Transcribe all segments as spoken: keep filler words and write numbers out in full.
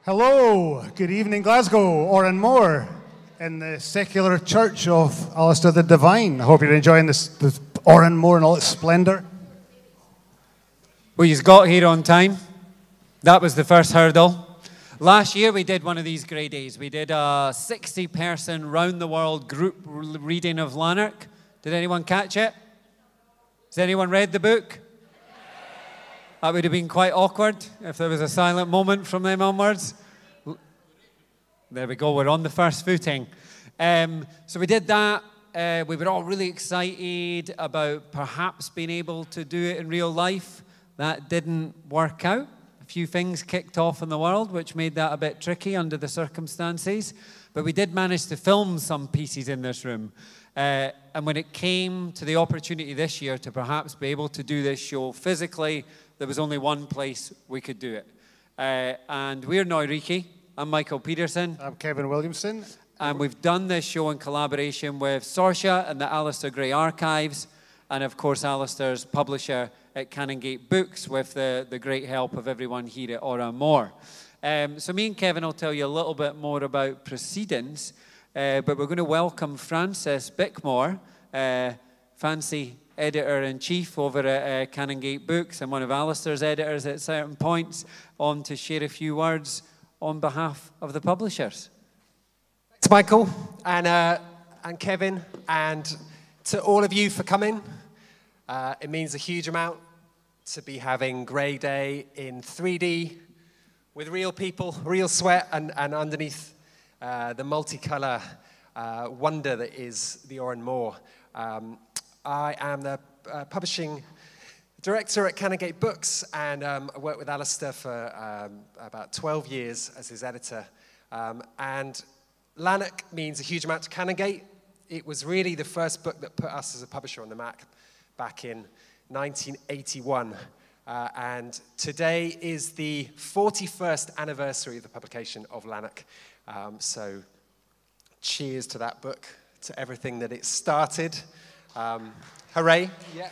Hello, good evening Glasgow, Òran Moore in the secular church of Alasdair the Divine. I hope you're enjoying this, this Òran Moore in all its splendour. Well, you got here on time. That was the first hurdle. Last year we did one of these grey days. We did a sixty person round-the-world group reading of Lanark. Did anyone catch it? Has anyone read the book? That would have been quite awkward if there was a silent moment from them onwards. There we go, we're on the first footing. Um, so we did that. Uh, we were all really excited about perhaps being able to do it in real life. That didn't work out. A few things kicked off in the world, which made that a bit tricky under the circumstances. But we did manage to film some pieces in this room. Uh, and when it came to the opportunity this year to perhaps be able to do this show physically, there was only one place we could do it. Uh, and we're now Reekie. I'm Michael Pedersen. I'm Kevin Williamson. And we've done this show in collaboration with Sorsha and the Alasdair Gray Archives, and of course Alasdair's publisher at Canongate Books, with the, the great help of everyone here at Òran Moore. Um, so me and Kevin will tell you a little bit more about proceedings, uh, but we're going to welcome Francis Bickmore, uh, fancy editor-in-chief over at uh, Canongate Books and one of Alasdair's editors at certain points, on to share a few words on behalf of the publishers. Thanks, Michael, and, uh, and Kevin, and to all of you for coming. Uh, it means a huge amount to be having Grey Day in three D with real people, real sweat, and, and underneath uh, the multicolour uh, wonder that is the Òran Moore. Um, I am the uh, publishing director at Canongate Books, and um, I worked with Alasdair for um, about twelve years as his editor. Um, and Lanark means a huge amount to Canongate. It was really the first book that put us as a publisher on the map back in nineteen eighty-one. Uh, and today is the forty-first anniversary of the publication of Lanark. Um, so cheers to that book, to everything that it started. Um, hooray. Yeah.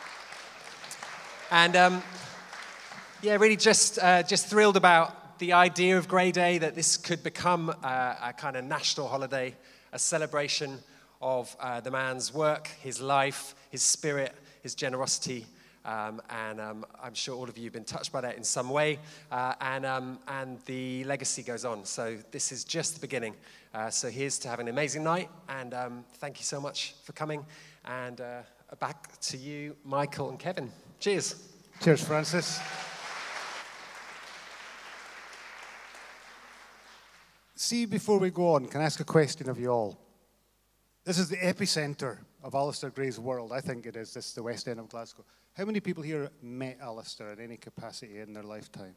And um, yeah, really just, uh, just thrilled about the idea of Grey Day, that this could become uh, a kind of national holiday, a celebration of uh, the man's work, his life, his spirit, his generosity. Um, and um, I'm sure all of you have been touched by that in some way. Uh, and, um, and the legacy goes on. So this is just the beginning. Uh, so here's to have an amazing night. And um, thank you so much for coming. And uh, back to you, Michael and Kevin. Cheers. Cheers, Francis. See, before we go on, can I ask a question of you all? This is the epicenter of Alasdair Gray's world. I think it is. This is the West End of Glasgow. How many people here met Alasdair in any capacity in their lifetime?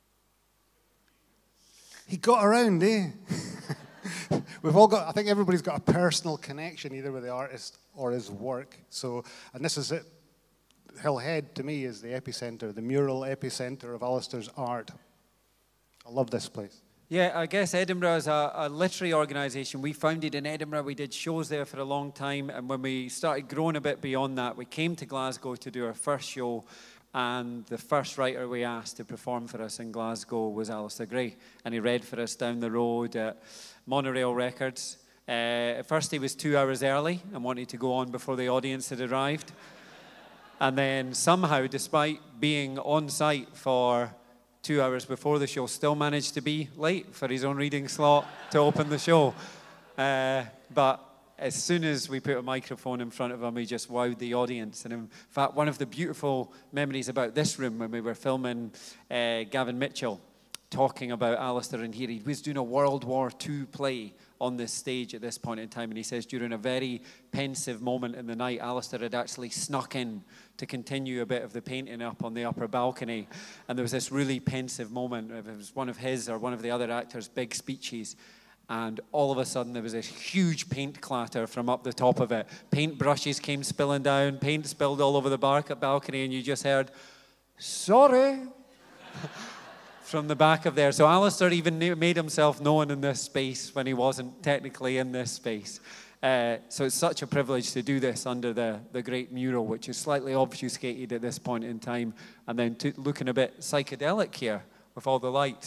He got around, eh? We've all got, I think everybody's got a personal connection either with the artist or his work. So, and this is it. Lochhead, to me, is the epicenter, the mural epicenter of Alasdair's art. I love this place. Yeah, I guess Edinburgh is a, a literary organisation. We founded in Edinburgh. We did shows there for a long time. And when we started growing a bit beyond that, we came to Glasgow to do our first show. And the first writer we asked to perform for us in Glasgow was Alasdair Gray. And he read for us down the road at Monorail Records. Uh, at first he was two hours early and wanted to go on before the audience had arrived. And then somehow, despite being on site for two hours before the show, still managed to be late for his own reading slot to open the show. Uh, but as soon as we put a microphone in front of him, he just wowed the audience. And in fact, one of the beautiful memories about this room, when we were filming uh, Gavin Mitchell talking about Alasdair in here, he was doing a World War Two play on this stage at this point in time, and he says during a very pensive moment in the night, Alasdair had actually snuck in to continue a bit of the painting up on the upper balcony, and there was this really pensive moment. It was one of his or one of the other actors' big speeches, and all of a sudden there was this huge paint clatter from up the top of it. Paint brushes came spilling down, paint spilled all over the bar balcony, and you just heard, "Sorry," from the back of there. So Alasdair even made himself known in this space when he wasn't technically in this space. Uh, so it's such a privilege to do this under the, the great mural, which is slightly obfuscated at this point in time, and then to, looking a bit psychedelic here with all the lights.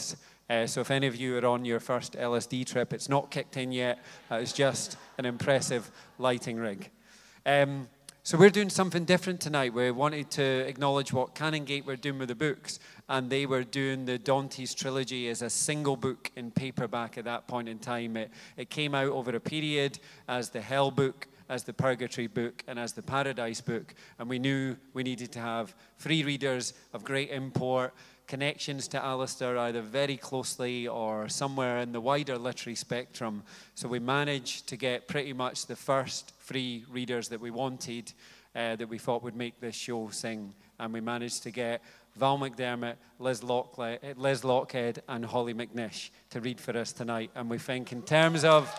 Uh, so if any of you are on your first L S D trip, it's not kicked in yet. Uh, it's just an impressive lighting rig. Um, so we're doing something different tonight. We wanted to acknowledge what Canongate were doing with the books, and they were doing the Dante's trilogy as a single book in paperback at that point in time. It, it came out over a period as the Hell book, as the Purgatory book, and as the Paradise book, and we knew we needed to have free readers of great import, connections to Alasdair either very closely or somewhere in the wider literary spectrum. So we managed to get pretty much the first free readers that we wanted, uh, that we thought would make this show sing. And we managed to get Val McDermid, Liz, Lochhead, Liz Lochhead, and Hollie McNish to read for us tonight. And we think in terms of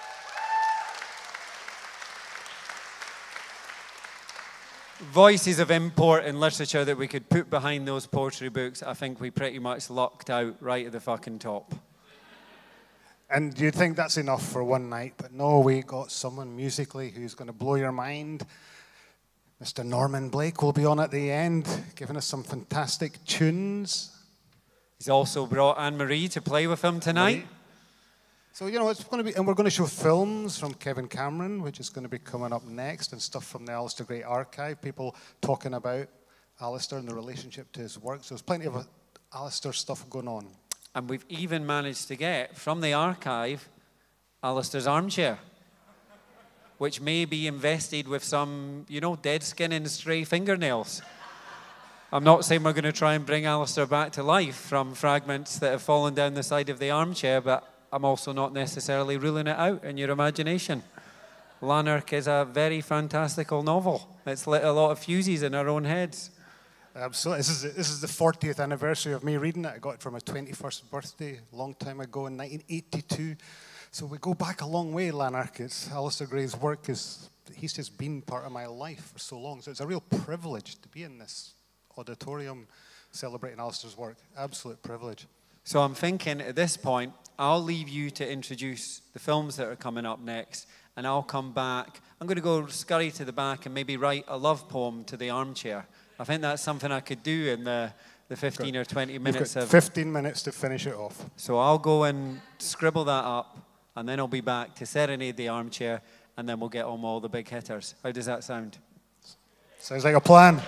voices of import in literature that we could put behind those poetry books, I think we pretty much lucked out right at the fucking top. And you'd think that's enough for one night, but no, we got someone musically who's going to blow your mind. Mister Norman Blake will be on at the end, giving us some fantastic tunes. He's also brought Anne-Marie to play with him tonight. Marie. So, you know, it's going to be, and we're going to show films from Kevin Cameron, which is going to be coming up next, and stuff from the Alasdair Gray archive, people talking about Alasdair and the relationship to his work. So there's plenty of Alasdair stuff going on. And we've even managed to get, from the archive, Alasdair's armchair, which may be invested with some, you know, dead skin and stray fingernails. I'm not saying we're going to try and bring Alasdair back to life from fragments that have fallen down the side of the armchair, but I'm also not necessarily ruling it out in your imagination. Lanark is a very fantastical novel. It's lit a lot of fuses in our own heads. Absolutely. This is, this is the fortieth anniversary of me reading it. I got it for my twenty-first birthday a long time ago in nineteen eighty-two. So we go back a long way, Lanark. It's Alasdair Gray's work. Is, he's just been part of my life for so long. So it's a real privilege to be in this auditorium celebrating Alasdair's work. Absolute privilege. So I'm thinking at this point, I'll leave you to introduce the films that are coming up next, and I'll come back. I'm going to go scurry to the back and maybe write a love poem to the armchair. I think that's something I could do in the, the fifteen or twenty minutes. You've got of fifteen minutes to finish it off. So I'll go and scribble that up, and then I'll be back to serenade the armchair, and then we'll get on all the big hitters. How does that sound? Sounds like a plan.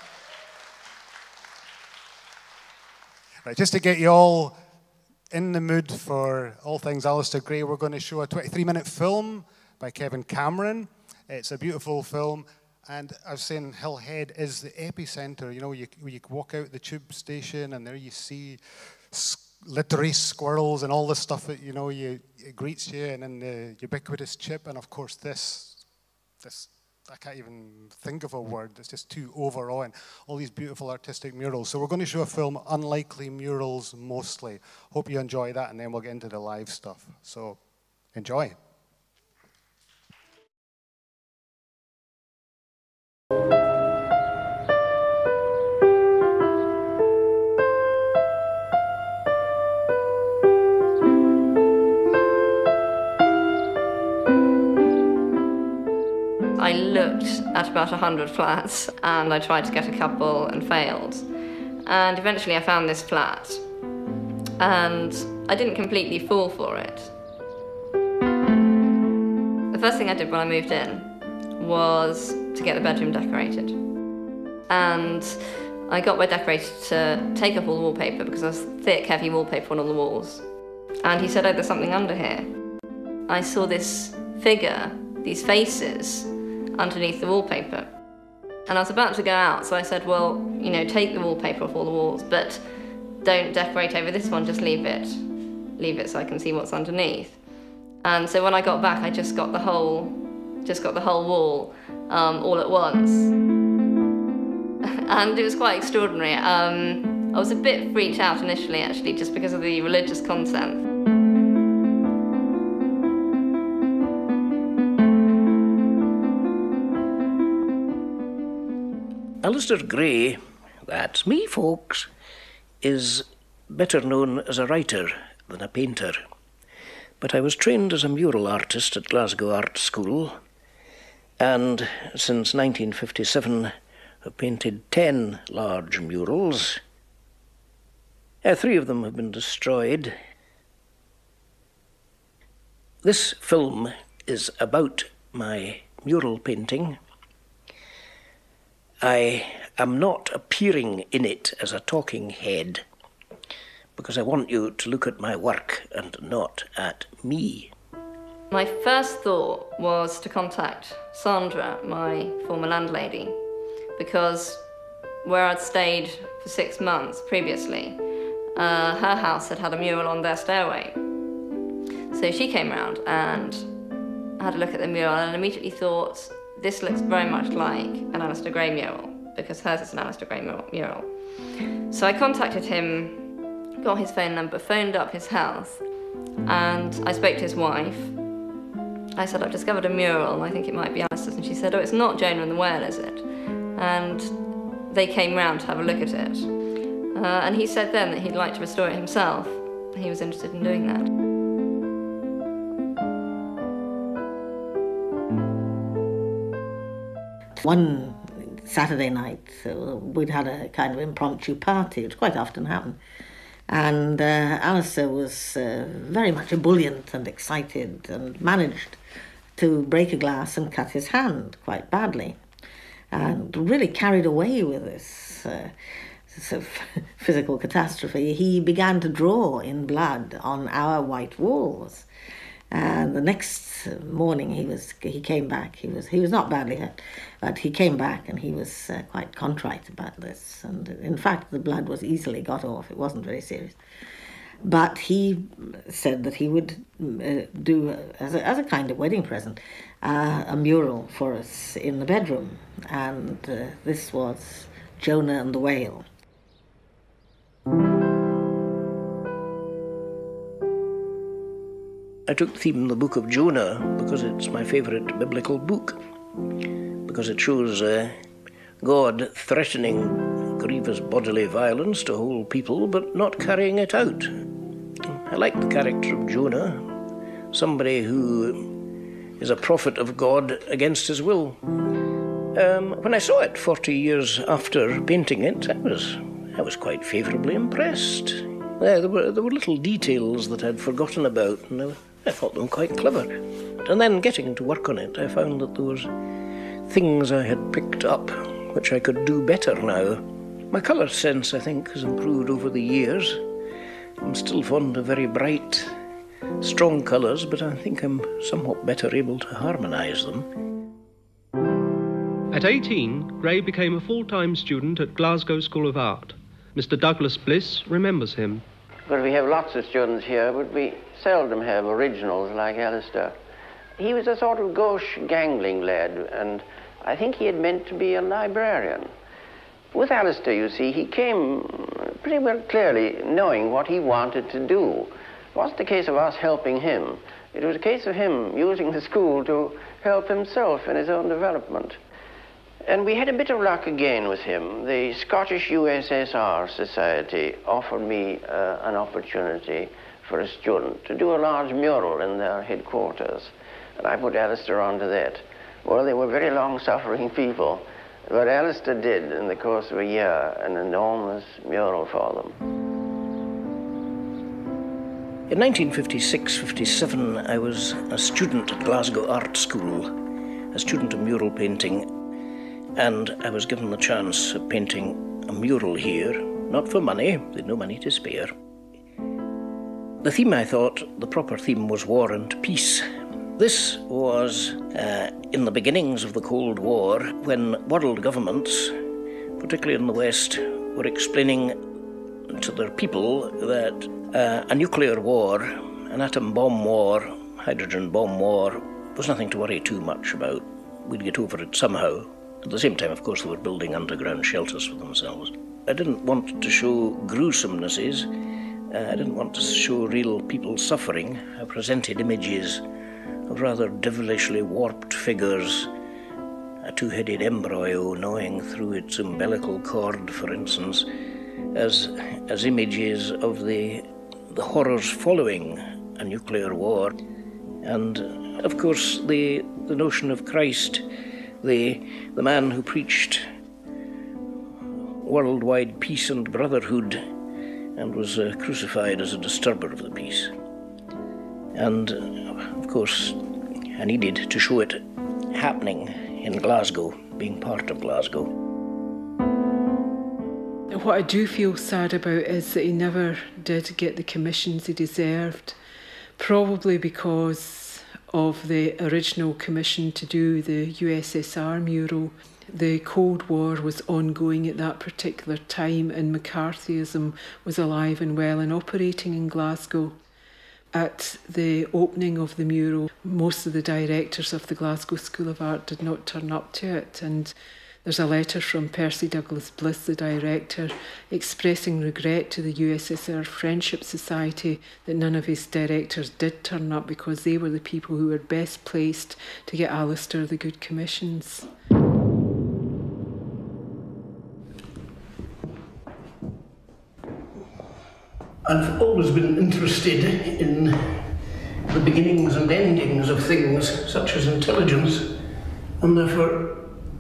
Right, just to get you all in the mood for all things Alasdair Gray, we're going to show a twenty-three minute film by Kevin Cameron. It's a beautiful film, and I was saying Hillhead is the epicenter. You know, you, you walk out the tube station, and there you see literary squirrels and all the stuff that, you know, you, it greets you, and then the ubiquitous chip, and of course this, this, I can't even think of a word. It's just too overawing. All these beautiful artistic murals. So we're going to show a film, Unlikely Murals Mostly. Hope you enjoy that, and then we'll get into the live stuff. So enjoy. I looked at about a hundred flats, and I tried to get a couple and failed. And eventually I found this flat, and I didn't completely fall for it. The first thing I did when I moved in was to get the bedroom decorated. And I got my decorator to take up all the wallpaper, because there was thick, heavy wallpaper on all the walls. And he said, oh, there's something under here. I saw this figure, these faces, underneath the wallpaper. And I was about to go out, so I said, well, you know, take the wallpaper off all the walls, but don't decorate over this one, just leave it. Leave it so I can see what's underneath. And so when I got back, I just got the whole, just got the whole wall um, all at once. And it was quite extraordinary. Um, I was a bit freaked out initially, actually, just because of the religious content. Alasdair Gray, that's me folks, is better known as a writer than a painter. But I was trained as a mural artist at Glasgow Art School, and since nineteen fifty-seven have painted ten large murals, Uh, three of them have been destroyed. This film is about my mural painting. I am not appearing in it as a talking head because I want you to look at my work and not at me. My first thought was to contact Sandra, my former landlady, because where I'd stayed for six months previously, uh, her house had had a mural on their stairway. So she came round and had a look at the mural and immediately thought, this looks very much like an Alasdair Gray mural, because hers is an Alasdair Gray mural. So I contacted him, got his phone number, phoned up his house, and I spoke to his wife. I said, I've discovered a mural and I think it might be Alasdair's, and she said, oh, it's not Jonah and the Whale, is it? And they came round to have a look at it. Uh, and he said then that he'd like to restore it himself. He was interested in doing that. One Saturday night, uh, we'd had a kind of impromptu party, which quite often happened. And uh, Alasdair was uh, very much ebullient and excited and managed to break a glass and cut his hand quite badly. And really carried away with this uh, sort of physical catastrophe, he began to draw in blood on our white walls. And the next morning he was he came back. He was he was not badly hurt, but he came back and he was uh, quite contrite about this. And in fact, the blood was easily got off. It wasn't very serious. But he said that he would uh, do, uh, as, a, as a kind of wedding present, uh, a mural for us in the bedroom. And uh, this was Jonah and the Whale. I took the theme of the book of Jonah because it's my favourite biblical book, because it shows uh, God threatening grievous bodily violence to whole people, but not carrying it out. I like the character of Jonah, somebody who is a prophet of God against his will. Um, when I saw it forty years after painting it, I was, I was quite favourably impressed. Uh, there were, there were little details that I'd forgotten about, and I, I thought them quite clever. And then getting to work on it, I found that there was things I had picked up which I could do better now. My colour sense, I think, has improved over the years. I'm still fond of very bright, strong colours, but I think I'm somewhat better able to harmonise them. At eighteen, Gray became a full-time student at Glasgow School of Art. Mister Douglas Bliss remembers him. Well, we have lots of students here, but we seldom have originals like Alasdair. He was a sort of gauche, gangling lad, and I think he had meant to be a librarian. With Alasdair, you see, he came pretty well clearly knowing what he wanted to do. It wasn't a case of us helping him. It was a case of him using the school to help himself in his own development. And we had a bit of luck again with him. The Scottish U S S R Society offered me uh, an opportunity for a student to do a large mural in their headquarters. And I put Alasdair onto that. Well, they were very long-suffering people. But Alasdair did, in the course of a year, an enormous mural for them. In nineteen fifty-six fifty-seven, I was a student at Glasgow Art School, a student of mural painting, and I was given the chance of painting a mural here, not for money, they'd no money to spare. The theme, I thought, the proper theme was war and peace. This was uh, in the beginnings of the Cold War, when world governments, particularly in the West, were explaining to their people that uh, a nuclear war, an atom bomb war, hydrogen bomb war, was nothing to worry too much about. We'd get over it somehow. At the same time, of course, they were building underground shelters for themselves. I didn't want to show gruesomenesses. Uh, I didn't want to show real people suffering. I presented images of rather devilishly warped figures, a two-headed embryo gnawing through its umbilical cord, for instance, as, as images of the, the horrors following a nuclear war. And, of course, the, the notion of Christ, the, the man who preached worldwide peace and brotherhood, and was uh, crucified as a disturber of the peace. And, uh, of course, I needed to show it happening in Glasgow, being part of Glasgow. What I do feel sad about is that he never did get the commissions he deserved, probably because of the original commission to do the U S S R mural. The Cold War was ongoing at that particular time, and McCarthyism was alive and well and operating in Glasgow. At the opening of the mural, most of the directors of the Glasgow School of Art did not turn up to it, and there's a letter from Percy Douglas Bliss, the director, expressing regret to the U S S R Friendship Society that none of his directors did turn up, because they were the people who were best placed to get Alasdair the good commissions. I've always been interested in the beginnings and endings of things such as intelligence, and therefore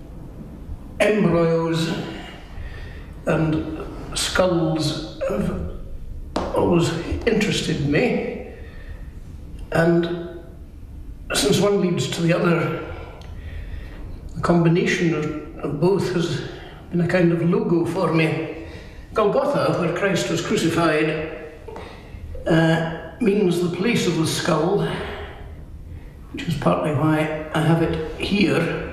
embryos and skulls have always interested me, and since one leads to the other, the combination of, of both has been a kind of logo for me. Golgotha, where Christ was crucified, uh, means the place of the skull, which is partly why I have it here.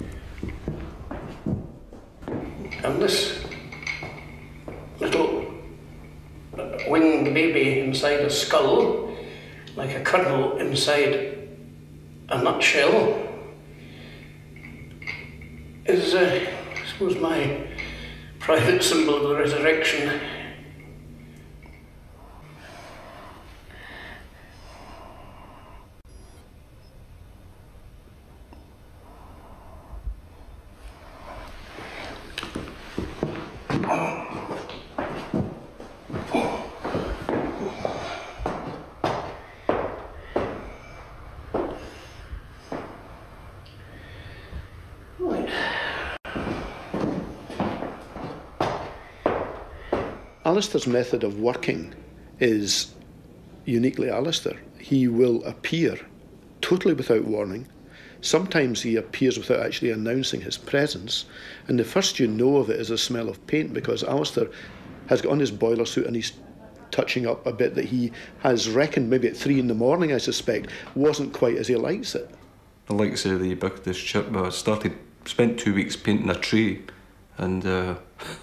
And this little winged baby inside a skull, like a kernel inside a nutshell, is, uh, I suppose, my private symbol of the resurrection. Alasdair's method of working is uniquely Alasdair. He will appear totally without warning. Sometimes he appears without actually announcing his presence, and the first you know of it is a smell of paint, because Alasdair has got on his boiler suit and he's touching up a bit that he has reckoned maybe at three in the morning, I suspect, wasn't quite as he likes it. I like to say the ubiquitous chip. I started, spent two weeks painting a tree, and uh,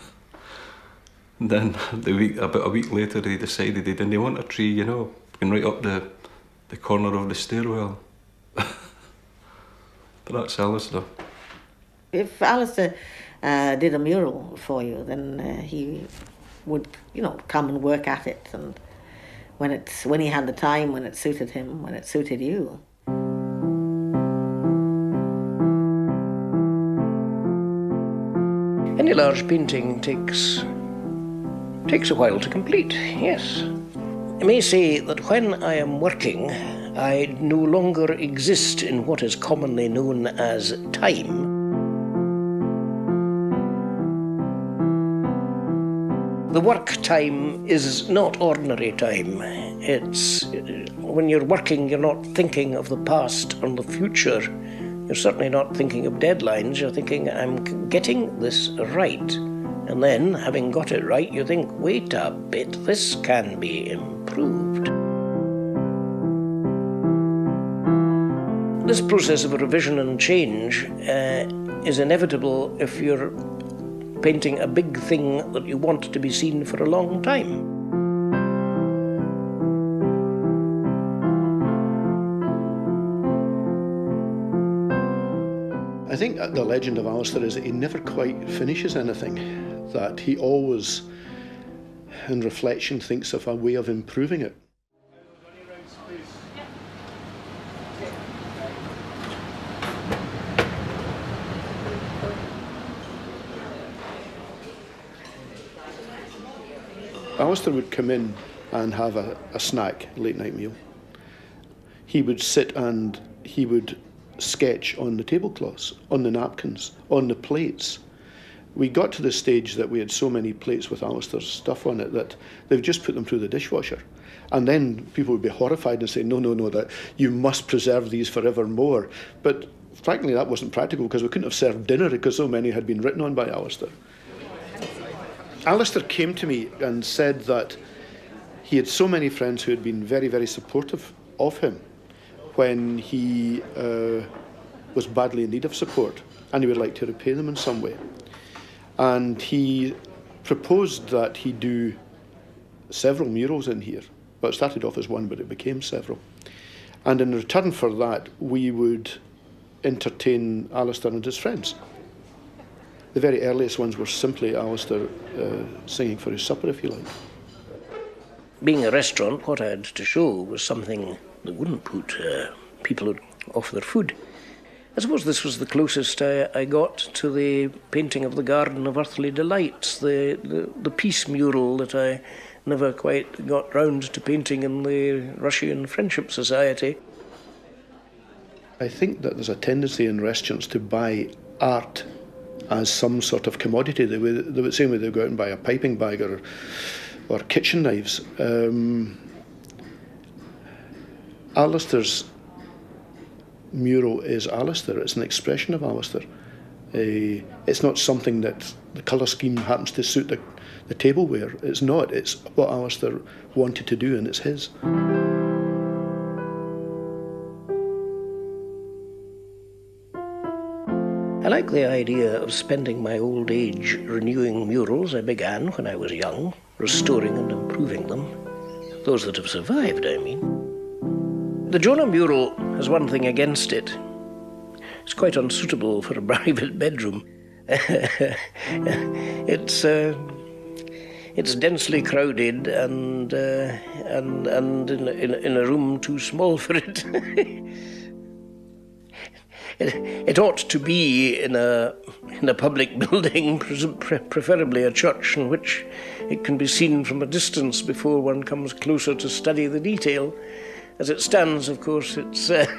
then the week, about a week later, he decided he didn't want a tree, you know, going right up the, the corner of the stairwell. But that's Alasdair. If Alasdair uh, did a mural for you, then uh, he would, you know, come and work at it, and when it's when he had the time, when it suited him, when it suited you. Any large painting takes takes a while to complete, yes. I may say that when I am working, I no longer exist in what is commonly known as time. The work time is not ordinary time. It's when you're working, you're not thinking of the past or the future. You're certainly not thinking of deadlines. You're thinking, I'm getting this right. And then, having got it right, you think, wait a bit, this can be improved. This process of revision and change uh, is inevitable if you're painting a big thing that you want to be seen for a long time. I think the legend of Alasdair is that he never quite finishes anything, that he always, in reflection, thinks of a way of improving it. Alasdair would come in and have a, a snack, late night meal. He would sit and he would sketch on the tablecloths, on the napkins, on the plates, we got to the stage that we had so many plates with Alasdair's stuff on it that they've just put them through the dishwasher. And then people would be horrified and say, no, no, no, that you must preserve these forevermore. But frankly, that wasn't practical because we couldn't have served dinner because so many had been written on by Alasdair. Alasdair came to me and said that he had so many friends who had been very, very supportive of him when he uh, was badly in need of support, and he would like to repay them in some way. And he proposed that he do several murals in here. Well, it started off as one, but it became several. And in return for that, we would entertain Alasdair and his friends. The very earliest ones were simply Alasdair uh, singing for his supper, if you like. Being a restaurant, what I had to show was something that wouldn't put uh, people off their food. I suppose this was the closest I, I got to the painting of the Garden of Earthly Delights, the, the, the peace mural that I never quite got round to painting in the Russian Friendship Society. I think that there's a tendency in restaurants to buy art as some sort of commodity. They would, they would say they would go out and buy a piping bag or, or kitchen knives. Um, Alasdair's mural is Alasdair. It's an expression of Alasdair. Uh, it's not something that the colour scheme happens to suit the, the tableware. It's not. It's what Alasdair wanted to do, and it's his. I like the idea of spending my old age renewing murals I began when I was young, restoring and improving them. Those that have survived, I mean. The Jonah mural has one thing against it. It's quite unsuitable for a private bedroom. it's uh, it's densely crowded and uh, and and in, in in a room too small for it. it. It ought to be in a in a public building, preferably a church, in which it can be seen from a distance before one comes closer to study the detail. As it stands, of course, it's. Uh,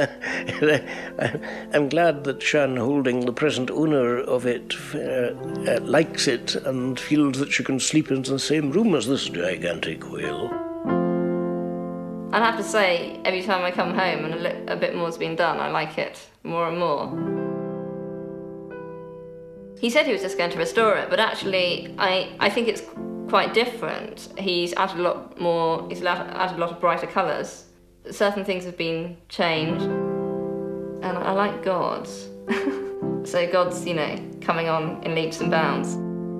I'm glad that Shan Holding, the present owner of it, uh, uh, likes it and feels that she can sleep in the same room as this gigantic whale. I'd have to say, every time I come home and a, li- a bit more's been done, I like it more and more. He said he was just going to restore it, but actually, I, I think it's quite different. He's added a lot more. He's added a lot of brighter colours. Certain things have been changed, and I like gods. So gods, you know, coming on in leaps and bounds.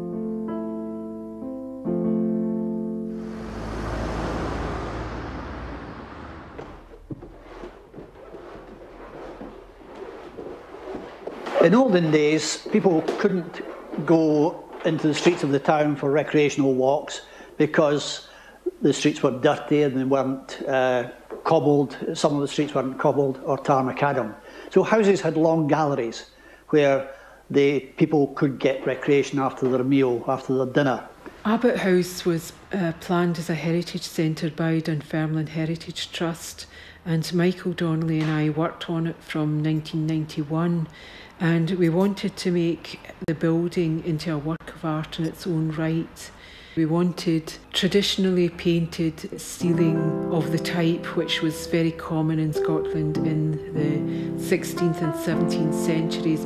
In olden days, people couldn't go into the streets of the town for recreational walks because the streets were dirty and they weren't uh, cobbled. Some of the streets weren't cobbled or tar macadam. So houses had long galleries where the people could get recreation after their meal, after their dinner. Abbott House was uh, planned as a heritage centre by Dunfermline Heritage Trust, and Michael Donnelly and I worked on it from nineteen ninety-one, and we wanted to make the building into a work of art in its own right. We wanted traditionally painted ceiling of the type which was very common in Scotland in the sixteenth and seventeenth centuries.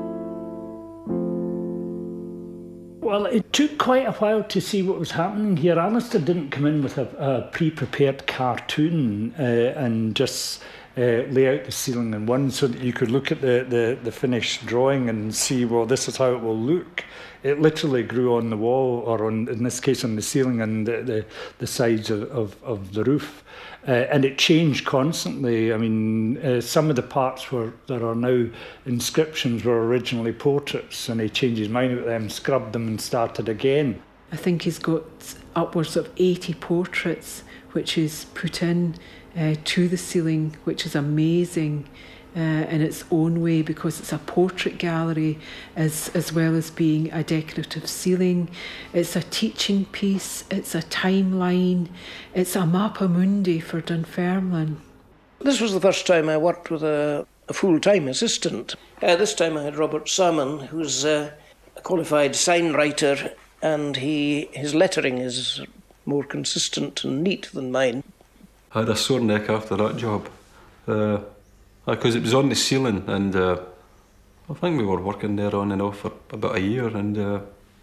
Well, it took quite a while to see what was happening here. Alasdair didn't come in with a, a pre-prepared cartoon uh, and just uh, lay out the ceiling in one so that you could look at the, the, the finished drawing and see, well, this is how it will look. It literally grew on the wall, or on, in this case on the ceiling and the, the, the sides of, of, of the roof. Uh, and it changed constantly. I mean, uh, some of the parts were, that are now inscriptions were originally portraits, and he changed his mind about them, scrubbed them and started again. I think he's got upwards of eighty portraits which he's put in uh, to the ceiling, which is amazing. Uh, in its own way, because it's a portrait gallery as, as well as being a decorative ceiling. It's a teaching piece, it's a timeline, it's a mappa mundi for Dunfermline. This was the first time I worked with a, a full-time assistant. Uh, this time I had Robert Salmon, who's uh, a qualified sign writer, and he his lettering is more consistent and neat than mine. I had a sore neck after that job, because uh, it was on the ceiling, and uh, I think we were working there on and off for about a year, and uh,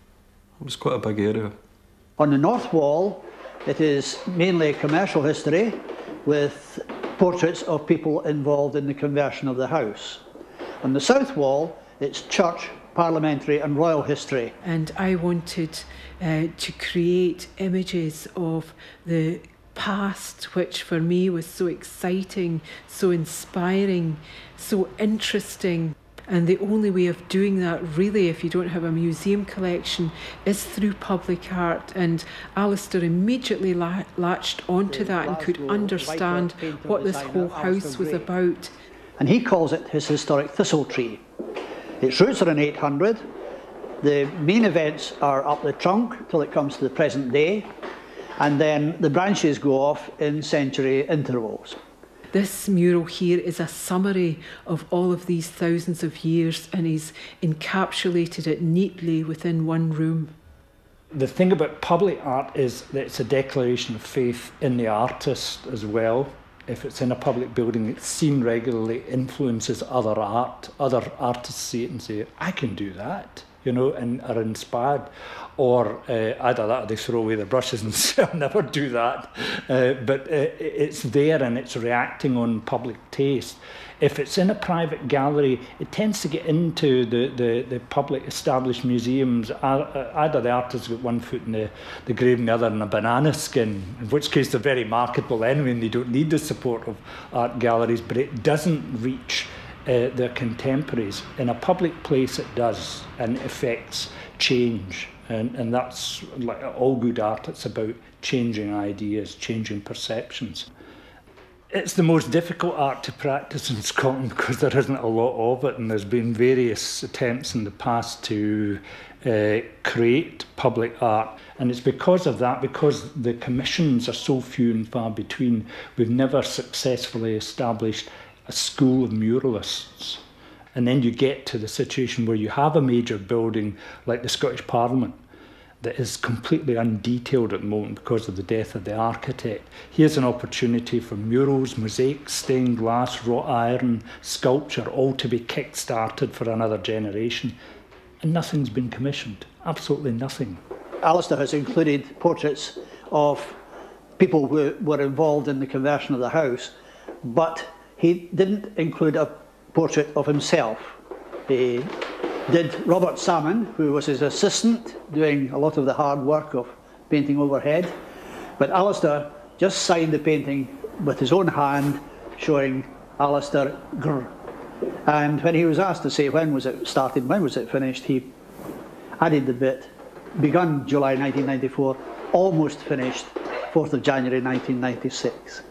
it was quite a big area. On the north wall, it is mainly commercial history with portraits of people involved in the conversion of the house. On the south wall, it's church, parliamentary and royal history. And I wanted uh, to create images of the past, which for me was so exciting, so inspiring, so interesting. And the only way of doing that, really, if you don't have a museum collection, is through public art. And Alasdair immediately la latched onto that and could understand what this whole house was about. And he calls it his historic thistle tree. Its roots are in eight hundred. The main events are up the trunk till it comes to the present day. And then the branches go off in century intervals. This mural here is a summary of all of these thousands of years, and he's encapsulated it neatly within one room. The thing about public art is that it's a declaration of faith in the artist as well. If it's in a public building, it's seen regularly, influences other art. Other artists see it and say, I can do that, you know, and are inspired. Or uh, either that or they throw away their brushes and say, I'll never do that. Uh, but uh, it's there and it's reacting on public taste. If it's in a private gallery, it tends to get into the, the, the public established museums. Either the artist's got one foot in the, the grave and the other in a banana skin, in which case they're very marketable anyway and they don't need the support of art galleries, but it doesn't reach uh, their contemporaries. In a public place it does, and it affects change. And, and that's like all good art, it's about changing ideas, changing perceptions. It's the most difficult art to practice in Scotland because there isn't a lot of it, and there's been various attempts in the past to uh, create public art. And it's because of that, because the commissions are so few and far between, we've never successfully established a school of muralists. And then you get to the situation where you have a major building like the Scottish Parliament that is completely undetailed at the moment because of the death of the architect. Here's an opportunity for murals, mosaics, stained glass, wrought iron, sculpture, all to be kick-started for another generation. And nothing's been commissioned, absolutely nothing. Alasdair has included portraits of people who were involved in the conversion of the house, but he didn't include a portrait of himself. He did Robert Salmon, who was his assistant, doing a lot of the hard work of painting overhead. But Alasdair just signed the painting with his own hand, showing Alasdair Grr. And when he was asked to say when was it started, when was it finished, he added the bit, begun July nineteen ninety-four, almost finished fourth of January nineteen ninety-six.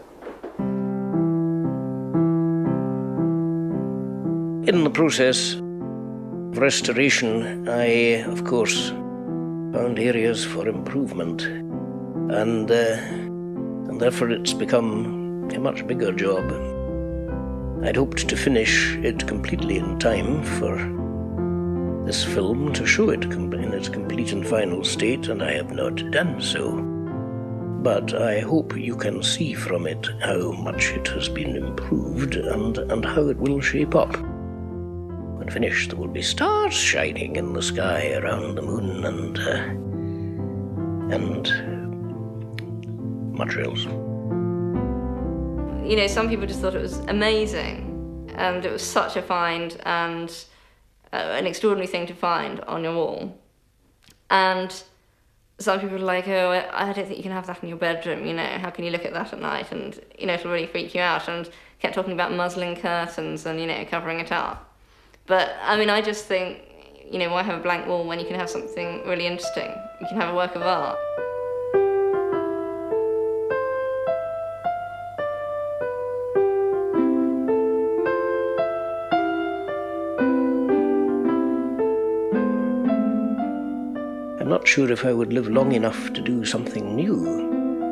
In the process of restoration, I, of course, found areas for improvement, and, uh, and therefore it's become a much bigger job. I'd hoped to finish it completely in time for this film to show it in its complete and final state, and I have not done so. But I hope you can see from it how much it has been improved and, and how it will shape up. When finished, there will be stars shining in the sky around the moon and, uh, and much else. You know, some people just thought it was amazing, and it was such a find and uh, an extraordinary thing to find on your wall. And some people were like, oh, I don't think you can have that in your bedroom, you know, how can you look at that at night? And, you know, it'll really freak you out, and kept talking about muslin curtains and, you know, covering it up. But, I mean, I just think, you know, why have a blank wall when you can have something really interesting? You can have a work of art. I'm not sure if I would live long enough to do something new.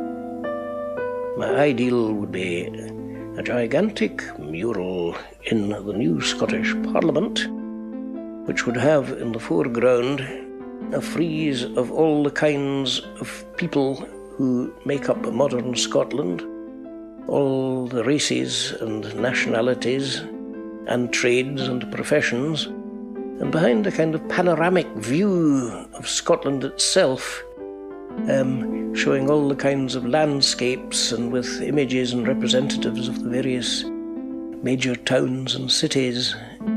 My ideal would be a gigantic mural in the new Scottish Parliament, which would have in the foreground a frieze of all the kinds of people who make up modern Scotland, all the races and nationalities and trades and professions, and behind a kind of panoramic view of Scotland itself, um, showing all the kinds of landscapes and with images and representatives of the various major towns and cities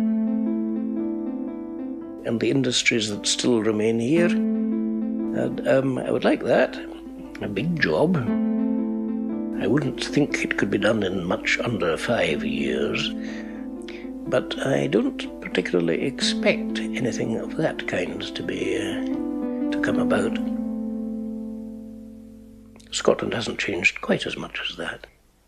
and the industries that still remain here. And um, I would like that. A big job. I wouldn't think it could be done in much under five years, but I don't particularly expect anything of that kind to be uh, to come about. Scotland hasn't changed quite as much as that.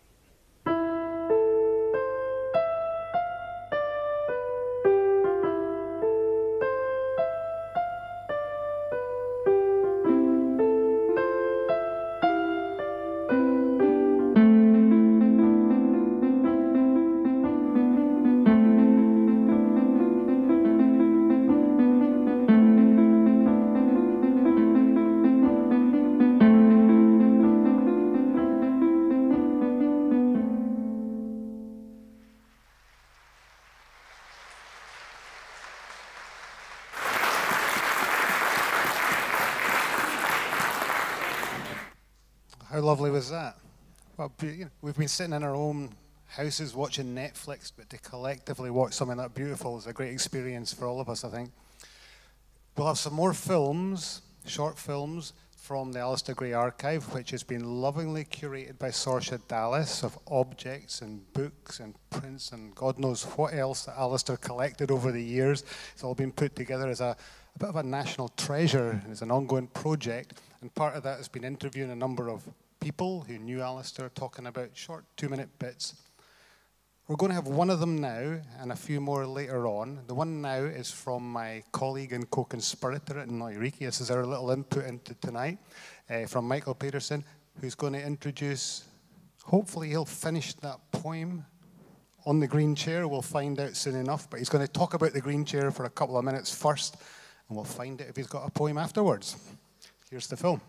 How lovely was that? Well, you know, we've been sitting in our own houses watching Netflix, but to collectively watch something that beautiful is a great experience for all of us, I think. We'll have some more films, short films, from the Alasdair Gray Archive, which has been lovingly curated by Saoirse Dallas, of objects and books and prints and God knows what else that Alasdair collected over the years. It's all been put together as a, a bit of a national treasure. It's an ongoing project, and part of that has been interviewing a number of people who knew Alasdair, talking about short two-minute bits. We're going to have one of them now and a few more later on. The one now is from my colleague and co-conspirator at Reekie. This is our little input into tonight uh, from Michael Pedersen, who's going to introduce, hopefully he'll finish that poem on the green chair. We'll find out soon enough, but he's going to talk about the green chair for a couple of minutes first, and we'll find out if he's got a poem afterwards. Here's the film.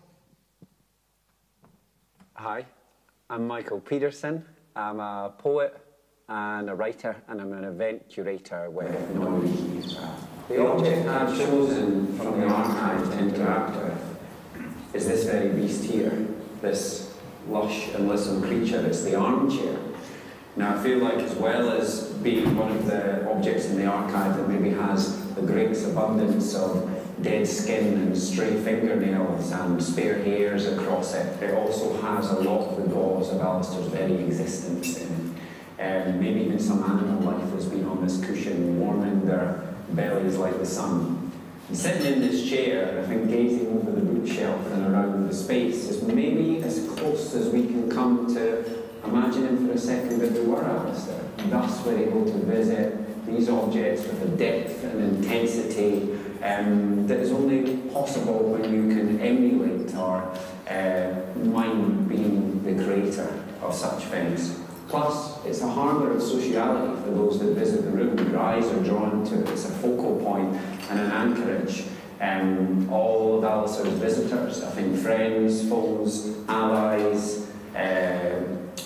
Hi, I'm Michael Pedersen. I'm a poet and a writer, and I'm an event curator with Reekie. The object I've chosen from the archive to interact with is this very beast here, this lush and lissom creature. It's the armchair. Now I feel like, as well as being one of the objects in the archive that maybe has the greatest abundance of dead skin and stray fingernails and spare hairs across it, it also has a lot of the gauze of Alasdair's very existence in it. Um, maybe even some animal life has been on this cushion, warming their bellies like the sun. And sitting in this chair, I think gazing over the bookshelf and around the space is maybe as close as we can come to imagining for a second that we were Alasdair. Thus we're able to visit these objects with a depth and intensity um, that is only possible when you can emulate or uh, mind being the creator of such things. Plus, it's a harbour of sociality for those that visit the room. Your eyes are drawn to it. It's a focal point and an anchorage. Um, all of Alasdair's visitors, I think friends, foes, allies, uh,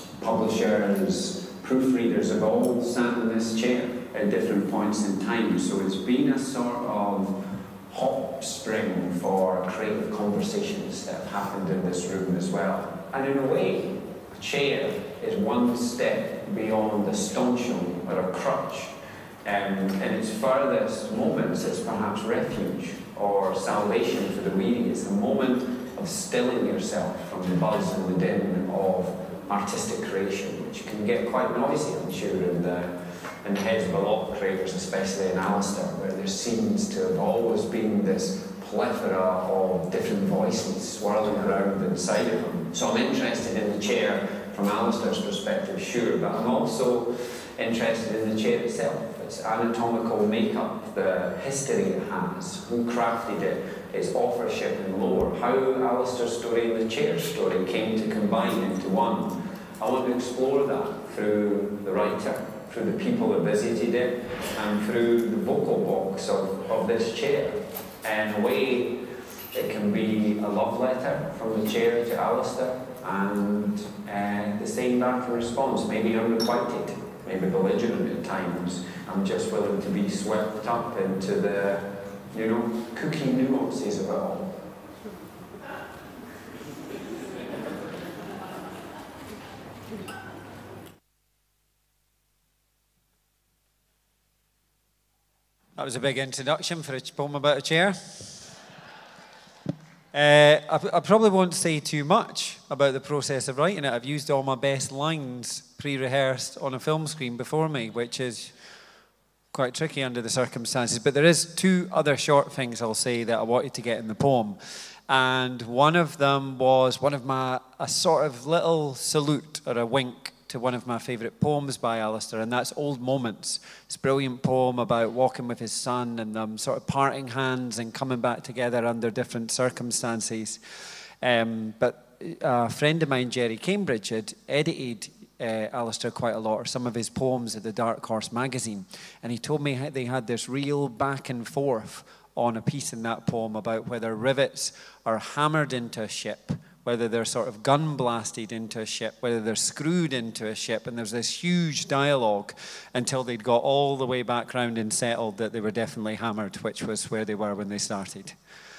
publishers, proofreaders have all sat in this chair at different points in time. So it's been a sort of hot spring for creative conversations that have happened in this room as well. And in a way, a chair is one step beyond a stanchion or a crutch. Um, in its furthest moments, it's perhaps refuge or salvation for the weary. It's a moment of stilling yourself from the buzz and the din of artistic creation, which can get quite noisy, I'm sure, in the, in the heads of a lot of creators, especially in Alasdair, where there seems to have always been this plethora of different voices swirling around inside of them. So I'm interested in the chair from Alasdair's perspective, sure, but I'm also interested in the chair itself, its anatomical makeup, the history it has, who crafted it, its authorship and lore, how Alasdair's story and the chair story came to combine into one. I want to explore that through the writer, through the people that visited it, and through the vocal box of, of this chair. In a way, it can be a love letter from the chair to Alasdair, and uh, the same back in response, maybe unrequited, maybe belligerent at times. I'm just willing to be swept up into the, you know, cookie nuances of it all. That was a big introduction for a poem about a chair. Uh, I, I probably won't say too much about the process of writing it. I've used all my best lines pre-rehearsed on a film screen before me, which is quite tricky under the circumstances. But there is two other short things I'll say that I wanted to get in the poem. And one of them was one of my, a sort of little salute or a wink to one of my favourite poems by Alasdair, and that's Old Moments. It's a brilliant poem about walking with his son and them sort of parting hands and coming back together under different circumstances. Um, but a friend of mine, Jerry Cambridge, had edited uh, Alasdair quite a lot, or some of his poems at the Dark Horse magazine, and he told me they had this real back and forth on a piece in that poem about whether rivets are hammered into a ship, whether they're sort of gun blasted into a ship, whether they're screwed into a ship, and there's this huge dialogue until they'd got all the way back round and settled that they were definitely hammered, which was where they were when they started.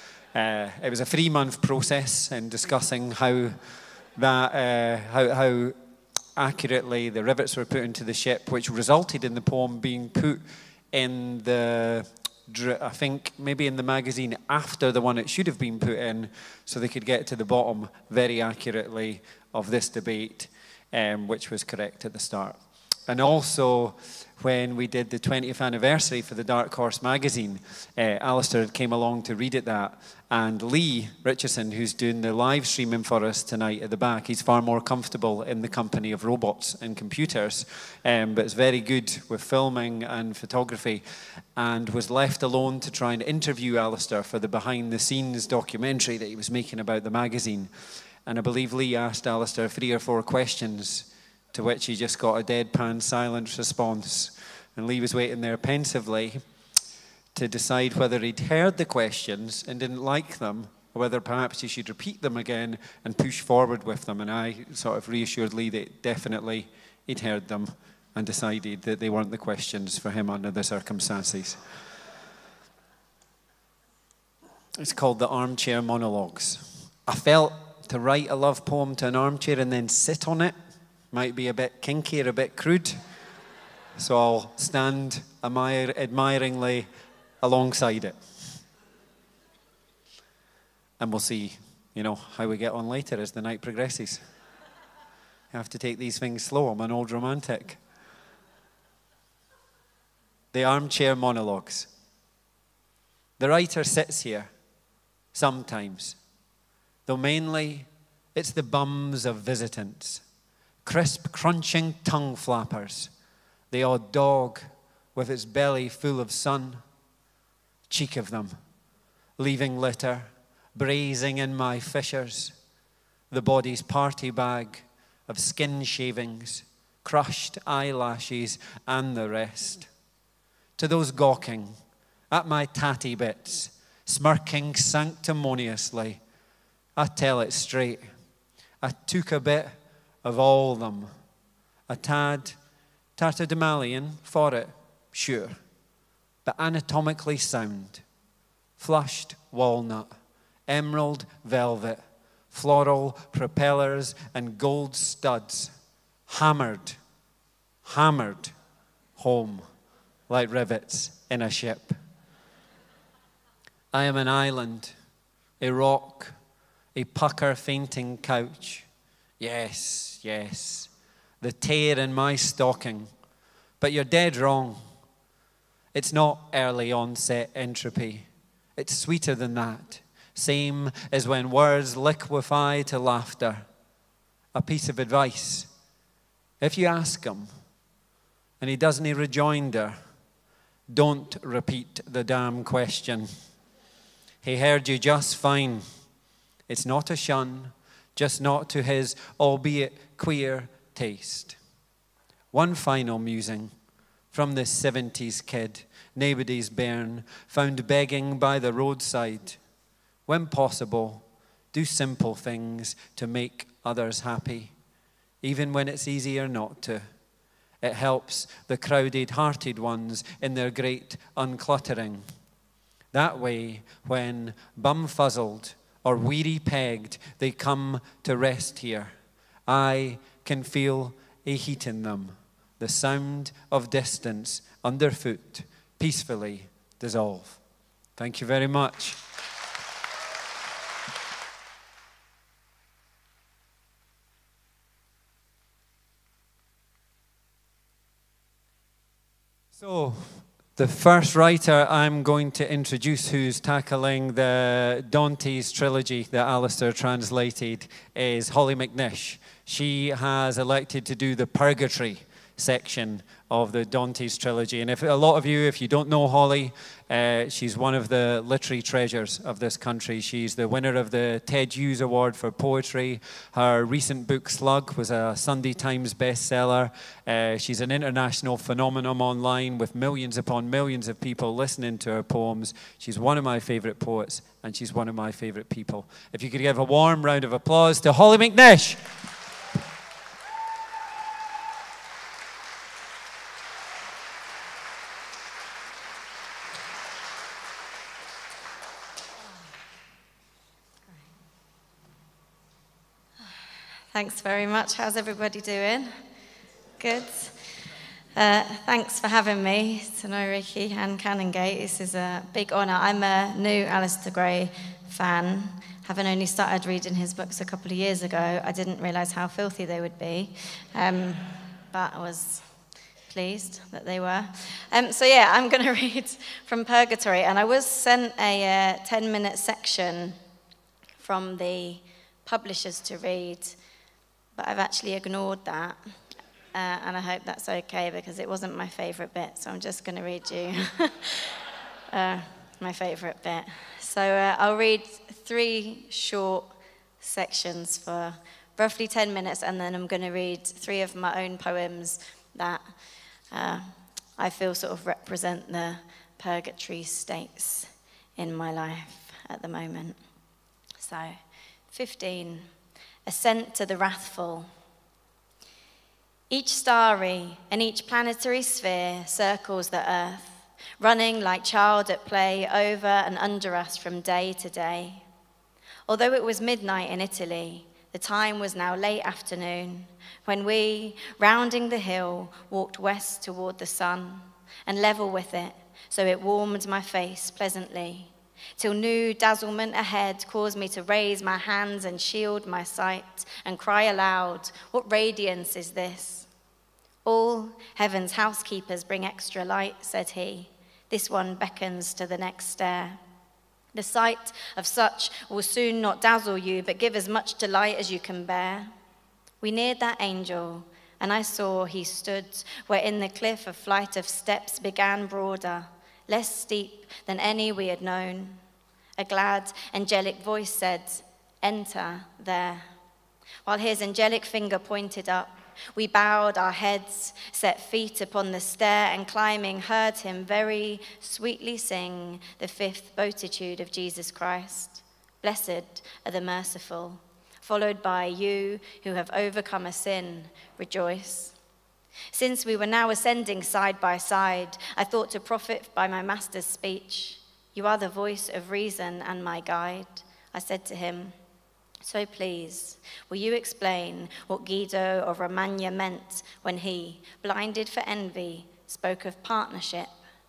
Uh, it was a three-month process in discussing how that, uh, how, how accurately the rivets were put into the ship, which resulted in the poem being put in the, I think maybe in the magazine after the one it should have been put in, so they could get to the bottom very accurately of this debate, um, which was correct at the start. And also, when we did the twentieth anniversary for the Dark Horse magazine, uh, Alasdair came along to read at that, and Lee Richardson, who's doing the live streaming for us tonight at the back, he's far more comfortable in the company of robots and computers, um, but is very good with filming and photography, and was left alone to try and interview Alasdair for the behind-the-scenes documentary that he was making about the magazine. And I believe Lee asked Alasdair three or four questions, to which he just got a deadpan silent response. And Lee was waiting there pensively to decide whether he'd heard the questions and didn't like them, or whether perhaps he should repeat them again and push forward with them. And I sort of reassured Lee that definitely he'd heard them and decided that they weren't the questions for him under the circumstances. It's called The Armchair Monologues. I felt to write a love poem to an armchair and then sit on it might be a bit kinky or a bit crude. So I'll stand admire, admiringly alongside it. And we'll see, you know, how we get on later as the night progresses. I have to take these things slow. I'm an old romantic. The Armchair Monologues. The writer sits here, sometimes, though mainly it's the bums of visitants, crisp, crunching tongue flappers, the odd dog with its belly full of sun, cheek of them, leaving litter, brazing in my fissures, the body's party bag of skin shavings, crushed eyelashes, and the rest. To those gawking at my tatty bits, smirking sanctimoniously, I tell it straight. I took a bit of all them. A tad tatterdemalion for it, sure, but anatomically sound. Flushed walnut, emerald velvet, floral propellers and gold studs, hammered, hammered home like rivets in a ship. I am an island, a rock, a pucker fainting couch. Yes, yes, the tear in my stocking. But you're dead wrong. It's not early onset entropy. It's sweeter than that. Same as when words liquefy to laughter. A piece of advice. If you ask him and he doesn't rejoinder, don't repeat the damn question. He heard you just fine. It's not a shun, just not to his, albeit queer, taste. One final musing, from the seventies kid, nobody's bairn, found begging by the roadside. When possible, do simple things to make others happy, even when it's easier not to. It helps the crowded-hearted ones in their great uncluttering. That way, when bum-fuzzled or weary-pegged, they come to rest here, I can feel a heat in them, the sound of distance underfoot peacefully dissolve. Thank you very much. So, the first writer I'm going to introduce who's tackling the Dante's trilogy that Alasdair translated is Hollie McNish. She has elected to do the Purgatory section of the Dante's trilogy. And if a lot of you, if you don't know Hollie, uh, she's one of the literary treasures of this country. She's the winner of the Ted Hughes Award for Poetry. Her recent book, Slug, was a Sunday Times bestseller. Uh, she's an international phenomenon online with millions upon millions of people listening to her poems. She's one of my favorite poets, and she's one of my favorite people. If you could give a warm round of applause to Hollie McNish. Thanks very much. How's everybody doing? Good. Uh, thanks for having me to know Reekie and Canongate. This is a big honour. I'm a new Alasdair Gray fan. Having only started reading his books a couple of years ago, I didn't realise how filthy they would be. Um, but I was pleased that they were. Um, so yeah, I'm going to read from Purgatory. And I was sent a ten-minute uh, section from the publishers to read, but I've actually ignored that, uh, and I hope that's okay because it wasn't my favourite bit, so I'm just going to read you uh, my favourite bit. So uh, I'll read three short sections for roughly ten minutes, and then I'm going to read three of my own poems that uh, I feel sort of represent the purgatory states in my life at the moment. So, fifteen. Ascent to the wrathful. Each starry and each planetary sphere circles the earth, running like child at play over and under us from day to day. Although it was midnight in Italy, the time was now late afternoon, when we, rounding the hill, walked west toward the sun, and level with it, so it warmed my face pleasantly, till new dazzlement ahead caused me to raise my hands and shield my sight and cry aloud, what radiance is this? All heaven's housekeepers bring extra light, said he. This one beckons to the next stair. The sight of such will soon not dazzle you, but give as much delight as you can bear. We neared that angel, and I saw he stood where in the cliff a flight of steps began broader, less steep than any we had known. A glad, angelic voice said, enter there. While his angelic finger pointed up, we bowed our heads, set feet upon the stair, and climbing heard him very sweetly sing the fifth beatitude of Jesus Christ. Blessed are the merciful, followed by you who have overcome a sin, rejoice. Since we were now ascending side by side, I thought to profit by my master's speech. You are the voice of reason and my guide. I said to him, so please, will you explain what Guido of Romagna meant when he, blinded for envy, spoke of partnership?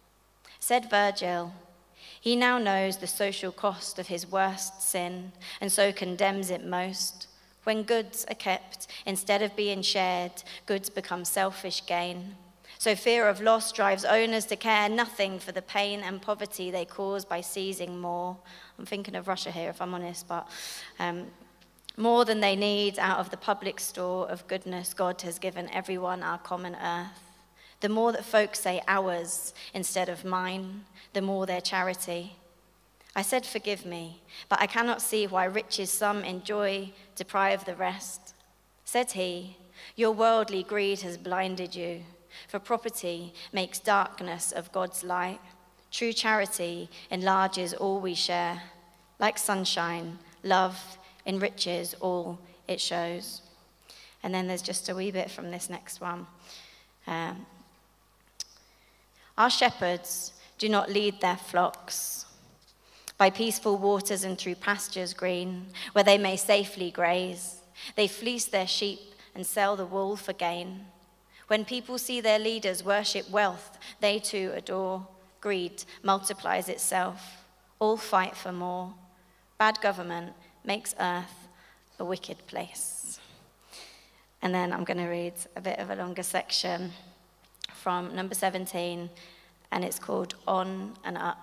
Said Virgil, he now knows the social cost of his worst sin, and so condemns it most. When goods are kept, instead of being shared, goods become selfish gain. So fear of loss drives owners to care nothing for the pain and poverty they cause by seizing more. I'm thinking of Russia here, if I'm honest, but um, more than they need out of the public store of goodness God has given everyone our common earth. The more that folks say ours instead of mine, the more their charity. I said, forgive me, but I cannot see why riches some enjoy deprive the rest. Said he, your worldly greed has blinded you. for property makes darkness of God's light. True charity enlarges all we share. Like sunshine, love enriches all it shows. And then there's just a wee bit from this next one. Um, Our shepherds do not lead their flocks by peaceful waters and through pastures green, where they may safely graze. They fleece their sheep and sell the wool for gain. When people see their leaders worship wealth, they too adore. Greed multiplies itself. All fight for more. Bad government makes earth a wicked place. And then I'm going to read a bit of a longer section from number seventeen, and it's called On and Up.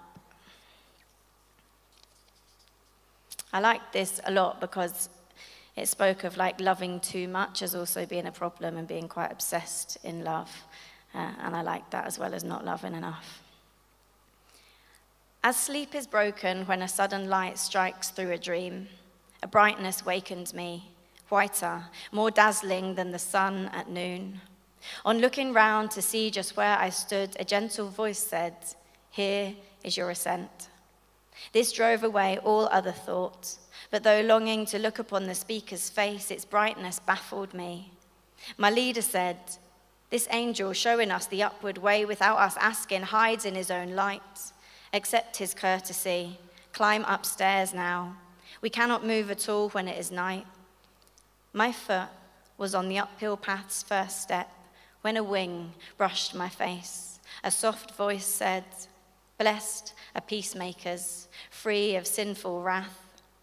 I liked this a lot because it spoke of like loving too much as also being a problem and being quite obsessed in love. Uh, and I liked that as well as not loving enough. As sleep is broken when a sudden light strikes through a dream, a brightness wakened me, whiter, more dazzling than the sun at noon. On looking round to see just where I stood, a gentle voice said, "Here is your ascent." This drove away all other thought, but though longing to look upon the speaker's face, its brightness baffled me. My leader said, "This angel showing us the upward way without us asking hides in his own light. Accept his courtesy, climb upstairs now. We cannot move at all when it is night." My foot was on the uphill path's first step when a wing brushed my face. A soft voice said, "Blessed are peacemakers, free of sinful wrath."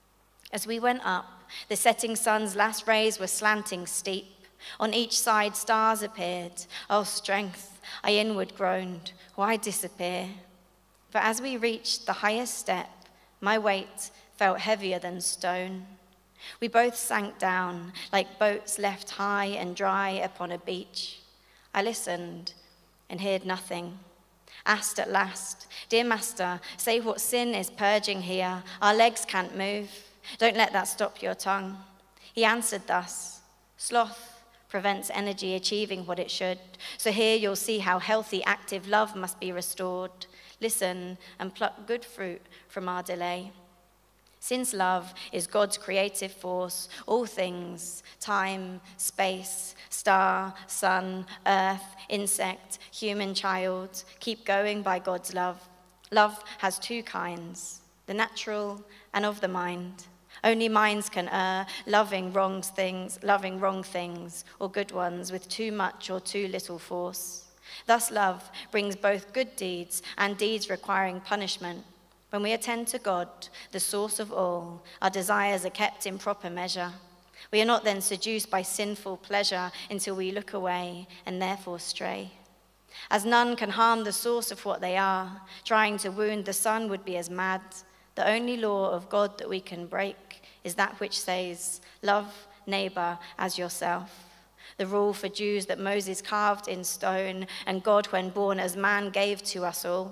As we went up, the setting sun's last rays were slanting steep. On each side stars appeared. Oh, strength, I inward groaned, why disappear? For as we reached the highest step, my weight felt heavier than stone. We both sank down like boats left high and dry upon a beach. I listened and heard nothing. Asked at last, "Dear master, say what sin is purging here. Our legs can't move. Don't let that stop your tongue." He answered thus, "Sloth prevents energy achieving what it should. So here you'll see how healthy, active love must be restored. Listen and pluck good fruit from our delay. Since love is God's creative force, all things, time, space, star, sun, earth, insect, human child, keep going by God's love. Love has two kinds, the natural and of the mind. Only minds can err, loving wrong things, loving wrong things, or good ones with too much or too little force. Thus love brings both good deeds and deeds requiring punishment. When we attend to God, the source of all, our desires are kept in proper measure. We are not then seduced by sinful pleasure until we look away and therefore stray. As none can harm the source of what they are, trying to wound the sun would be as mad. The only law of God that we can break is that which says, love neighbor as yourself. The rule for Jews that Moses carved in stone and God, when born as man, gave to us all.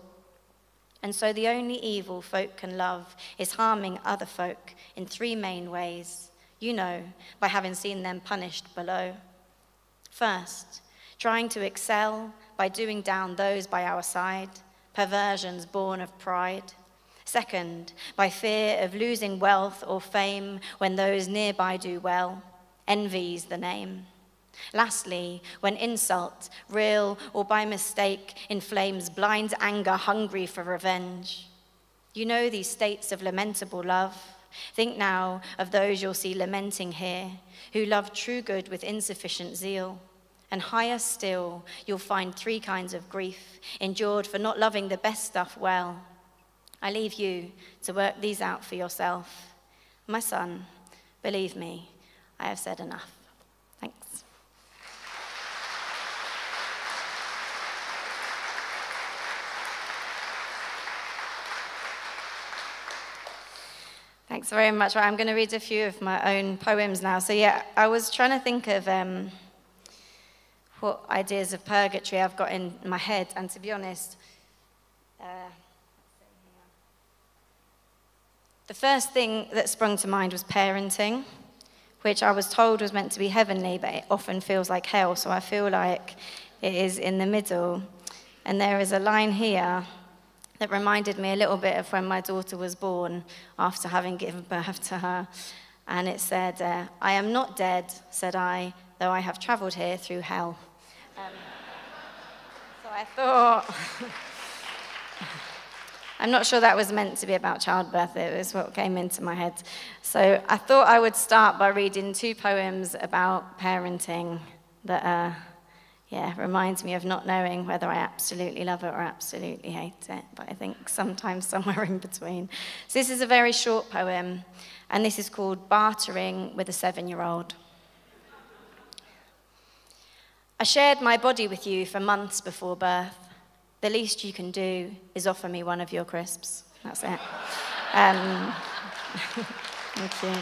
And so the only evil folk can love is harming other folk in three main ways. You know, by having seen them punished below. First, trying to excel by doing down those by our side, perversions born of pride. Second, by fear of losing wealth or fame when those nearby do well, envy's the name. Lastly, when insult, real or by mistake, inflames blind anger hungry for revenge. You know these states of lamentable love. Think now of those you'll see lamenting here, who love true good with insufficient zeal. And higher still, you'll find three kinds of grief, endured for not loving the best stuff well. I leave you to work these out for yourself. My son, believe me, I have said enough. Thanks. Thanks very much. Right, I'm going to read a few of my own poems now. So yeah, I was trying to think of um, what ideas of purgatory I've got in my head, and to be honest, uh, the first thing that sprung to mind was parenting, which I was told was meant to be heavenly, but it often feels like hell. So I feel like It is in the middle. And there is a line here that reminded me a little bit of when my daughter was born after having given birth to her. And it said, uh, I am not dead, said I, though I have travelled here through hell. Um, so I thought, I'm not sure that was meant to be about childbirth, it was what came into my head. So I thought I would start by reading two poems about parenting that uh, yeah, reminds me of not knowing whether I absolutely love it or absolutely hate it, but I think sometimes somewhere in between. So this is a very short poem, and this is called Bartering with a Seven-Year-Old. I shared my body with you for months before birth. The least you can do is offer me one of your crisps. That's it. Um, thank you.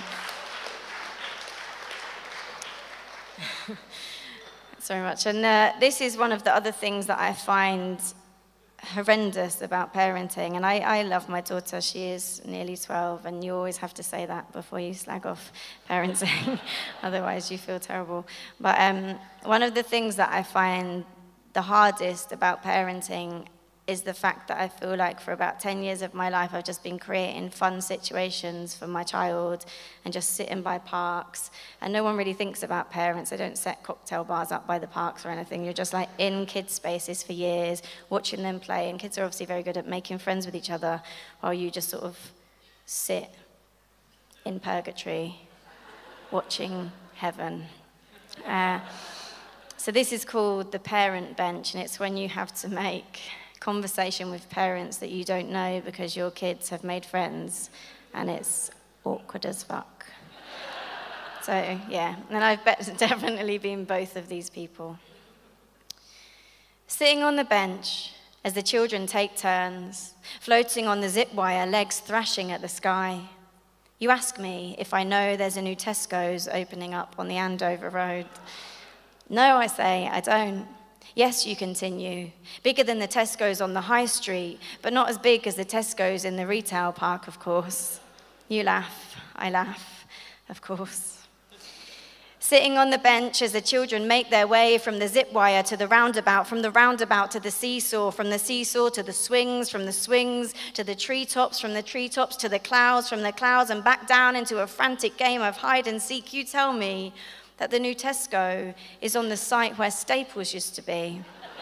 Thanks very much. And uh, this is one of the other things that I find horrendous about parenting. And I, I love my daughter. She is nearly twelve, and you always have to say that before you slag off parenting. Otherwise, you feel terrible. But um, one of the things that I find the hardest about parenting is the fact that I feel like for about ten years of my life, I've just been creating fun situations for my child and just sitting by parks. And no one really thinks about parents. They don't set cocktail bars up by the parks or anything. You're just like in kids' spaces for years, watching them play. And kids are obviously very good at making friends with each other while you just sort of sit in purgatory, watching heaven. Uh, so this is called the parent bench, and it's when you have to make conversation with parents that you don't know because your kids have made friends, and it's awkward as fuck. So, yeah, and I've bet definitely been both of these people. Sitting on the bench as the children take turns, floating on the zip wire, legs thrashing at the sky. You ask me if I know there's a new Tesco's opening up on the Andover Road. No, I say, I don't. Yes, you continue. Bigger than the Tesco's on the high street, but not as big as the Tesco's in the retail park, of course. You laugh, I laugh, of course. Sitting on the bench as the children make their way from the zip wire to the roundabout, from the roundabout to the seesaw, from the seesaw to the swings, from the swings to the treetops, from the treetops to the clouds, from the clouds and back down into a frantic game of hide and seek. You tell me that the new Tesco is on the site where Staples used to be.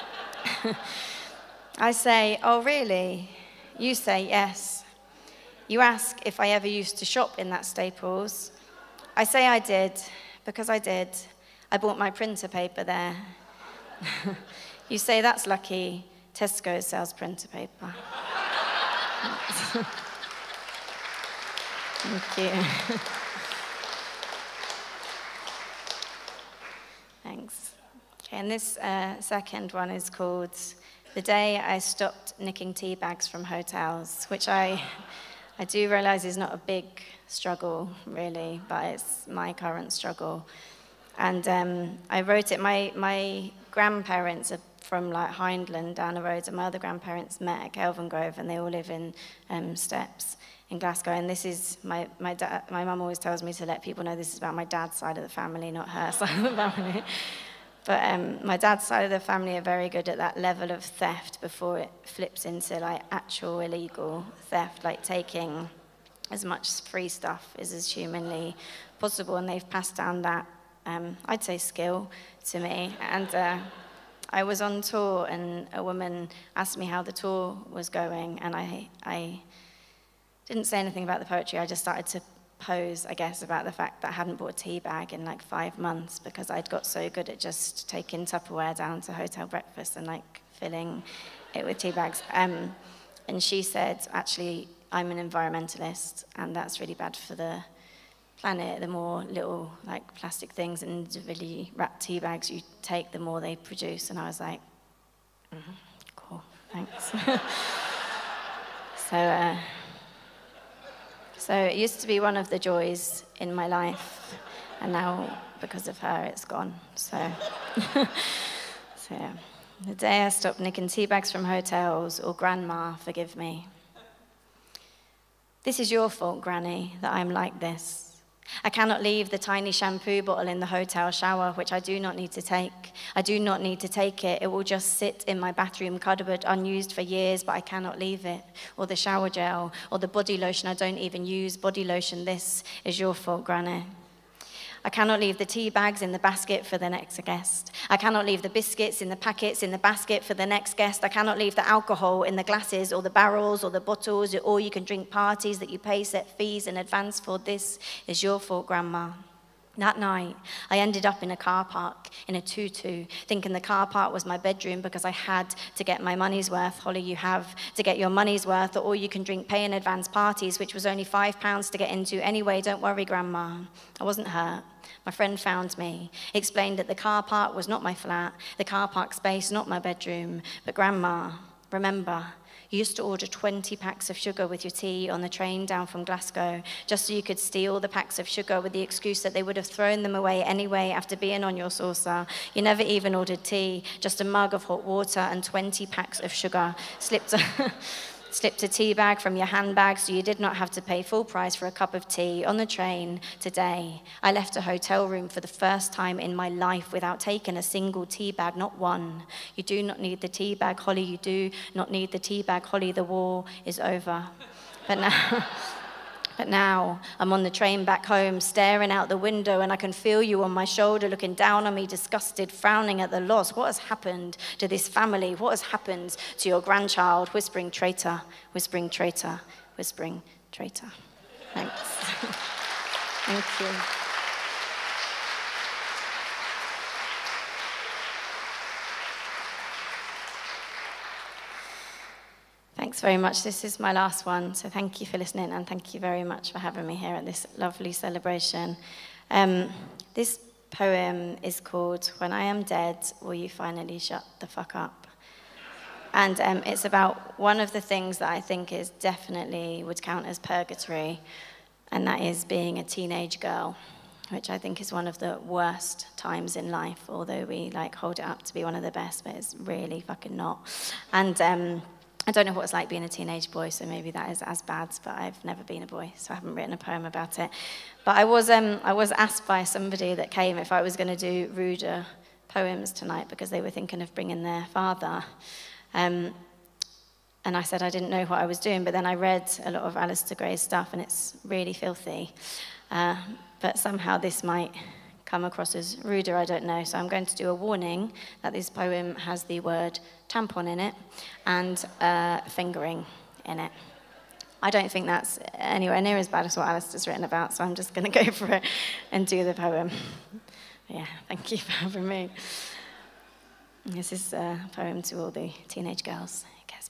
I say, oh really? You say yes. You ask if I ever used to shop in that Staples. I say I did, because I did. I bought my printer paper there. You say that's lucky. Tesco sells printer paper. Thank you. Thanks. Okay, and this uh, second one is called The Day I Stopped Nicking Tea Bags from Hotels, which I, I do realise is not a big struggle, really, but it's my current struggle. And um, I wrote it, my, my grandparents are from like Hindland down the road, and my other grandparents met at Kelvingrove, and they all live in um, Steps in Glasgow. And this is, my, my, da- my mum always tells me to let people know this is about my dad's side of the family, not her side of the family. But um, my dad's side of the family are very good at that level of theft before it flips into like actual illegal theft, like taking as much free stuff as is humanly possible. And they've passed down that, um, I'd say, skill to me. And uh, I was on tour, and a woman asked me how the tour was going, and I, I didn't say anything about the poetry. I just started to pose, I guess, about the fact that I hadn't bought a tea bag in like five months because I'd got so good at just taking Tupperware down to hotel breakfast and like filling it with tea bags. Um, and she said, actually, I'm an environmentalist, and that's really bad for the planet. The more little like plastic things and individually wrapped tea bags you take, the more they produce. And I was like, mm-hmm, cool, thanks. so, uh, so it used to be one of the joys in my life, and now because of her, it's gone. So, so yeah. The day I stopped nicking tea bags from hotels, or Grandma, forgive me. This is your fault, Granny, that I'm like this. I cannot leave the tiny shampoo bottle in the hotel shower, which I do not need to take. I do not need to take it. It will just sit in my bathroom cupboard, unused for years, but I cannot leave it. Or the shower gel, or the body lotion I don't even use. Body lotion, this is your fault, Granny. I cannot leave the tea bags in the basket for the next guest. I cannot leave the biscuits in the packets in the basket for the next guest. I cannot leave the alcohol in the glasses or the barrels or the bottles or you can drink parties that you pay set fees in advance for. This is your fault, Grandma. That night, I ended up in a car park in a tutu, thinking the car park was my bedroom because I had to get my money's worth. Hollie, you have to get your money's worth, or all you can drink pay in advance parties, which was only five pounds to get into anyway. Don't worry, Grandma. I wasn't hurt. My friend found me, explained that the car park was not my flat, the car park space not my bedroom. But Grandma, remember, you used to order twenty packs of sugar with your tea on the train down from Glasgow, just so you could steal the packs of sugar with the excuse that they would have thrown them away anyway after being on your saucer. You never even ordered tea, just a mug of hot water and twenty packs of sugar. Slipped a, slipped a tea bag from your handbag so you did not have to pay full price for a cup of tea on the train today. I left a hotel room for the first time in my life without taking a single tea bag, not one. You do not need the tea bag, Hollie. You do not need the tea bag, Hollie. The war is over. But now, but now I'm on the train back home, staring out the window, and I can feel you on my shoulder, looking down on me, disgusted, frowning at the loss. What has happened to this family? What has happened to your grandchild? Whispering traitor, whispering traitor, whispering traitor. Thanks. Thank you. Thanks very much. This is my last one, so thank you for listening, and thank you very much for having me here at this lovely celebration. Um, this poem is called When I Am Dead, Will You Finally Shut the Fuck Up? And um, it's about one of the things that I think is definitely would count as purgatory, and that is being a teenage girl, which I think is one of the worst times in life, although we like hold it up to be one of the best, but it's really fucking not. And um, I don't know what it's like being a teenage boy, so maybe that is as bad, but I've never been a boy, so I haven't written a poem about it. But I was um, I was asked by somebody that came if I was going to do ruder poems tonight because they were thinking of bringing their father. Um, and I said I didn't know what I was doing, but then I read a lot of Alasdair Gray's stuff, and it's really filthy. Uh, but somehow this might come across as ruder, I don't know. So I'm going to do a warning that this poem has the word tampon in it and uh, fingering in it. I don't think that's anywhere near as bad as what Alasdair's written about, so I'm just going to go for it and do the poem. Yeah, thank you for having me. This is a poem to all the teenage girls. It gets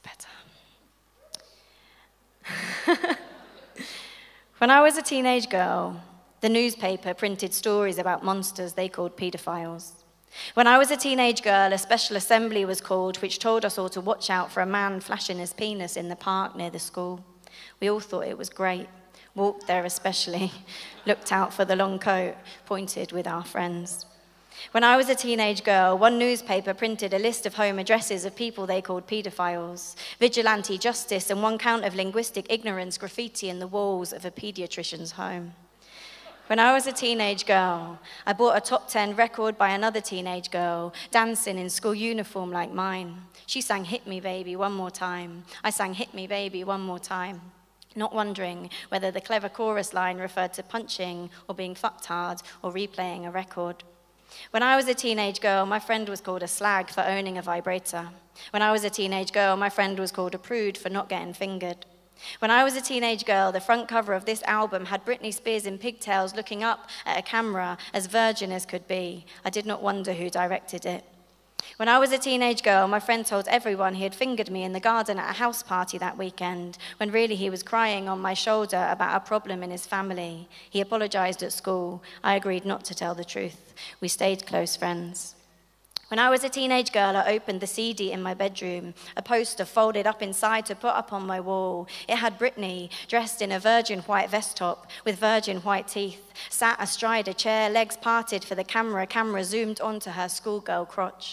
better. When I was a teenage girl, the newspaper printed stories about monsters they called paedophiles. When I was a teenage girl, a special assembly was called, which told us all to watch out for a man flashing his penis in the park near the school. We all thought it was great, walked there especially, looked out for the long coat, pointed with our friends. When I was a teenage girl, one newspaper printed a list of home addresses of people they called paedophiles, vigilante justice, and one count of linguistic ignorance graffiti in the walls of a paediatrician's home. When I was a teenage girl, I bought a top ten record by another teenage girl, dancing in school uniform like mine. She sang Hit Me Baby one more time. I sang Hit Me Baby one more time, not wondering whether the clever chorus line referred to punching or being fucked hard or replaying a record. When I was a teenage girl, my friend was called a slag for owning a vibrator. When I was a teenage girl, my friend was called a prude for not getting fingered. When I was a teenage girl, the front cover of this album had Britney Spears in pigtails looking up at a camera, as virgin as could be. I did not wonder who directed it. When I was a teenage girl, my friend told everyone he had fingered me in the garden at a house party that weekend, when really he was crying on my shoulder about a problem in his family. He apologized at school. I agreed not to tell the truth. We stayed close friends. When I was a teenage girl, I opened the C D in my bedroom, a poster folded up inside to put up on my wall. It had Britney, dressed in a virgin white vest top with virgin white teeth, sat astride a chair, legs parted for the camera, camera zoomed onto her schoolgirl crotch.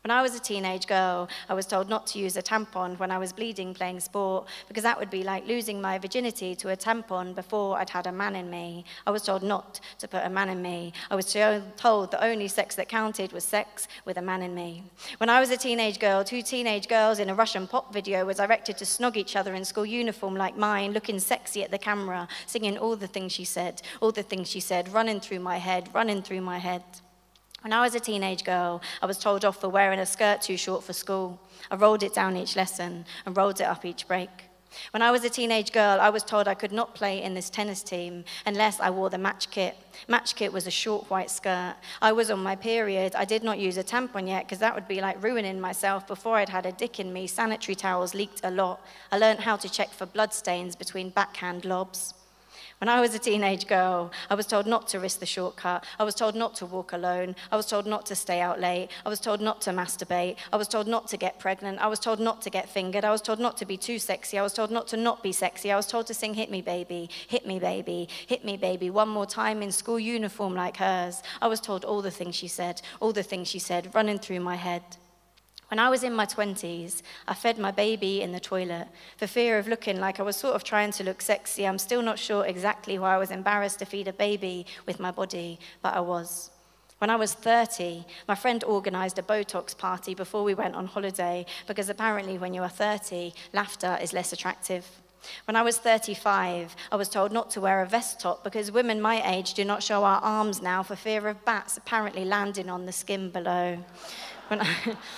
When I was a teenage girl, I was told not to use a tampon when I was bleeding playing sport, because that would be like losing my virginity to a tampon before I'd had a man in me. I was told not to put a man in me. I was told the only sex that counted was sex with a man in me. When I was a teenage girl, two teenage girls in a Russian pop video were directed to snog each other in school uniform like mine, looking sexy at the camera, singing all the things she said, all the things she said, running through my head, running through my head. When I was a teenage girl, I was told off for wearing a skirt too short for school. I rolled it down each lesson and rolled it up each break. When I was a teenage girl, I was told I could not play in this tennis team unless I wore the match kit. Match kit was a short white skirt. I was on my period. I did not use a tampon yet because that would be like ruining myself before I'd had a dick in me. Sanitary towels leaked a lot. I learned how to check for blood stains between backhand lobs. When I was a teenage girl, I was told not to risk the shortcut. I was told not to walk alone. I was told not to stay out late. I was told not to masturbate. I was told not to get pregnant. I was told not to get fingered. I was told not to be too sexy. I was told not to not be sexy. I was told to sing Hit Me Baby, Hit Me Baby, Hit Me Baby one more time in school uniform like hers. I was told all the things she said, all the things she said running through my head. When I was in my twenties, I fed my baby in the toilet for fear of looking like I was sort of trying to look sexy. I'm still not sure exactly why I was embarrassed to feed a baby with my body, but I was. When I was thirty, my friend organised a Botox party before we went on holiday because apparently when you are thirty, laughter is less attractive. When I was thirty-five, I was told not to wear a vest top because women my age do not show our arms now for fear of bats apparently landing on the skin below. When I...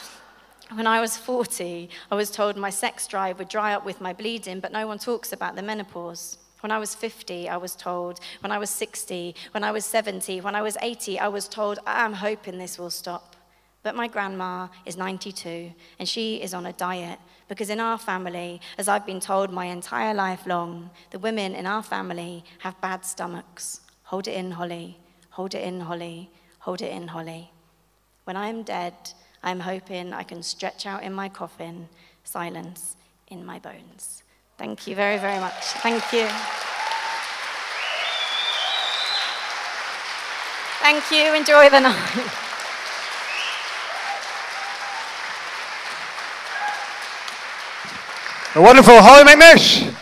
When I was forty, I was told my sex drive would dry up with my bleeding, but no one talks about the menopause. When I was fifty, I was told. When I was sixty, when I was seventy, when I was eighty, I was told, I'm hoping this will stop. But my grandma is ninety-two, and she is on a diet, because in our family, as I've been told my entire life long, the women in our family have bad stomachs. Hold it in, Hollie. Hold it in, Hollie. Hold it in, Hollie. When I am dead, I'm hoping I can stretch out in my coffin, silence in my bones. Thank you very, very much. Thank you. Thank you. Enjoy the night. The wonderful Hollie McNish.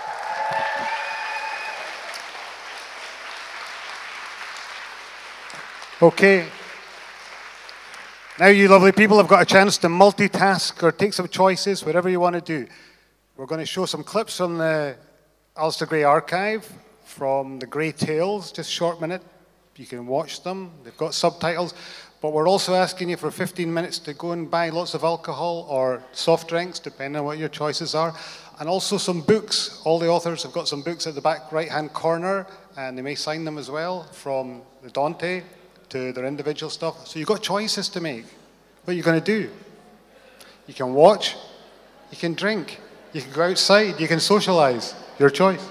Okay. Now you lovely people have got a chance to multitask or take some choices, whatever you want to do. We're going to show some clips from the Alasdair Gray archive, from the Grey Tales, just a short minute. You can watch them. They've got subtitles. But we're also asking you for fifteen minutes to go and buy lots of alcohol or soft drinks, depending on what your choices are. And also some books. All the authors have got some books at the back right-hand corner, and they may sign them as well, from the Dante to their individual stuff. So you've got choices to make. What are you going to do? You can watch, you can drink, you can go outside, you can socialize. Your choice.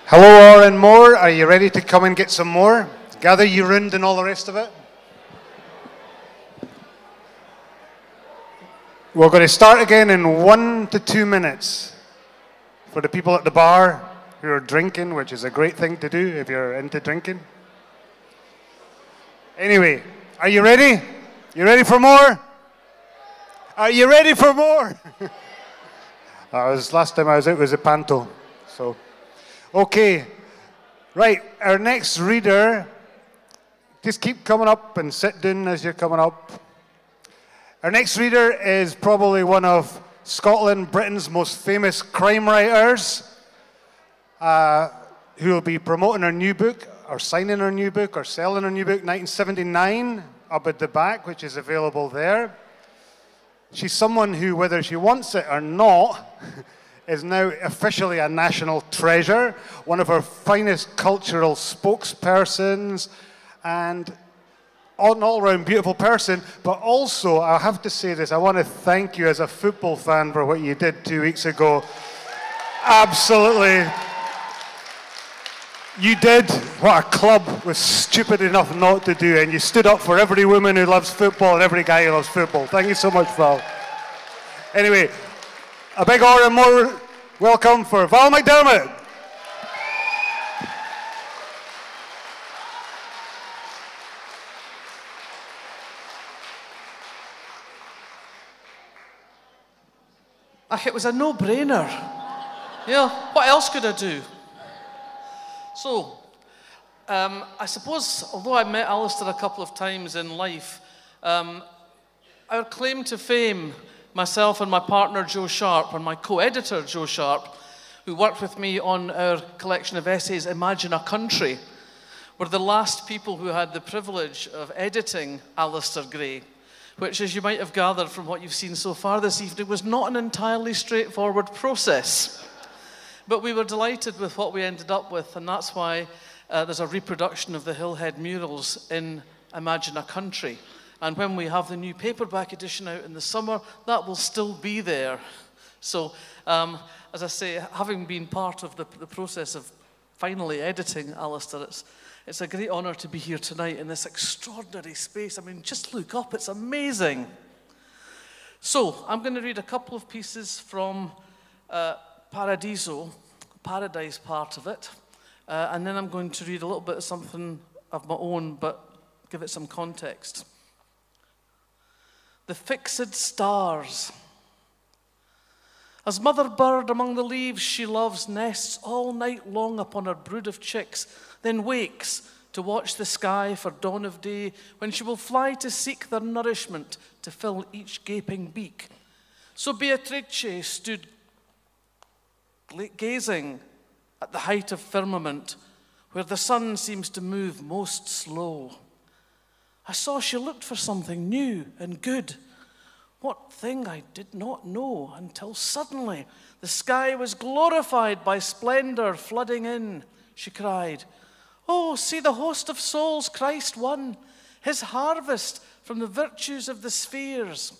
Hello, Oran more. Are you ready to come and get some more? Gather ye round and all the rest of it. We're going to start again in one to two minutes. For the people at the bar who are drinking, which is a great thing to do if you're into drinking. Anyway, are you ready? You ready for more? Are you ready for more? I was, last time I was out was a panto. So, okay. Right, our next reader, just keep coming up and sit down as you're coming up. Our next reader is probably one of Scotland, Britain's most famous crime writers, uh, who will be promoting her new book, or signing her new book, or selling her new book, nineteen seventy-nine, up at the back, which is available there. She's someone who, whether she wants it or not, is now officially a national treasure, one of our finest cultural spokespersons, and an all-round beautiful person. But also, I have to say this, I want to thank you as a football fan for what you did two weeks ago. Absolutely. You did what a club was stupid enough not to do, and you stood up for every woman who loves football and every guy who loves football. Thank you so much, Val. Anyway, a big Òran more welcome for Val McDermid. Ach, it was a no-brainer. Yeah, what else could I do? So, um, I suppose, although I met Alasdair a couple of times in life, um, our claim to fame, myself and my partner Joe Sharp, and my co-editor Joe Sharp, who worked with me on our collection of essays, Imagine a Country, were the last people who had the privilege of editing Alasdair Gray, which, as you might have gathered from what you've seen so far this evening, was not an entirely straightforward process. But we were delighted with what we ended up with, and that's why uh, there's a reproduction of the Hillhead murals in Imagine a Country. And when we have the new paperback edition out in the summer, that will still be there. So, um, as I say, having been part of the, the process of finally editing Alasdair, it's, it's a great honour to be here tonight in this extraordinary space. I mean, just look up, it's amazing. So, I'm going to read a couple of pieces from uh, Paradiso, Paradise part of it, uh, and then I'm going to read a little bit of something of my own, but give it some context. The Fixed Stars. As mother bird among the leaves she loves nests all night long upon her brood of chicks, then wakes to watch the sky for dawn of day, when she will fly to seek their nourishment to fill each gaping beak. So Beatrice stood gazing at the height of firmament, where the sun seems to move most slow. I saw she looked for something new and good. What thing I did not know, until suddenly the sky was glorified by splendor flooding in. She cried, "Oh, see the host of souls Christ won, his harvest from the virtues of the spheres."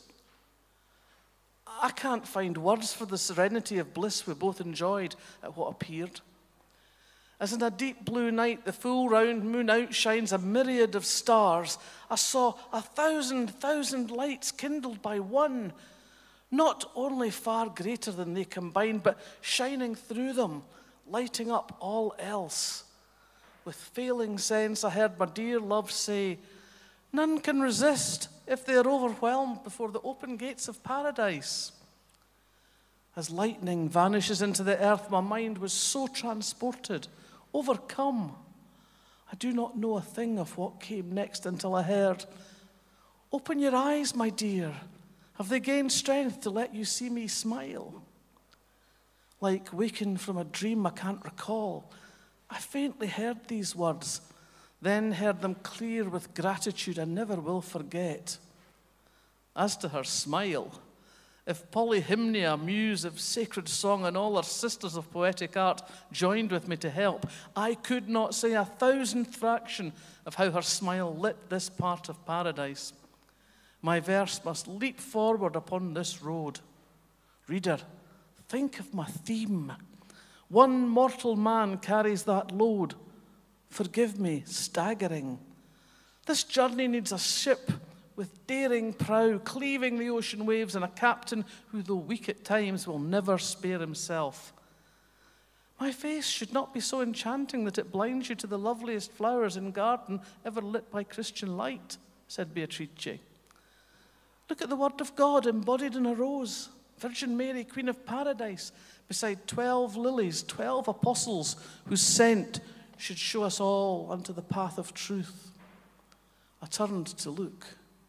I can't find words for the serenity of bliss we both enjoyed at what appeared. As in a deep blue night the full round moon outshines a myriad of stars, I saw a thousand thousand lights kindled by one, not only far greater than they combined, but shining through them, lighting up all else. With failing sense I heard my dear love say, "None can resist if they are overwhelmed before the open gates of paradise." As lightning vanishes into the earth, my mind was so transported, overcome. I do not know a thing of what came next until I heard, "Open your eyes, my dear. Have they gained strength to let you see me smile?" Like waking from a dream I can't recall, I faintly heard these words, then heard them clear with gratitude I never will forget. As to her smile, if Polyhymnia, muse of sacred song, and all her sisters of poetic art joined with me to help, I could not say a thousandth fraction of how her smile lit this part of paradise. My verse must leap forward upon this road. Reader, think of my theme. One mortal man carries that load. Forgive me, staggering. This journey needs a ship with daring prow, cleaving the ocean waves, and a captain who, though weak at times, will never spare himself. My face should not be so enchanting that it blinds you to the loveliest flowers in garden ever lit by Christian light, said Beatrice. Look at the word of God embodied in a rose. Virgin Mary, Queen of Paradise, beside twelve lilies, twelve apostles whose scent should show us all unto the path of truth. I turned to look.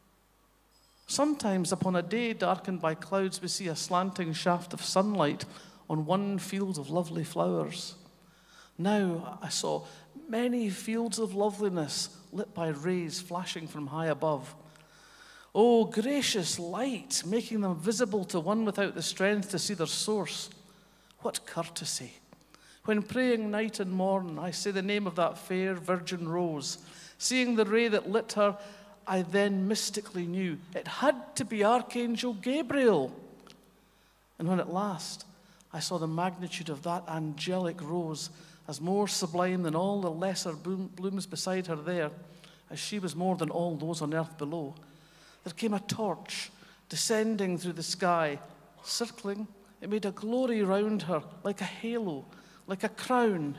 Sometimes upon a day darkened by clouds we see a slanting shaft of sunlight on one field of lovely flowers. Now I saw many fields of loveliness lit by rays flashing from high above. Oh, gracious light, making them visible to one without the strength to see their source. What courtesy! When praying night and morn, I say the name of that fair virgin rose. Seeing the ray that lit her, I then mystically knew it had to be Archangel Gabriel. And when at last I saw the magnitude of that angelic rose as more sublime than all the lesser blooms beside her there, as she was more than all those on earth below, there came a torch descending through the sky, circling. It made a glory round her, like a halo, like a crown.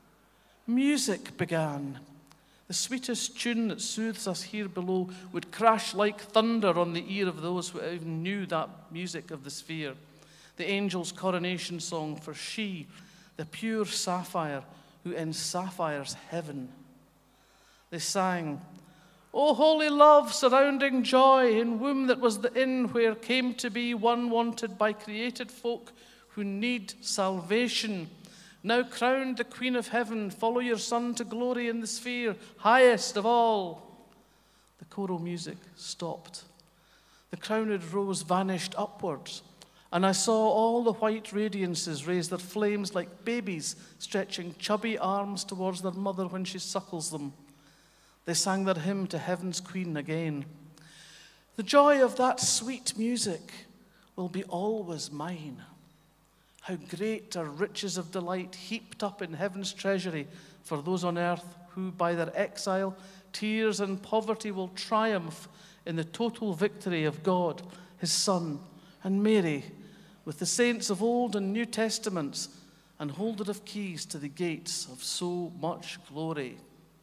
Music began. The sweetest tune that soothes us here below would crash like thunder on the ear of those who even knew that music of the sphere. The angel's coronation song for she, the pure sapphire, who in sapphire's heaven. They sang, O holy love, surrounding joy, in womb that was the inn where came to be one wanted by created folk who need salvation. Now crowned the Queen of Heaven, follow your Son to glory in the sphere, highest of all. The choral music stopped. The crowned rose vanished upwards, and I saw all the white radiances raise their flames like babies stretching chubby arms towards their mother when she suckles them. They sang their hymn to Heaven's Queen again. The joy of that sweet music will be always mine. How great are riches of delight heaped up in heaven's treasury for those on earth who, by their exile, tears, and poverty, will triumph in the total victory of God, his Son, and Mary, with the saints of Old and New Testaments, and holder of keys to the gates of so much glory.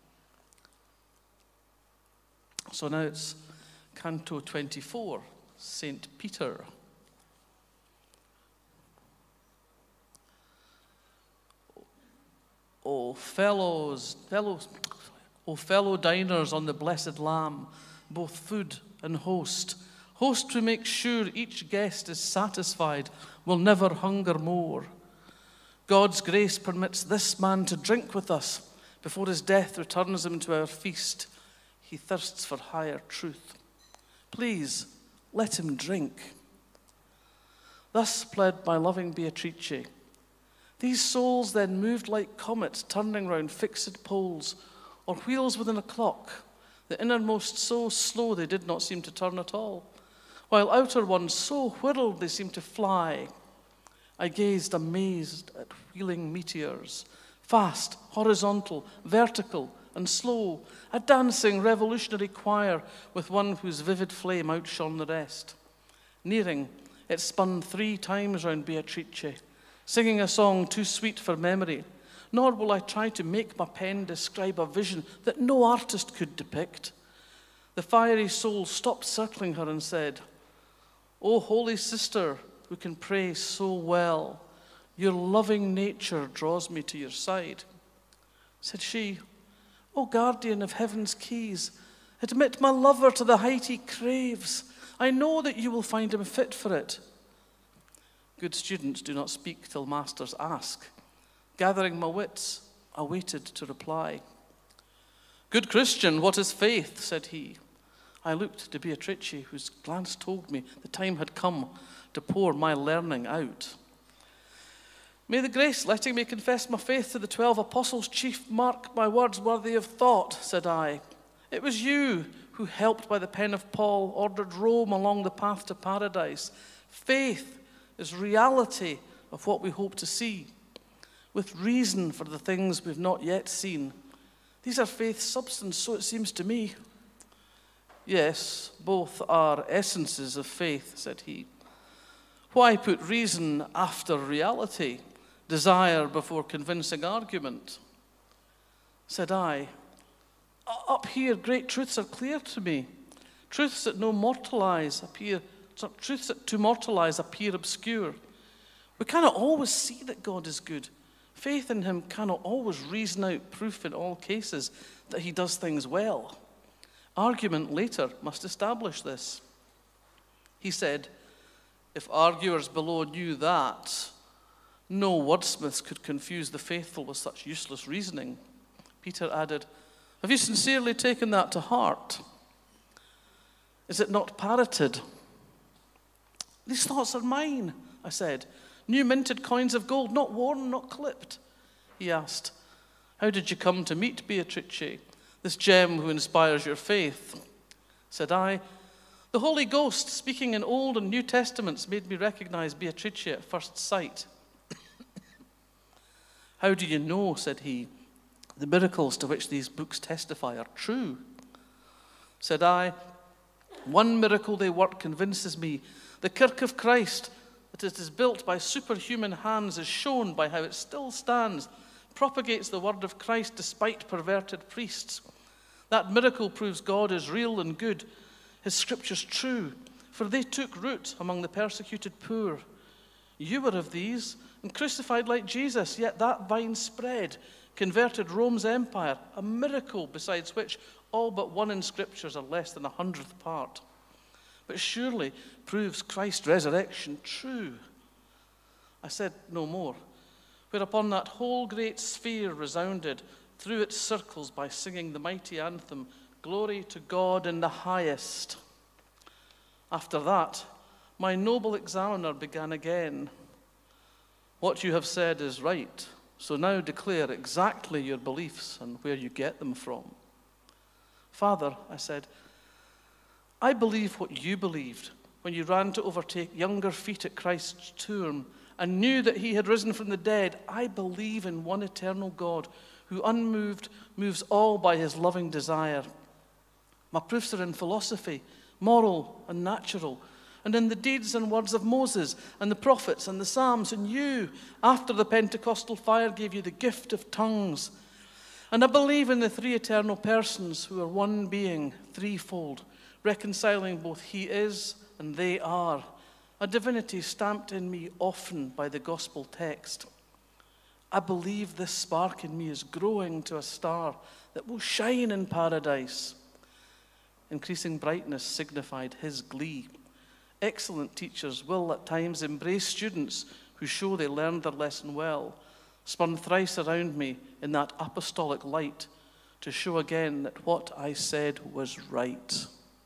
So now it's Canto twenty-four, Saint Peter. O fellows, fellows, O fellow diners on the blessed Lamb, both food and host, host who makes sure each guest is satisfied, will never hunger more. God's grace permits this man to drink with us before his death returns him to our feast. He thirsts for higher truth. Please, let him drink. Thus pled my loving Beatrice. These souls then moved like comets turning round fixed poles, or wheels within a clock, the innermost so slow they did not seem to turn at all, while outer ones so whirled they seemed to fly. I gazed amazed at wheeling meteors, fast, horizontal, vertical, and slow, a dancing revolutionary choir with one whose vivid flame outshone the rest. Nearing, it spun three times round Beatrice, singing a song too sweet for memory, nor will I try to make my pen describe a vision that no artist could depict. The fiery soul stopped circling her and said, O holy sister, who can pray so well, your loving nature draws me to your side. Said she, O guardian of heaven's keys, admit my lover to the height he craves. I know that you will find him fit for it. Good students do not speak till masters ask. Gathering my wits, I waited to reply. Good Christian, what is faith? Said he. I looked to Beatrice, whose glance told me the time had come to pour my learning out. May the grace letting me confess my faith to the twelve apostles chief mark my words worthy of thought, said I. It was you who, helped by the pen of Paul, ordered Rome along the path to paradise. Faith is reality of what we hope to see. with reason for the things we've not yet seen. These are faith's substance, so it seems to me. Yes, both are essences of faith, said he. Why put reason after reality, desire before convincing argument? Said I, up here great truths are clear to me. Truths that no mortalize appear, truths that to mortalize appear obscure. We cannot always see that God is good. Faith in him cannot always reason out proof in all cases that he does things well. Argument later must establish this. He said, if arguers below knew that, no wordsmiths could confuse the faithful with such useless reasoning. Peter added, have you sincerely taken that to heart? Is it not parroted? These thoughts are mine, I said. New minted coins of gold, not worn, not clipped. He asked, how did you come to meet Beatrice, this gem who inspires your faith? Said I, the Holy Ghost, speaking in Old and New Testaments, made me recognize Beatrice at first sight. How do you know, said he, the miracles to which these books testify are true? Said I, one miracle they work convinces me. The Kirk of Christ, that it is built by superhuman hands, is shown by how it still stands, propagates the word of Christ despite perverted priests. That miracle proves God is real and good, his scriptures true, for they took root among the persecuted poor. You were of these, and crucified like Jesus, yet that vine spread, converted Rome's empire, a miracle besides which all but one in scriptures are less than a hundredth part. But surely proves Christ's resurrection true. I said no more, whereupon that whole great sphere resounded through its circles by singing the mighty anthem, Glory to God in the highest. After that, my noble examiner began again. What you have said is right, so now declare exactly your beliefs and where you get them from. Father, I said, I believe what you believed when you ran to overtake younger feet at Christ's tomb and knew that he had risen from the dead. I believe in one eternal God who unmoved moves all by his loving desire. My proofs are in philosophy, moral and natural, and in the deeds and words of Moses and the prophets and the Psalms, and you, after the Pentecostal fire, gave you the gift of tongues. And I believe in the three eternal persons who are one being, threefold, reconciling both he is and they are, a divinity stamped in me often by the gospel text. I believe this spark in me is growing to a star that will shine in paradise. Increasing brightness signified his glee. Excellent teachers will at times embrace students who show they learned their lesson well, spun thrice around me in that apostolic light to show again that what I said was right.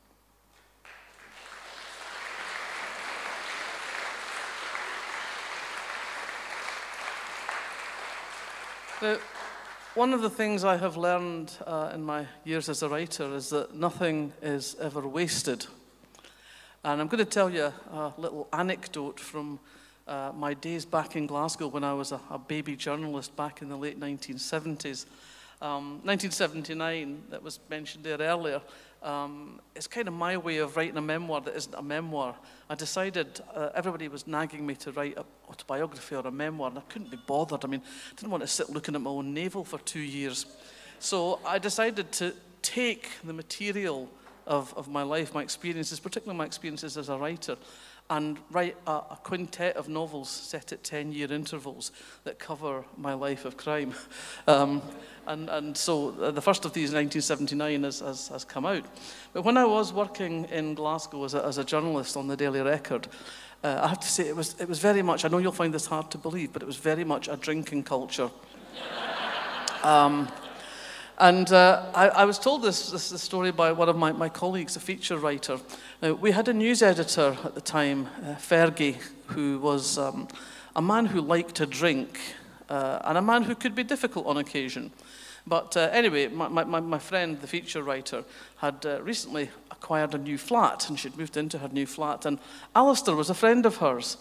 Now, one of the things I have learned uh, in my years as a writer is that nothing is ever wasted. And I'm going to tell you a little anecdote from uh, my days back in Glasgow when I was a, a baby journalist back in the late nineteen seventies. Um, nineteen seventy-nine, that was mentioned there earlier, um, it's kind of my way of writing a memoir that isn't a memoir. I decided, uh, everybody was nagging me to write an autobiography or a memoir, and I couldn't be bothered. I mean, I didn't want to sit looking at my own navel for two years. So I decided to take the material of, of my life, my experiences, particularly my experiences as a writer, and write a, a quintet of novels set at ten-year intervals that cover my life of crime. Um, and, and so the first of these, nineteen seventy-nine, has, has, has come out. But when I was working in Glasgow as a, as a journalist on the Daily Record, uh, I have to say it was, it was very much, I know you'll find this hard to believe, but it was very much a drinking culture. um, And uh, I, I was told this, this, this story by one of my, my colleagues, a feature writer. Now, we had a news editor at the time, uh, Fergie, who was um, a man who liked to drink, uh, and a man who could be difficult on occasion. But uh, anyway, my, my, my friend, the feature writer, had uh, recently acquired a new flat, and she'd moved into her new flat. And Alasdair was a friend of hers.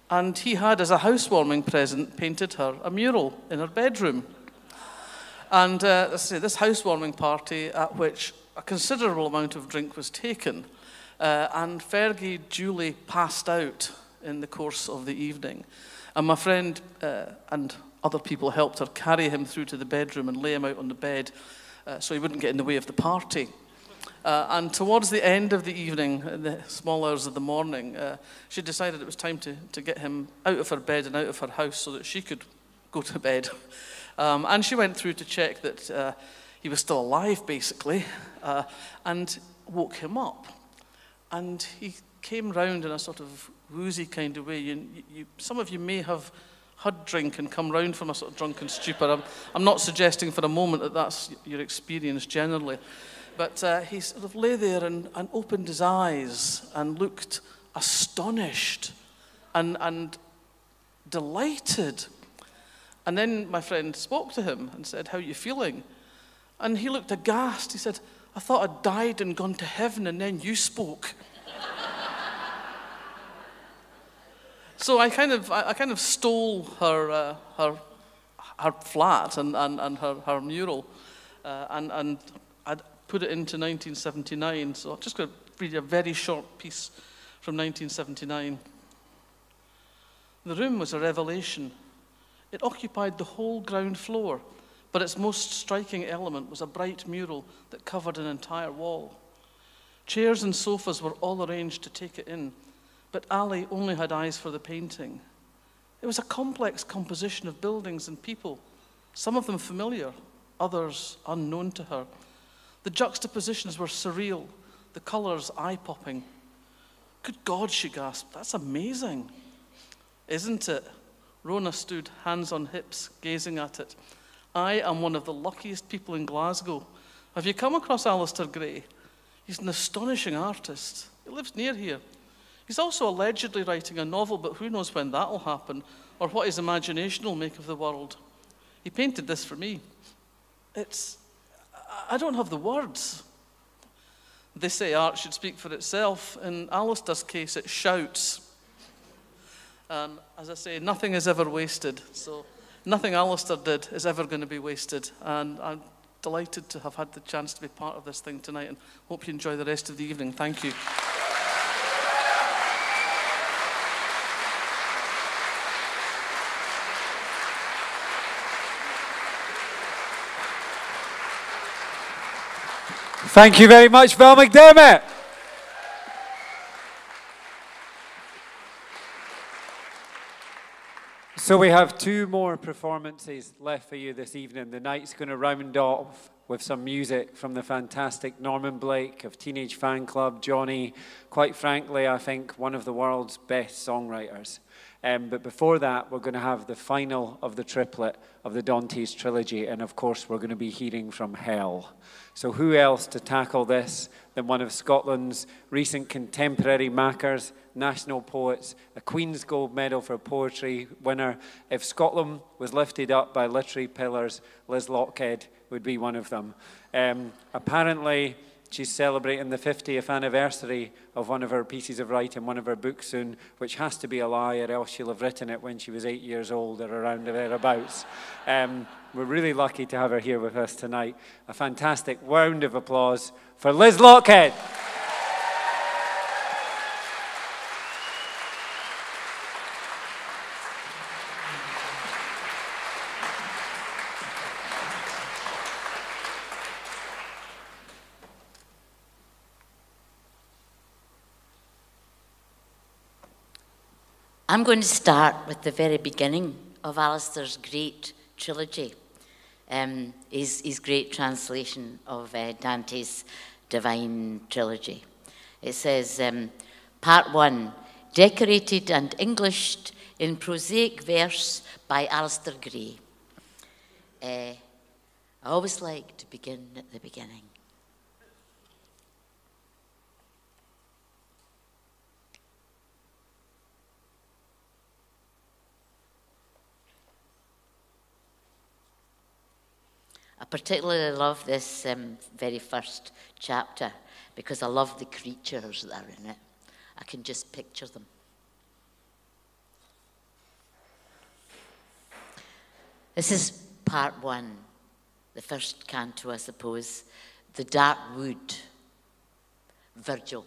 And he had, as a housewarming present, painted her a mural in her bedroom. And uh, let's say this housewarming party at which a considerable amount of drink was taken, uh, and Fergie duly passed out in the course of the evening. And my friend uh, and other people helped her carry him through to the bedroom and lay him out on the bed uh, so he wouldn't get in the way of the party. Uh, and towards the end of the evening, in the small hours of the morning, uh, she decided it was time to, to get him out of her bed and out of her house so that she could go to bed. Um, and she went through to check that uh, he was still alive, basically, uh, and woke him up. And he came round in a sort of woozy kind of way. You, you, some of you may have had drink and come round from a sort of drunken stupor. I'm, I'm not suggesting for a moment that that's your experience generally. But uh, he sort of lay there and, and opened his eyes and looked astonished and, and delighted. And then my friend spoke to him and said, "How are you feeling?" And he looked aghast. He said, "I thought I'd died and gone to heaven, and then you spoke." So I kind of, I kind of stole her, uh, her, her flat and, and, and her, her mural, uh, and, and I'd put it into nineteen seventy-nine. So I'm just going to read you a very short piece from nineteen seventy-nine. The room was a revelation. It occupied the whole ground floor, but its most striking element was a bright mural that covered an entire wall. Chairs and sofas were all arranged to take it in, but Ali only had eyes for the painting. It was a complex composition of buildings and people, some of them familiar, others unknown to her. The juxtapositions were surreal, the colors eye-popping. "Good God," she gasped, "that's amazing." "Isn't it?" Rona stood, hands on hips, gazing at it. "I am one of the luckiest people in Glasgow. Have you come across Alasdair Gray? He's an astonishing artist. He lives near here. He's also allegedly writing a novel, but who knows when that'll happen, or what his imagination will make of the world. He painted this for me. It's... I don't have the words." They say art should speak for itself. In Alasdair's case, it shouts. And as I say, nothing is ever wasted. So nothing Alasdair did is ever going to be wasted. And I'm delighted to have had the chance to be part of this thing tonight, and hope you enjoy the rest of the evening. Thank you. Thank you very much, Val McDermid. So we have two more performances left for you this evening. The night's going to round off with some music from the fantastic Norman Blake of Teenage Fanclub. Johnny, quite frankly, I think one of the world's best songwriters. Um, but before that, we're going to have the final of the triplet of the Dante's trilogy. And of course, we're going to be hearing from hell. So who else to tackle this than one of Scotland's recent contemporary makers, national poets, a Queen's Gold Medal for Poetry winner. If Scotland was lifted up by literary pillars, Liz Lochhead would be one of them. Um, apparently, she's celebrating the fiftieth anniversary of one of her pieces of writing, one of her books soon, which has to be a lie, or else she'll have written it when she was eight years old or around thereabouts. Um, we're really lucky to have her here with us tonight. A fantastic round of applause for Liz Lochhead. I'm going to start with the very beginning of Alasdair's great trilogy, um, his, his great translation of uh, Dante's Divine Trilogy. It says, um, Part one, decorated and Englished in prosaic verse by Alasdair Gray. Uh, I always like to begin at the beginning. I particularly love this um, very first chapter because I love the creatures that are in it. I can just picture them. This is part one, the first canto, I suppose, The Dark Wood, Virgil.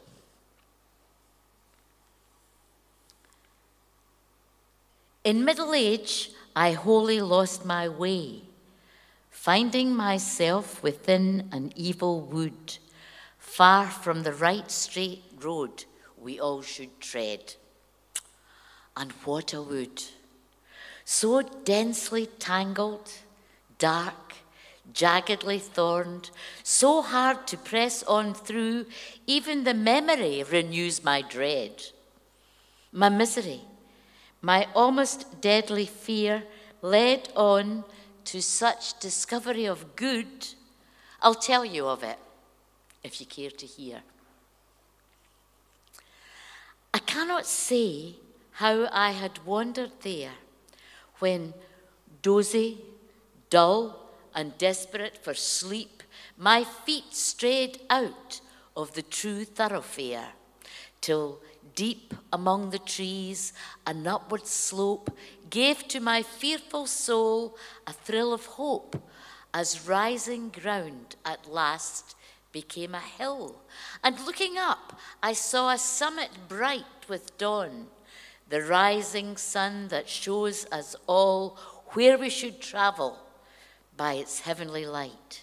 In middle age, I wholly lost my way, finding myself within an evil wood, far from the right straight road we all should tread. And what a wood! So densely tangled, dark, jaggedly thorned, so hard to press on through, even the memory renews my dread. My misery, my almost deadly fear led on to such discovery of good, I'll tell you of it, if you care to hear. I cannot say how I had wandered there, when, dozy, dull, and desperate for sleep, my feet strayed out of the true thoroughfare, till deep among the trees an upward slope gave to my fearful soul a thrill of hope, as rising ground at last became a hill, and looking up I saw a summit bright with dawn, the rising sun that shows us all where we should travel by its heavenly light.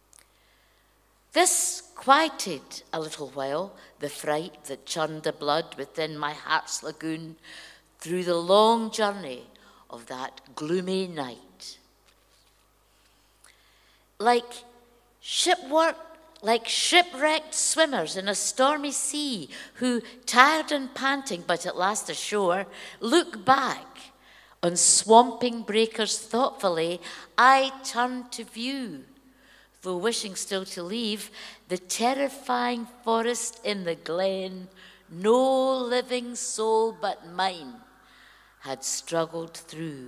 This quieted a little while the fright that churned the blood within my heart's lagoon through the long journey of that gloomy night. Like shipwork, like shipwrecked swimmers in a stormy sea who, tired and panting but at last ashore, look back on swamping breakers thoughtfully, I turned to view, though wishing still to leave, the terrifying forest in the glen. No living soul but mine had struggled through.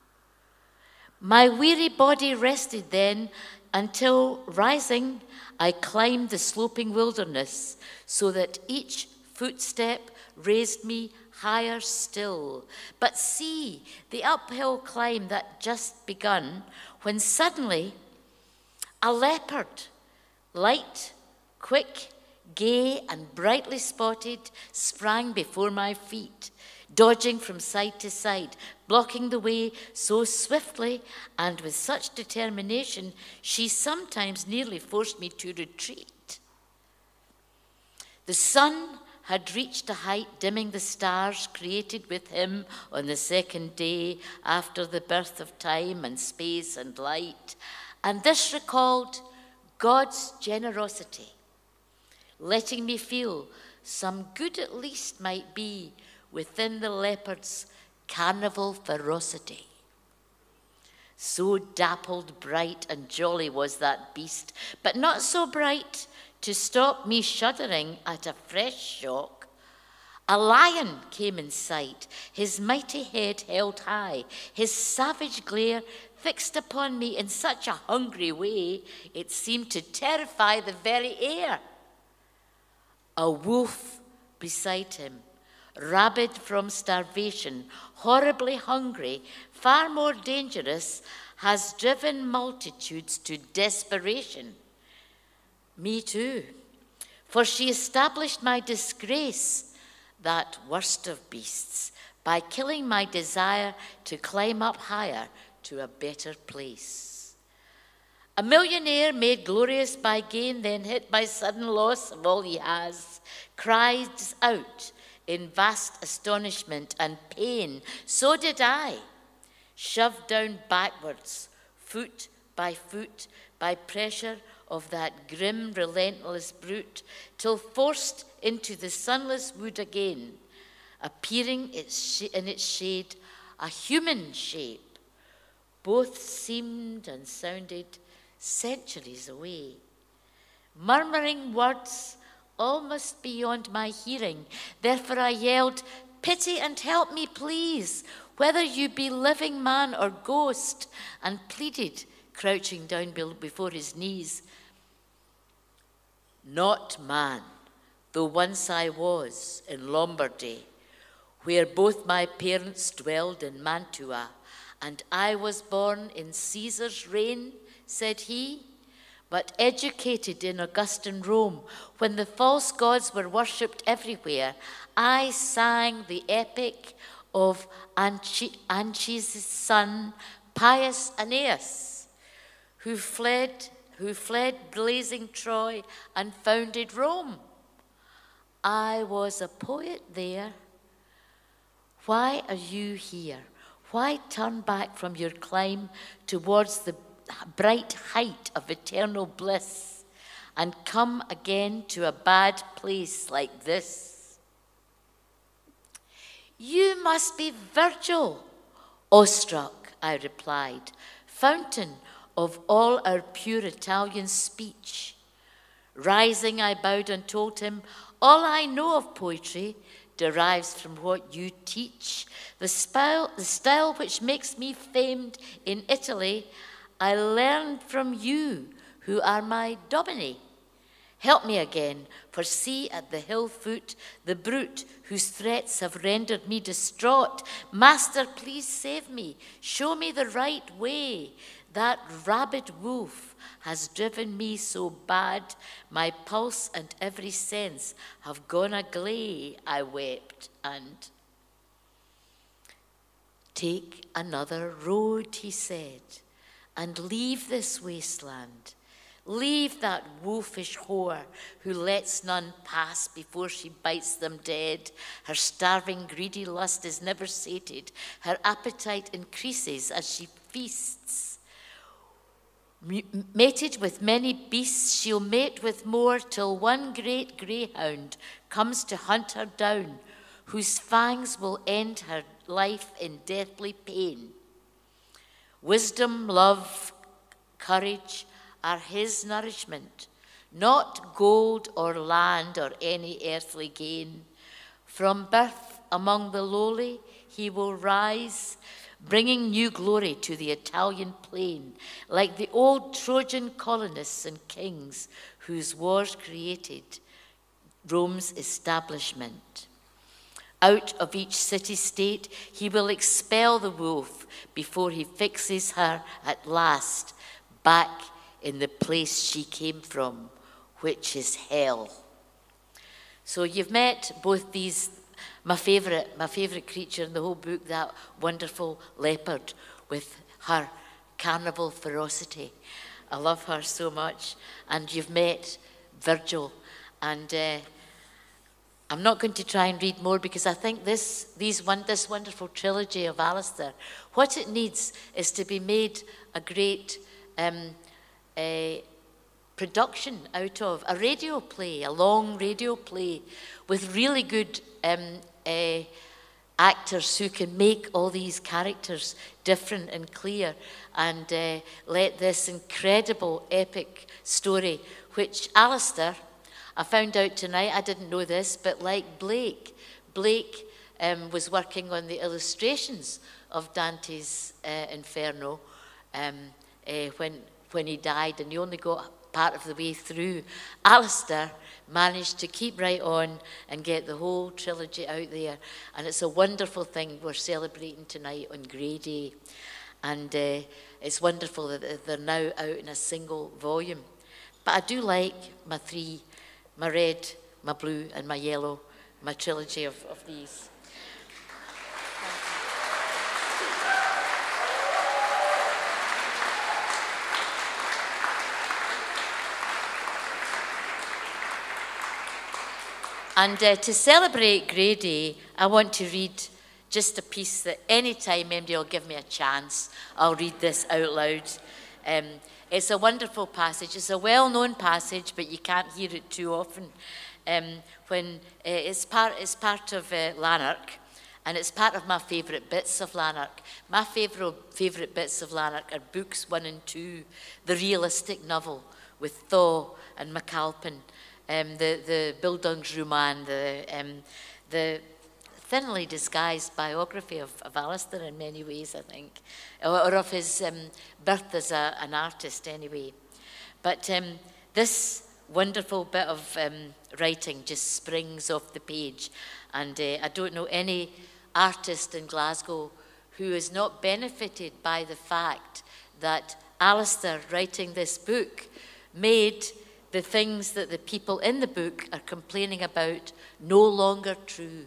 My weary body rested then, until, rising, I climbed the sloping wilderness, so that each footstep raised me higher still. But see the uphill climb that just begun, when suddenly a leopard, light, quick, gay, and brightly spotted, sprang before my feet, dodging from side to side, blocking the way so swiftly and with such determination, she sometimes nearly forced me to retreat. The sun had reached a height dimming the stars created with him on the second day after the birth of time and space and light, and this recalled God's generosity, letting me feel some good at least might be within the leopard's carnival ferocity. So dappled, bright, and jolly was that beast, but not so bright to stop me shuddering at a fresh shock. A lion came in sight, his mighty head held high, his savage glare fixed upon me in such a hungry way, it seemed to terrify the very air. A wolf beside him, rabid from starvation, horribly hungry, far more dangerous, has driven multitudes to desperation. Me too, for she established my disgrace, that worst of beasts, by killing my desire to climb up higher to a better place. A millionaire made glorious by gain, then hit by sudden loss of all he has, cries out in vast astonishment and pain. So did I, shoved down backwards, foot by foot, by pressure of that grim, relentless brute, till forced into the sunless wood again, appearing in its shade, a human shape. Both seemed and sounded centuries away, murmuring words almost beyond my hearing. Therefore I yelled, "Pity and help me, please, whether you be living man or ghost," and pleaded, crouching down before his knees. Not man, though once I was in Lombardy, where both my parents dwelled in Mantua, And I was born in Caesar's reign, said he, but educated in Augustan Rome, when the false gods were worshipped everywhere. I sang the epic of Anchi- Anchises' son, pious Aeneas, who fled, who fled blazing Troy and founded Rome. I was a poet there. Why are you here? Why turn back from your climb towards the bright height of eternal bliss and come again to a bad place like this? You must be Virgil, awestruck, I replied, fountain of all our pure Italian speech. Rising, I bowed and told him, all I know of poetry derives from what you teach. The style, the style which makes me famed in Italy, I learned from you, who are my domini. Help me again, for see at the hill foot the brute whose threats have rendered me distraught. Master, please save me. Show me the right way. That rabid wolf has driven me so bad, my pulse and every sense have gone agley, I wept, and take another road, he said, and leave this wasteland. Leave that wolfish whore who lets none pass before she bites them dead. Her starving, greedy lust is never sated. Her appetite increases as she feasts. Mated with many beasts, she'll mate with more till one great greyhound comes to hunt her down, whose fangs will end her life in deathly pain. Wisdom, love, courage are his nourishment, not gold or land or any earthly gain. From birth among the lowly he will rise, bringing new glory to the Italian plain, like the old Trojan colonists and kings whose wars created Rome's establishment. Out of each city-state he will expel the wolf before he fixes her at last back in the place she came from, which is hell. So you've met both these, my favourite, my favourite creature in the whole book, that wonderful leopard with her carnival ferocity. I love her so much. And you've met Virgil. And uh, I'm not going to try and read more because I think this, these one, this wonderful trilogy of Alasdair, what it needs is to be made a great um, a production out of, a radio play, a long radio play with really good um, uh, actors who can make all these characters different and clear, and uh, let this incredible epic story, which Alasdair, I found out tonight, I didn't know this, but like Blake, Blake um, was working on the illustrations of Dante's uh, Inferno um, uh, when, when he died, and he only got part of the way through. Alasdair managed to keep right on and get the whole trilogy out there, and it's a wonderful thing we're celebrating tonight on Grey Day, and uh, it's wonderful that they're now out in a single volume. But I do like my three, my red, my blue and my yellow, my trilogy of, of these. And uh, to celebrate Grey Day, I want to read just a piece that any time anybody will give me a chance, I'll read this out loud. Um, it's a wonderful passage. It's a well-known passage, but you can't hear it too often. Um, when uh, it's part, it's part of uh, Lanark, and it's part of my favourite bits of Lanark. My favourite favourite bits of Lanark are books one and two, the realistic novel with Thaw and MacAlpin. Um, the, the Bildungsroman, the, um, the thinly disguised biography of, of Alasdair in many ways, I think, or, or of his um, birth as a, an artist anyway. But um, this wonderful bit of um, writing just springs off the page, and uh, I don't know any artist in Glasgow who has not benefited by the fact that Alasdair, writing this book, made the things that the people in the book are complaining about no longer true.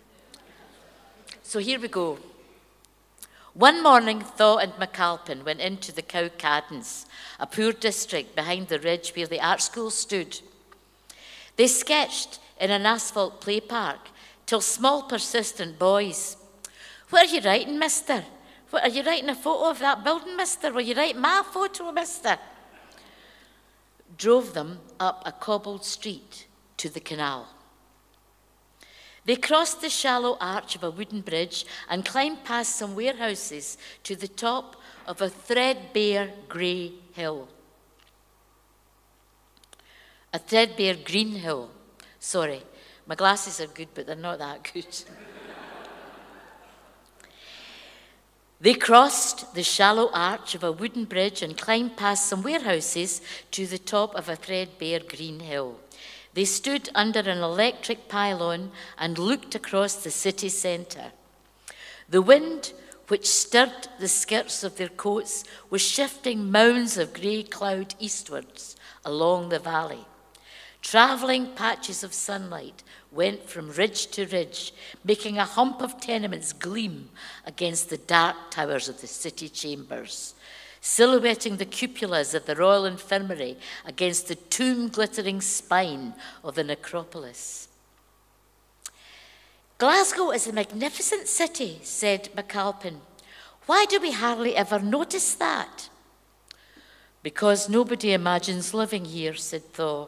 So here we go. One morning, Thaw and McAlpin went into the Cowcaddens, a poor district behind the ridge where the art school stood. They sketched in an asphalt play park till small persistent boys, "What are you writing, mister? What, are you writing a photo of that building, mister? Will you write my photo, mister?" drove them up a cobbled street to the canal. They crossed the shallow arch of a wooden bridge and climbed past some warehouses to the top of a threadbare grey hill. A threadbare green hill. Sorry, my glasses are good, but they're not that good. They crossed the shallow arch of a wooden bridge and climbed past some warehouses to the top of a threadbare green hill. They stood under an electric pylon and looked across the city centre. The wind, which stirred the skirts of their coats, was shifting mounds of grey cloud eastwards along the valley. Travelling patches of sunlight went from ridge to ridge, making a hump of tenements gleam against the dark towers of the city chambers, silhouetting the cupolas of the Royal Infirmary against the tomb-glittering spine of the necropolis. "Glasgow is a magnificent city," said McAlpin. "Why do we hardly ever notice that?" "Because nobody imagines living here," said Thaw.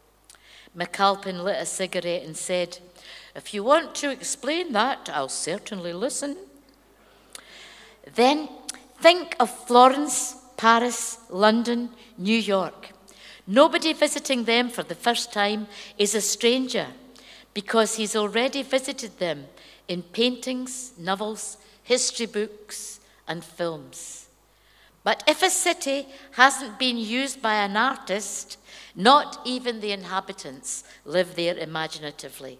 McAlpin lit a cigarette and said, "If you want to explain that, I'll certainly listen." "Then think of Florence, Paris, London, New York. Nobody visiting them for the first time is a stranger because he's already visited them in paintings, novels, history books, and films. But if a city hasn't been used by an artist, not even the inhabitants live there imaginatively.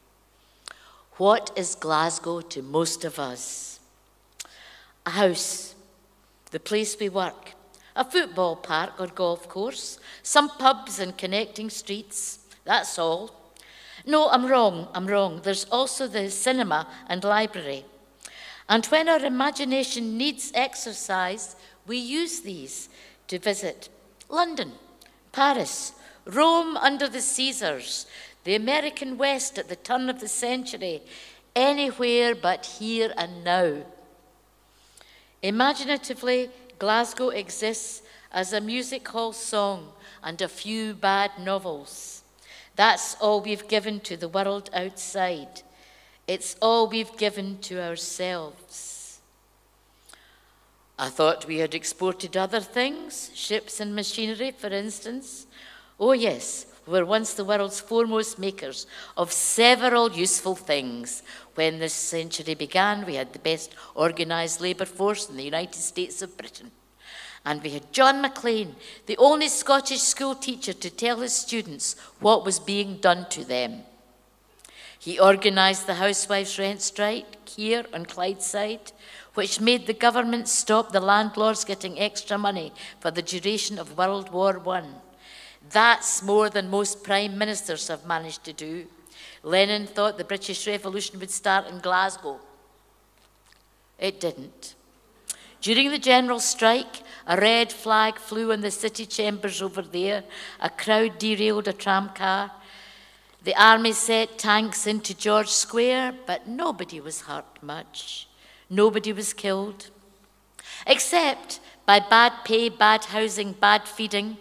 What is Glasgow to most of us? A house, the place we work, a football park or golf course, some pubs and connecting streets, that's all. No, I'm wrong, I'm wrong. There's also the cinema and library. And when our imagination needs exercise, we use these to visit London, Paris, Rome under the Caesars, the American West at the turn of the century, anywhere but here and now. Imaginatively, Glasgow exists as a music hall song and a few bad novels. That's all we've given to the world outside. It's all we've given to ourselves. I thought we had exported other things, ships and machinery, for instance. Oh yes, we were once the world's foremost makers of several useful things. When this century began, we had the best organised labour force in the United States of Britain. And we had John Maclean, the only Scottish school teacher to tell his students what was being done to them. He organised the housewives' rent strike here on Clydeside, which made the government stop the landlords getting extra money for the duration of World War One. That's more than most prime ministers have managed to do. Lenin thought the British Revolution would start in Glasgow. It didn't. During the general strike, a red flag flew in the city chambers over there. A crowd derailed a tramcar. The army set tanks into George Square, but nobody was hurt much. Nobody was killed, except by bad pay, bad housing, bad feeding.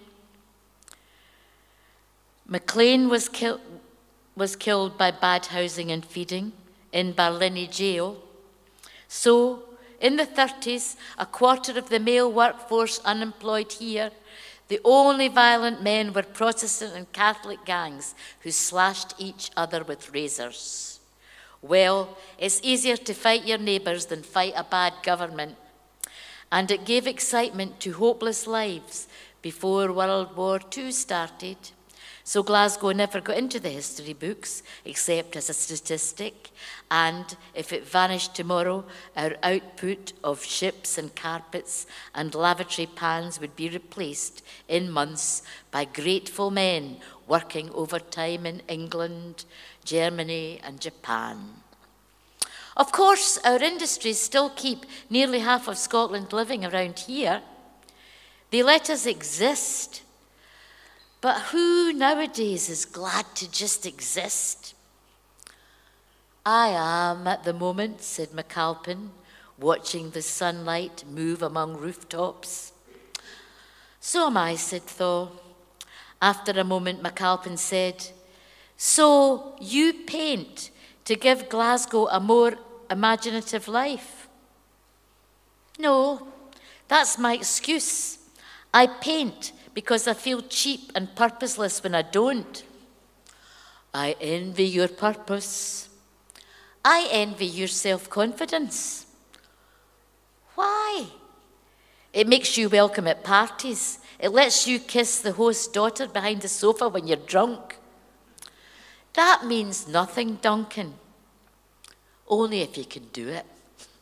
Maclean was, kill was killed by bad housing and feeding in Barlinnie jail. So, in the thirties, a quarter of the male workforce unemployed here, the only violent men were Protestant and Catholic gangs who slashed each other with razors. Well, it's easier to fight your neighbours than fight a bad government. And it gave excitement to hopeless lives before World War Two started. So Glasgow never got into the history books, except as a statistic, and if it vanished tomorrow, our output of ships and carpets and lavatory pans would be replaced in months by grateful men working overtime in England, Germany and Japan. Of course, our industries still keep nearly half of Scotland living around here. They let us exist. But who nowadays is glad to just exist? I am at the moment, said McAlpin, watching the sunlight move among rooftops. So am I, said Thaw. After a moment, McAlpin said, so you paint to give Glasgow a more imaginative life? No, that's my excuse. I paint because I feel cheap and purposeless when I don't. I envy your purpose. I envy your self-confidence. Why? It makes you welcome at parties. It lets you kiss the host's daughter behind the sofa when you're drunk. That means nothing, Duncan. Only if you can do it.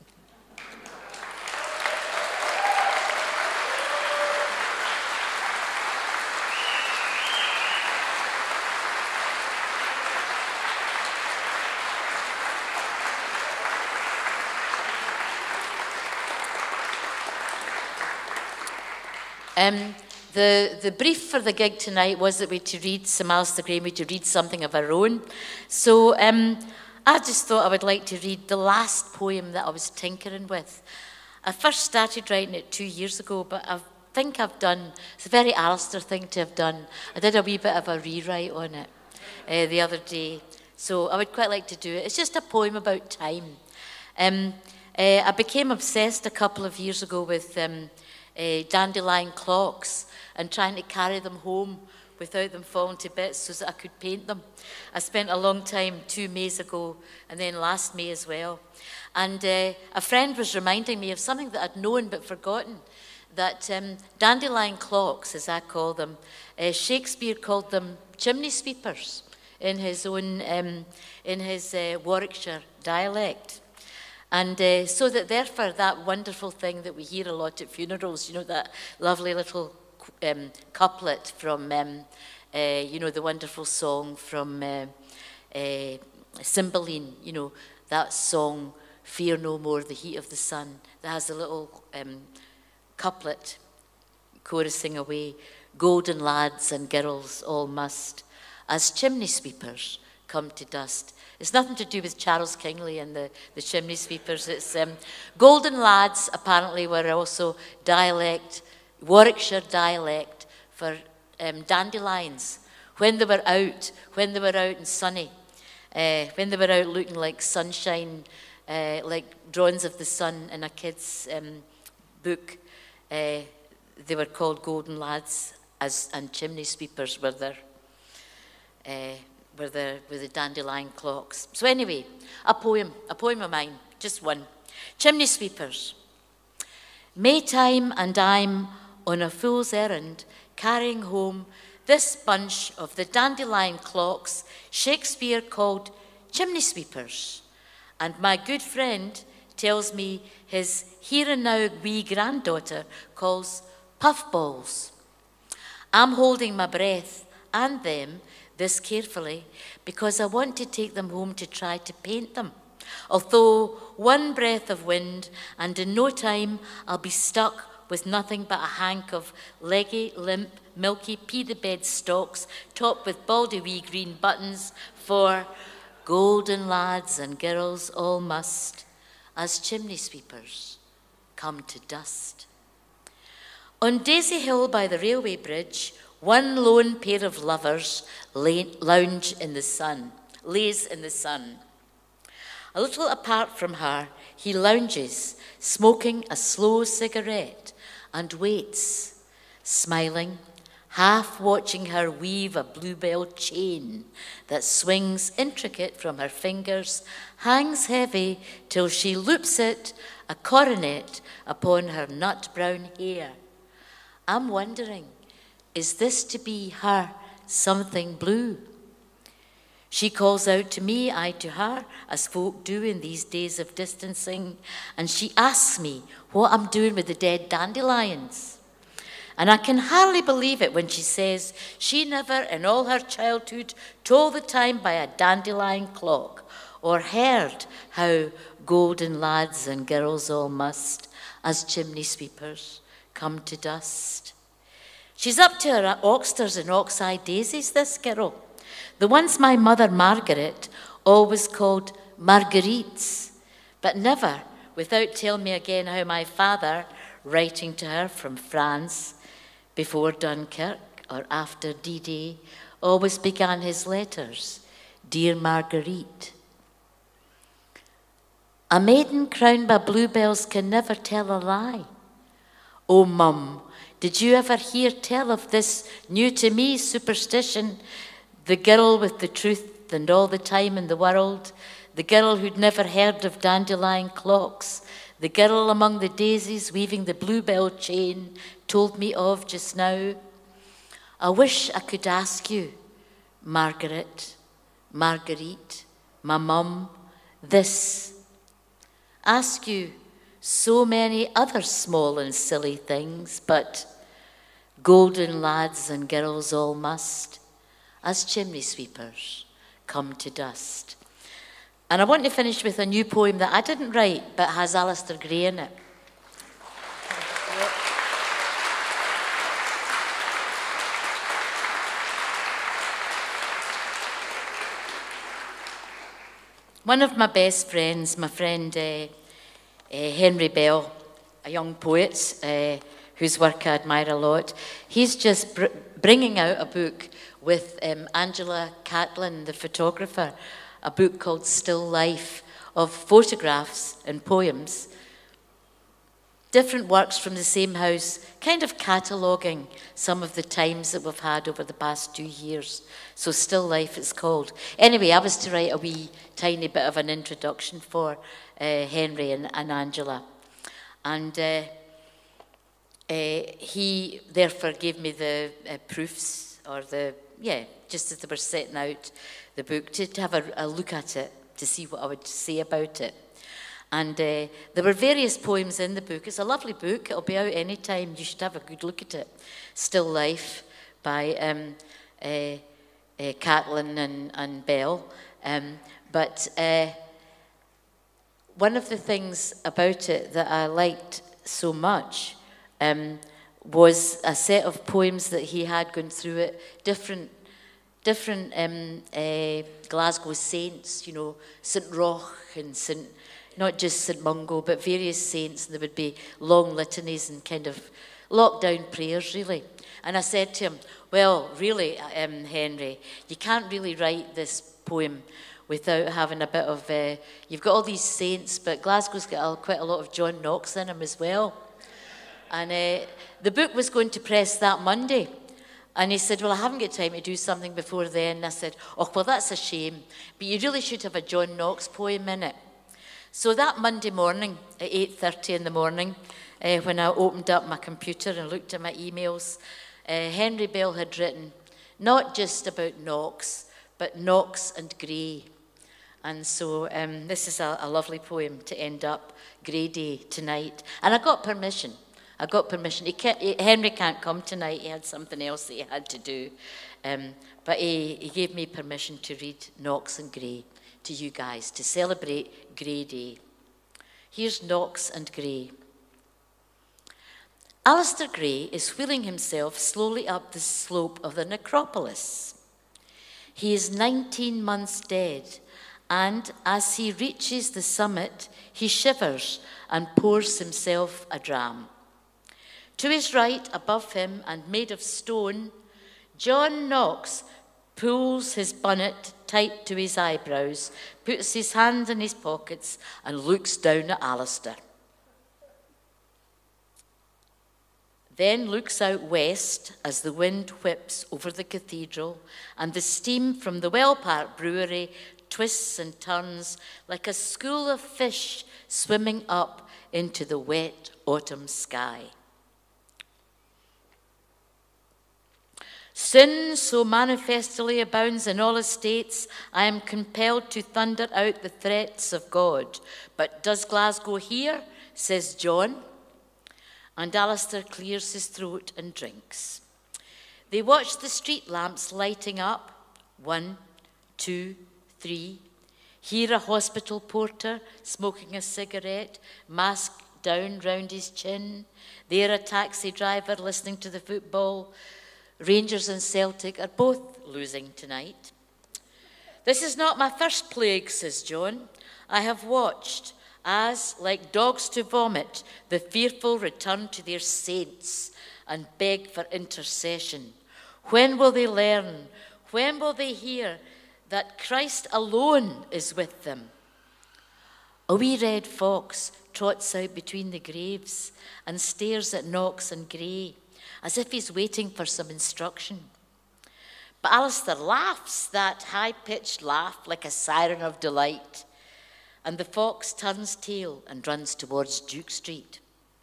Um, the, the brief for the gig tonight was that we to read some Alasdair Gray, we to read something of our own. So um, I just thought I would like to read the last poem that I was tinkering with. I first started writing it two years ago, but I think I've done, it's a very Alasdair thing to have done. I did a wee bit of a rewrite on it uh, the other day. So I would quite like to do it. It's just a poem about time. Um, uh, I became obsessed a couple of years ago with um, Uh, dandelion clocks and trying to carry them home without them falling to bits so that I could paint them. I spent a long time two Mays ago and then last May as well. And uh, a friend was reminding me of something that I'd known but forgotten, that um, dandelion clocks, as I call them, uh, Shakespeare called them chimney sweepers in his own, um, in his uh, Warwickshire dialect. And uh, so that therefore that wonderful thing that we hear a lot at funerals, you know, that lovely little um, couplet from, um, uh, you know, the wonderful song from uh, uh, Cymbeline, you know, that song, Fear No More, the Heat of the Sun, that has a little um, couplet chorusing away, golden lads and girls all must, as chimney sweepers come to dust. It's nothing to do with Charles Kingsley and the, the chimney sweepers. It's um, golden lads apparently were also dialect, Warwickshire dialect for um, dandelions. When they were out, when they were out and sunny, uh, when they were out looking like sunshine, uh, like drawings of the sun in a kid's um, book, uh, they were called golden lads, as and chimney sweepers were their. Uh, Were the, were the dandelion clocks. So anyway, a poem, a poem of mine, just one. Chimney sweepers. Maytime and I'm on a fool's errand, carrying home this bunch of the dandelion clocks Shakespeare called chimney sweepers. And my good friend tells me his here and now wee granddaughter calls puffballs. I'm holding my breath and them this carefully because I want to take them home to try to paint them. Although one breath of wind and in no time I'll be stuck with nothing but a hank of leggy, limp, milky pea-the-bed stalks topped with baldy wee green buttons for golden lads and girls all must, as chimney sweepers, come to dust. On Daisy Hill by the railway bridge, one lone pair of lovers lounge in the sun, lays in the sun. A little apart from her, he lounges, smoking a slow cigarette, and waits, smiling, half watching her weave a bluebell chain that swings intricate from her fingers, hangs heavy till she loops it, a coronet, upon her nut-brown hair. I'm wondering, is this to be her something blue. She calls out to me, I to her, as folk do in these days of distancing, and she asks me what I'm doing with the dead dandelions. And I can hardly believe it when she says she never in all her childhood told the time by a dandelion clock, or heard how golden lads and girls all must, as chimney sweepers, come to dust. She's up to her oxters and ox-eye daisies, this girl. The ones my mother Margaret always called marguerites, but never without telling me again how my father, writing to her from France before Dunkirk or after D-Day, always began his letters, Dear Marguerite. A maiden crowned by bluebells can never tell a lie. Oh, Mum, did you ever hear tell of this new to me superstition? The girl with the truth and all the time in the world, the girl who'd never heard of dandelion clocks, the girl among the daisies weaving the bluebell chain told me of just now. I wish I could ask you, Margaret, Marguerite, my mum, this. Ask you so many other small and silly things, but golden lads and girls all must, as chimney sweepers, come to dust. And I want to finish with a new poem that I didn't write, but has Alasdair Gray in it. One of my best friends, my friend uh, uh, Henry Bell, a young poet uh, whose work I admire a lot, he's just br bringing out a book with um, Angela Catlin, the photographer, a book called Still Life, of photographs and poems, different works from the same house, kind of cataloguing some of the times that we've had over the past two years. So Still Life it's called. Anyway, I was to write a wee tiny bit of an introduction for uh, Henry and, and Angela. And uh, uh, he therefore gave me the uh, proofs, or the, yeah, just as they were setting out the book, to, to have a, a look at it, to see what I would say about it. And uh, there were various poems in the book. It's a lovely book. It'll be out any time. You should have a good look at it. Still Life by um, uh, uh, Catlin and, and Bell. Um, but uh, one of the things about it that I liked so much um, was a set of poems that he had going through it, different different um, uh, Glasgow saints, you know, Saint Roch and Saint, not just Saint Mungo, but various saints, and there would be long litanies and kind of lockdown prayers, really. And I said to him, well, really, um, Henry, you can't really write this poem without having a bit of, uh, you've got all these saints, but Glasgow's got a, quite a lot of John Knox in him as well. And uh, the book was going to press that Monday. And he said, well, I haven't got time to do something before then. And I said, oh, well, that's a shame. But you really should have a John Knox poem in it. So that Monday morning, at eight thirty in the morning, uh, when I opened up my computer and looked at my emails, uh, Henry Bell had written, not just about Knox, but Knox and Gray. And so um, this is a, a lovely poem to end up Grey Day tonight. And I got permission. I got permission. He can't, he, Henry can't come tonight. He had something else that he had to do. Um, but he, he gave me permission to read Knox and Gray to you guys, to celebrate Grey Day. Here's Knox and Gray. Alasdair Gray is wheeling himself slowly up the slope of the necropolis. He is nineteen months dead, and as he reaches the summit, he shivers and pours himself a dram. To his right, above him, and made of stone, John Knox pulls his bonnet tight to his eyebrows, puts his hands in his pockets, and looks down at Alasdair. Then looks out west as the wind whips over the cathedral, and the steam from the Wellpark Brewery twists and turns like a school of fish swimming up into the wet autumn sky. Sin so manifestly abounds in all estates, I am compelled to thunder out the threats of God. But does Glasgow hear? Says John. And Alasdair clears his throat and drinks. They watch the street lamps lighting up. One, two, three. Here a hospital porter smoking a cigarette, mask down round his chin. There a taxi driver listening to the football. Rangers and Celtic are both losing tonight. This is not my first plague, says John. I have watched as, like dogs to vomit, the fearful return to their saints and beg for intercession. When will they learn? When will they hear that Christ alone is with them? A wee red fox trots out between the graves and stares at Knox and Gray, as if he's waiting for some instruction. But Alasdair laughs, that high-pitched laugh like a siren of delight, and the fox turns tail and runs towards Duke Street.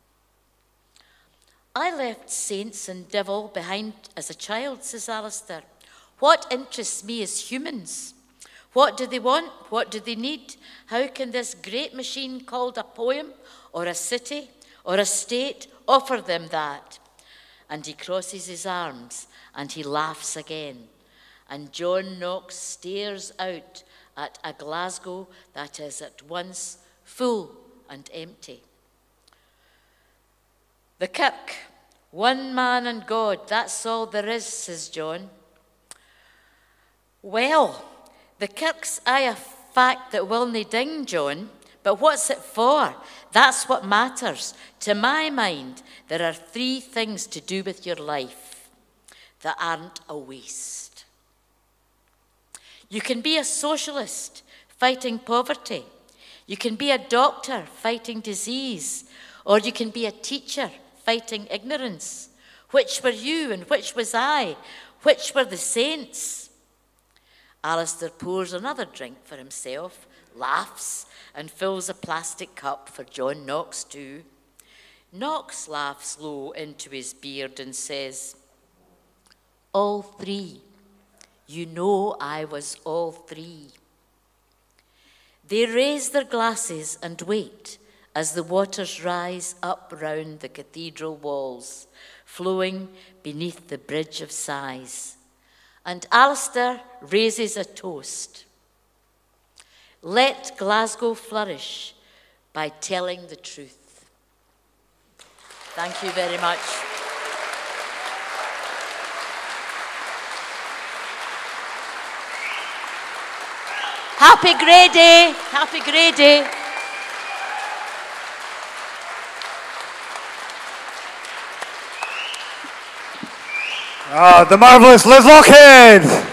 I left saints and devil behind as a child, says Alasdair. What interests me is humans. What do they want? What do they need? How can this great machine called a poem or a city or a state offer them that? And he crosses his arms and he laughs again. And John Knox stares out at a Glasgow that is at once full and empty. The kirk, one man and God, that's all there is, says John. Well, the kirk's aye a fact that will nae ding, John, but what's it for? That's what matters. To my mind, there are three things to do with your life that aren't a waste. You can be a socialist fighting poverty. You can be a doctor fighting disease. Or you can be a teacher fighting ignorance. Which were you and which was I? Which were the saints? Alasdair pours another drink for himself, laughs, and fills a plastic cup for John Knox too. Knox laughs low into his beard and says, all three. You know I was all three. They raise their glasses and wait as the waters rise up round the cathedral walls, flowing beneath the bridge of sighs. And Alasdair raises a toast. Let Glasgow flourish by telling the truth. Thank you very much. Happy Grey Day! Happy Grey Day! Ah, the marvellous Liz Lochhead!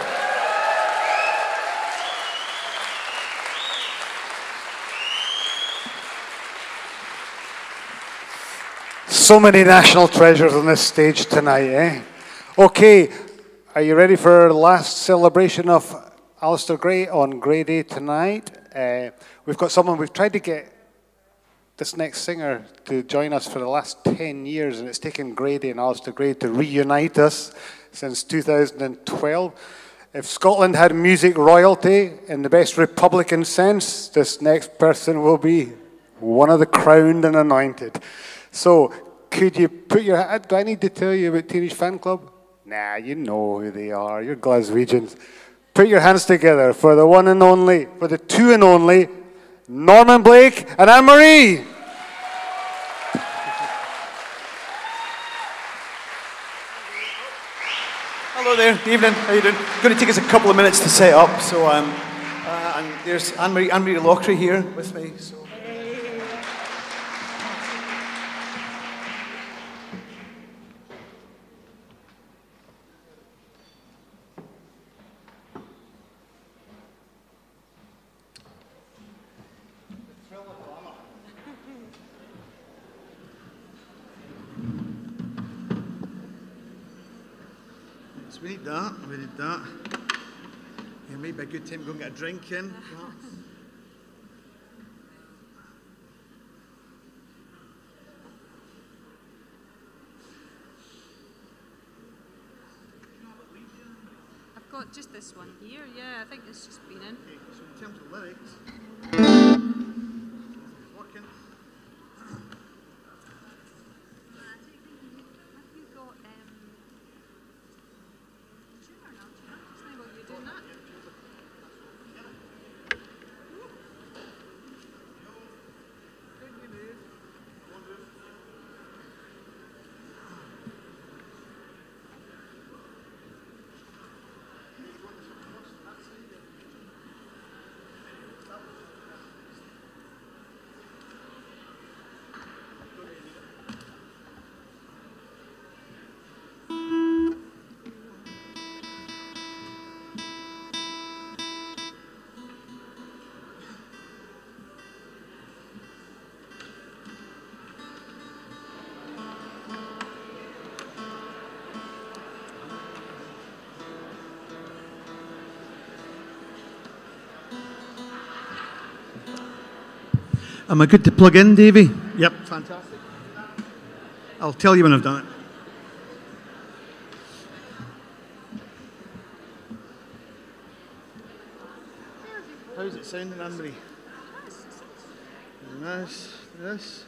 So many national treasures on this stage tonight, eh? Okay, are you ready for the last celebration of Alasdair Gray on Grey Day tonight? Uh, we've got someone, we've tried to get this next singer to join us for the last ten years, and it's taken Grey Day and Alasdair Gray to reunite us since two thousand twelve. If Scotland had music royalty in the best Republican sense, this next person will be one of the crowned and anointed. So, could you put your, do I need to tell you about Teenage Fanclub? Nah, you know who they are, you're Glaswegians. Put your hands together for the one and only, for the two and only, Norman Blake and Anne-Marie. Hello there, evening, how you doing? It's going to take us a couple of minutes to set up, so um, uh, and there's Anne-Marie, Anne-Marie Lochhead here with me. So. We need that, we need that. It might be a good time to go and get a drink in. got just this one here. Yeah, I think it's just been in. Okay, so in terms of lyrics, working. Am I good to plug in, Davey? Yep, fantastic. I'll tell you when I've done it. How's it sounding, Anne-Marie? Nice, this.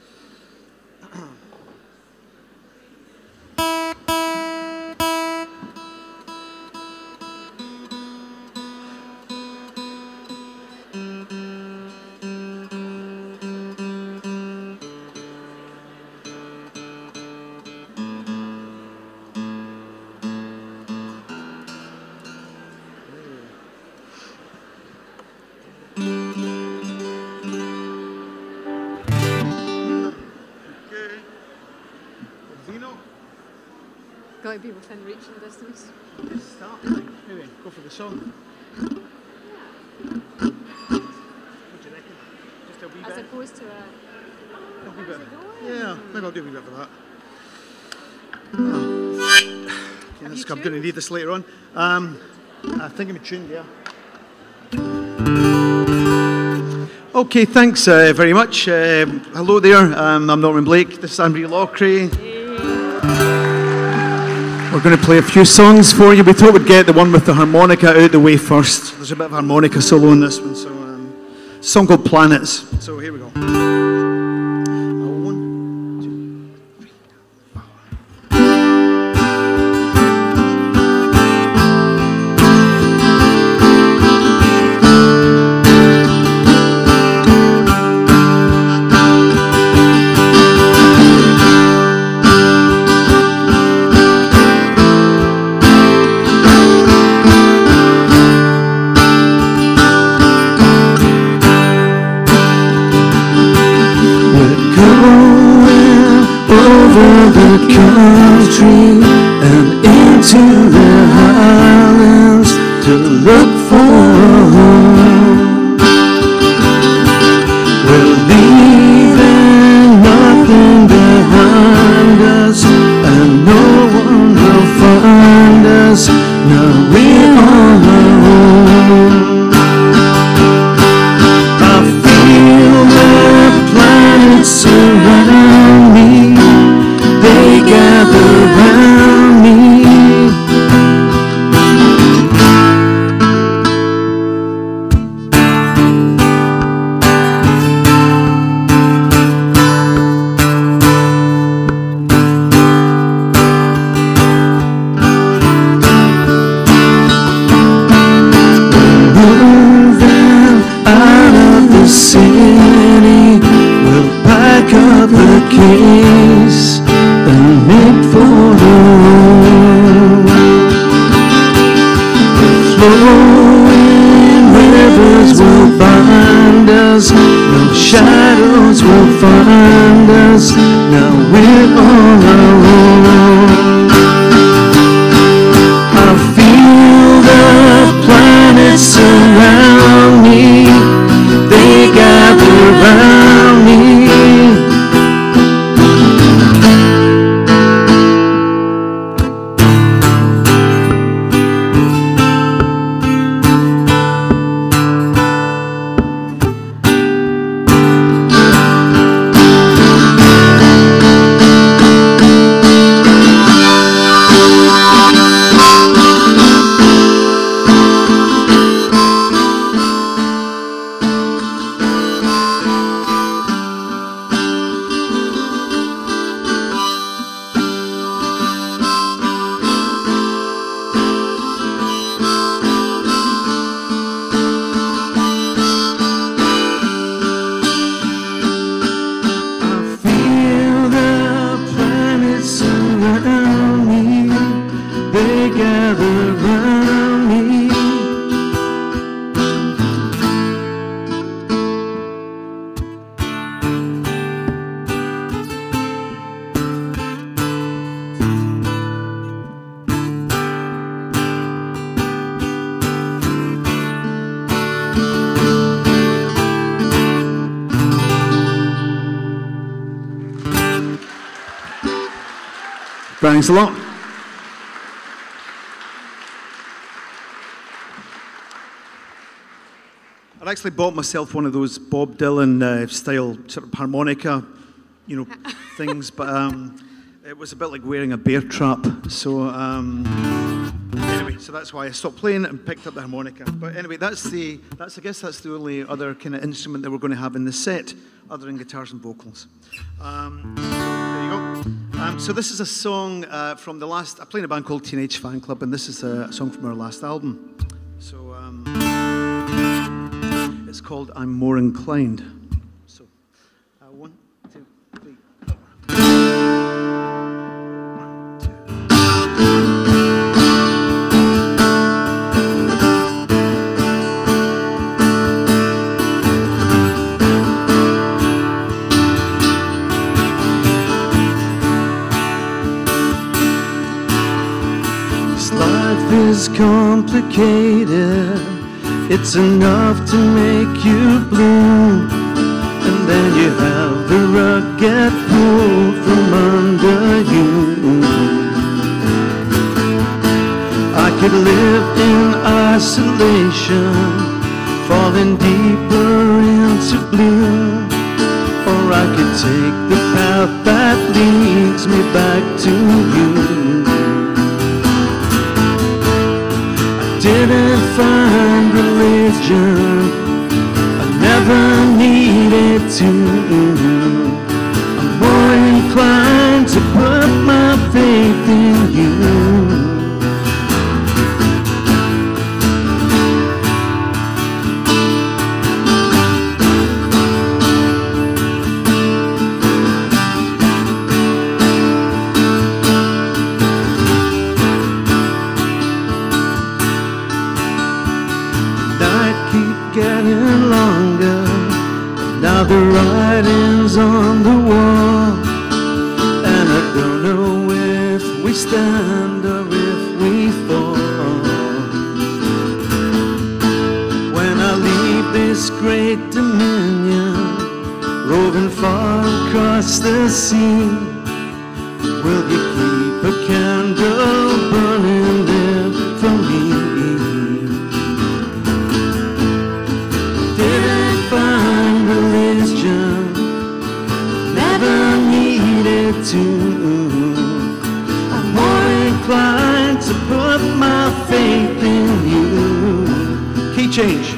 Got to be within reaching distance. Start. Anyway, go for the song. What do you reckon? Just a wee As bit? opposed to a... A wee bit. Yeah, maybe I'll do a wee bit for that. Oh. Okay, that's, I'm going to need this later on. Um, I think I'm tuned, yeah. Okay, thanks uh, very much. Uh, hello there, um, I'm Norman Blake. This is Anne-Marie Lochhead. We're going to play a few songs for you. We thought we'd get the one with the harmonica out the way first. There's a bit of harmonica solo in this one, so um, a song called Planets. So here we go. Country and into the highlands to look for a home. We're leaving nothing behind us, and no one will find us. Now we're on our own. I feel the planets surround me. They gather round me. We're moving out of the city. We'll pack up the keys and make for the road. The flowing rivers will bind us, no shadows will find us. Now we're on our own. I feel the planets surround me. They gather round me. Thanks a lot. I actually bought myself one of those Bob Dylan uh, style sort of harmonica, you know, things, but um, it was a bit like wearing a bear trap. So um, anyway, so that's why I stopped playing it and picked up the harmonica. But anyway, that's the that's I guess that's the only other kind of instrument that we're going to have in the set, other than guitars and vocals. Um, so there you go. Um, so this is a song uh, from the last. I play in a band called Teenage Fanclub, and this is a song from our last album. So. Um, It's called I'm More Inclined. So, uh, one, two, three, four. One, two. This life is complicated. It's enough to make you bloom, and then you have the rug get pulled from under you. I could live in isolation, falling deeper into gloom, or I could take the path that leads me back to you. Didn't find religion, I never needed to. I'm more inclined to put my faith in you. Getting longer, now the writing's on the wall, and I don't know if we stand or if we fall. When I leave this great dominion, roving far across the sea, will you keep a candle burning there for me? To. I'm more inclined to put my faith in you. Key change.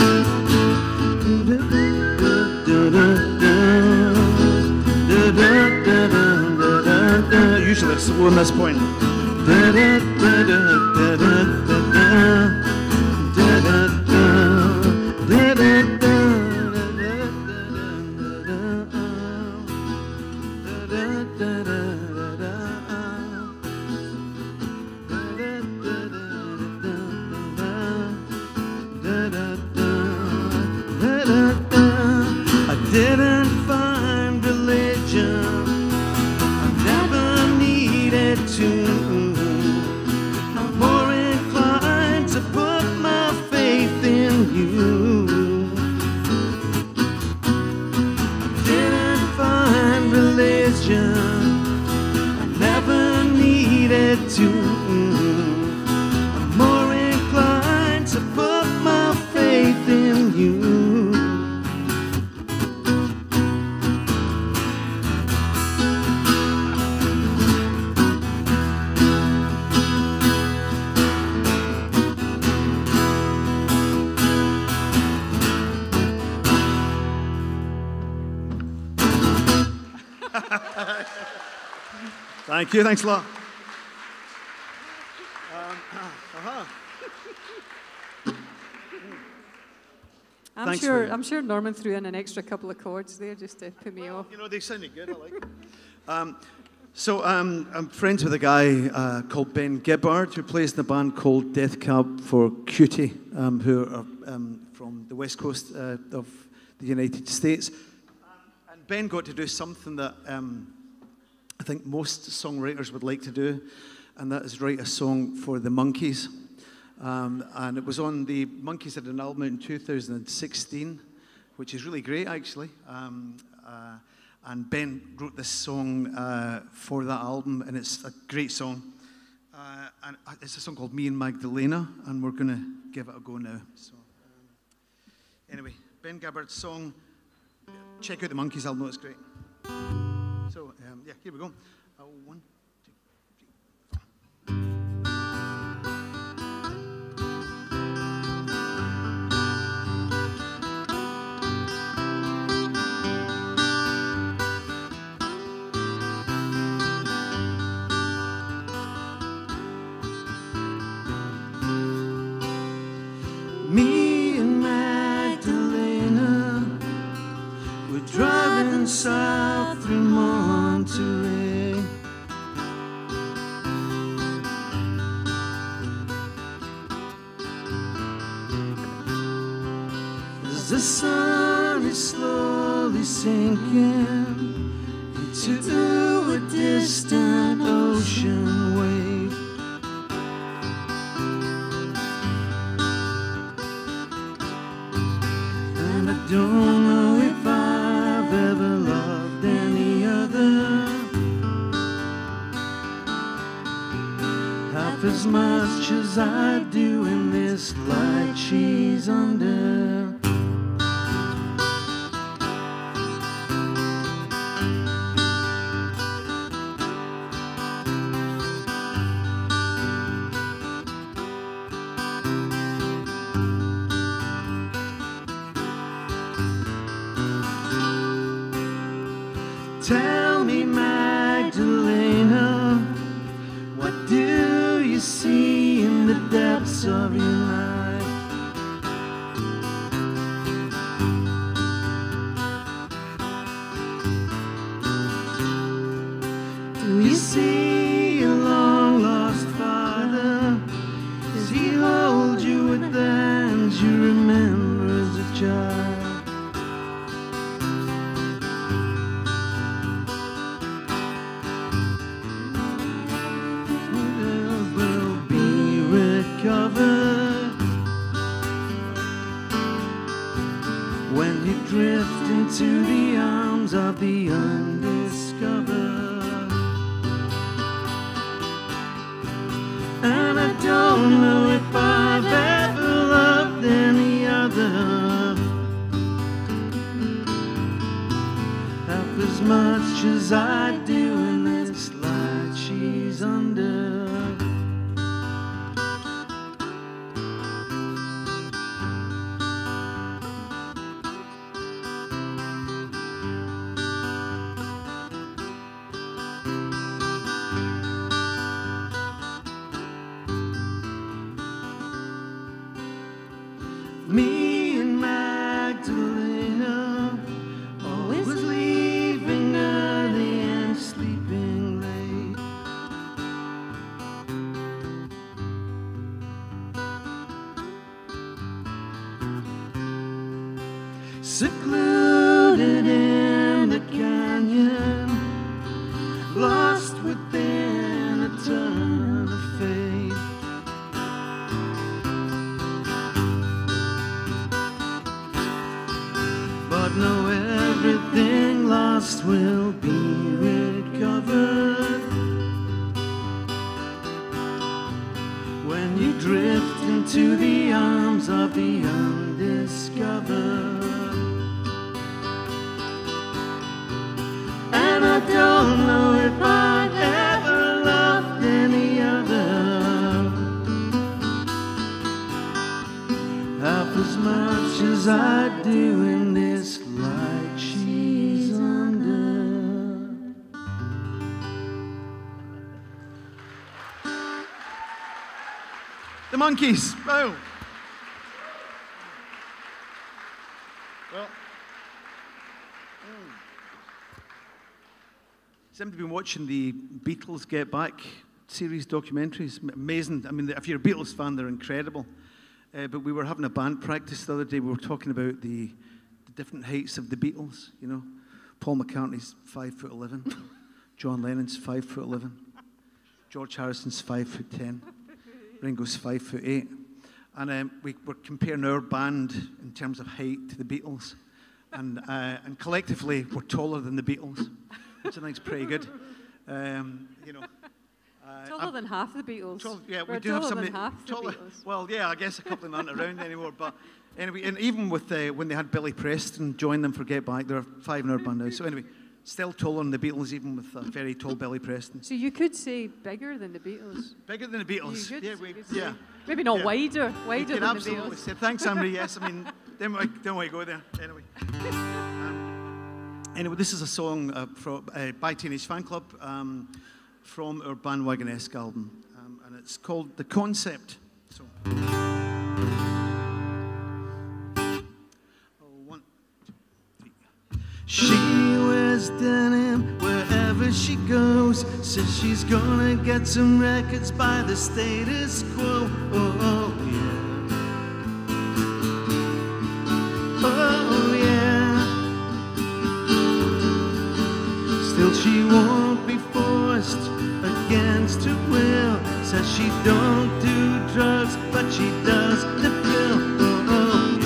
Usually it's on this point. Thank you, thanks a lot. Um, uh-huh. I'm Thanks sure. for- I'm sure Norman threw in an extra couple of chords there just to put me off. You know, they sounded good. I like it. Um, so um, I'm friends with a guy uh, called Ben Gibbard, who plays in a band called Death Cab for Cutie, um, who are um, from the west coast uh, of the United States. And Ben got to do something that um, I think most songwriters would like to do, and that is write a song for the Monkees. Um, and it was on the Monkees had an album out in two thousand sixteen, which is really great, actually. Um, uh, And Ben wrote this song uh, for that album, and it's a great song. Uh, and it's a song called Me and Magdalena, and we're going to give it a go now. So, um, anyway, Ben Gabbert's song. Check out the Monkeys album, it's great. So, um, yeah, here we go. Uh, one. Me and Magdalena, we're driving south through Monterey. As the sun is slowly sinking into a distant ocean wave. And I don't know if I've ever loved any other half as much as I do in this light she's under. Tell me, Magdalena, what do you see in the depths of your life? Do you see your long-lost father? Does he hold you with the hands you remember as a child? When you drift into the arms of the undiscovered. And I don't know if I've ever loved any other half as much as I do in this light she's under. Me and Magdalena, always leaving early and sleeping late. Secluded in the canyon, lost within a turn of fate. But know everything lost will be recovered when you drift into the arms of the undiscovered. And I don't know if I've ever loved any other half as much as I do in this light she's under. The Monkeys. Oh. Well. Has anybody been watching the Beatles Get Back series documentaries? Amazing. I mean, if you're a Beatles fan, they're incredible. Uh, but we were having a band practice the other day. We were talking about the, the different heights of the Beatles. You know, Paul McCartney's five foot eleven, John Lennon's five foot eleven, George Harrison's five foot ten, Ringo's five foot eight, and um, we were comparing our band in terms of height to the Beatles. and, uh, and collectively we're taller than the Beatles, which I think is pretty good. Um, you know, uh, taller I'm, than half the Beatles. Tall, yeah, We're we do have taller some than half the taller. Beatles. Well, yeah, I guess a couple of them aren't around anymore. But anyway, and even with uh, when they had Billy Preston join them for Get Back, they're five in our band now. So anyway, still taller than the Beatles, even with a very tall Billy Preston. So you could say bigger than the Beatles. Bigger than the Beatles. You could, yeah, we, you could say. yeah. Maybe not yeah. wider, wider You than absolutely the Beatles. say, thanks, Amri. Yes, I mean, don't want don't want to go there. Anyway. Um, anyway, this is a song uh, from, uh, by Teenage Fanclub um, from our Bandwagon-esque album, um, and it's called The Concept. So. She wears denim wherever she goes. Says she's gonna get some records by the status quo. Oh, oh yeah. Oh yeah. Still she won't be forced against her will. Says she don't do drugs, but she does the pill. Oh, oh yeah.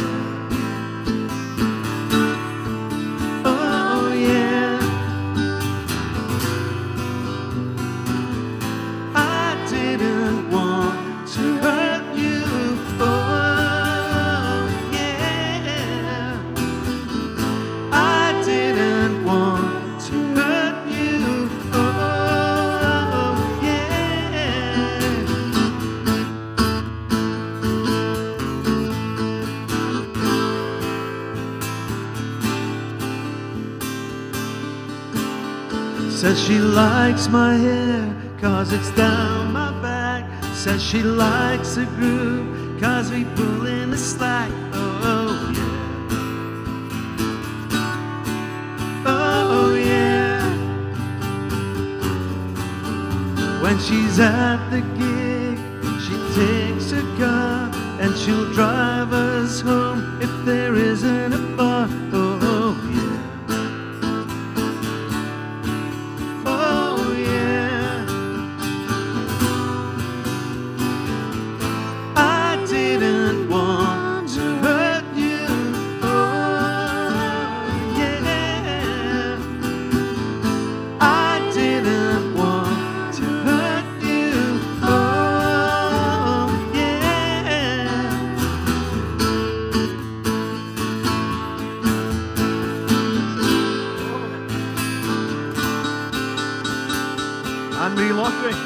Says she likes my hair, cause it's down my back. Says she likes the groove, cause we pull in the slack. Oh, oh yeah. Oh yeah. When she's at the gig, she takes her car and she'll drive us home if there isn't a bar. Oh, oh yeah. Lochhead.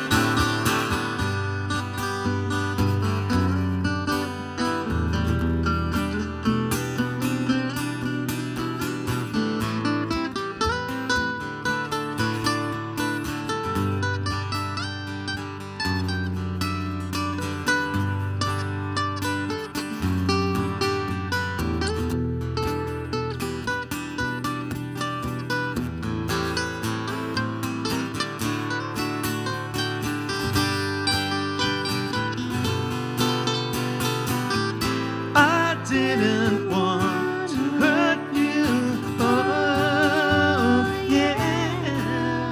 Didn't want to hurt you, oh yeah.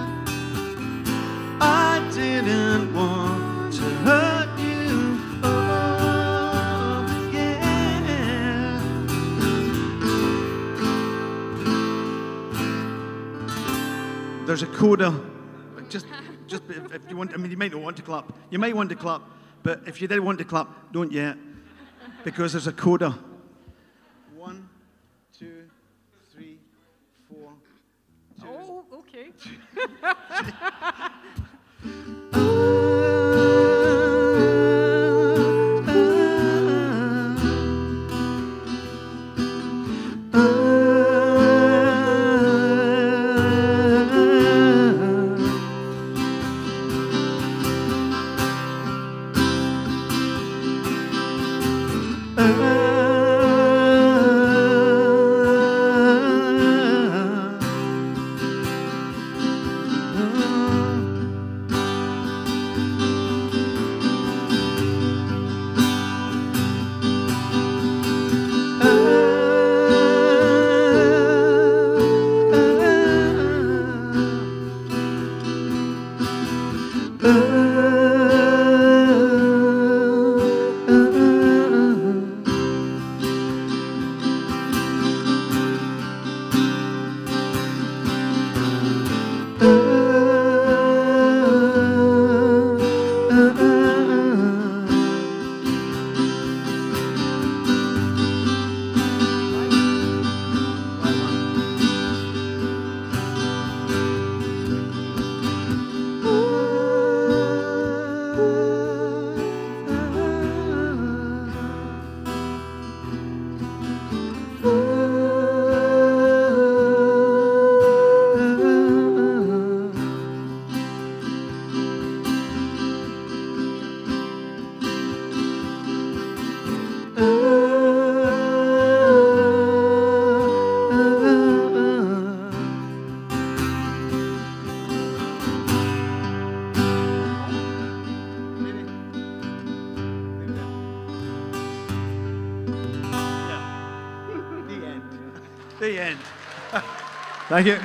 I didn't want to hurt you, oh yeah. There's a coda. Just, just if, if you want. I mean, you might not want to clap. You might want to clap, but if you did want to clap, don't yet. Because there's a coda. One, two, three, four. Two. Oh, okay. The end. Thank you.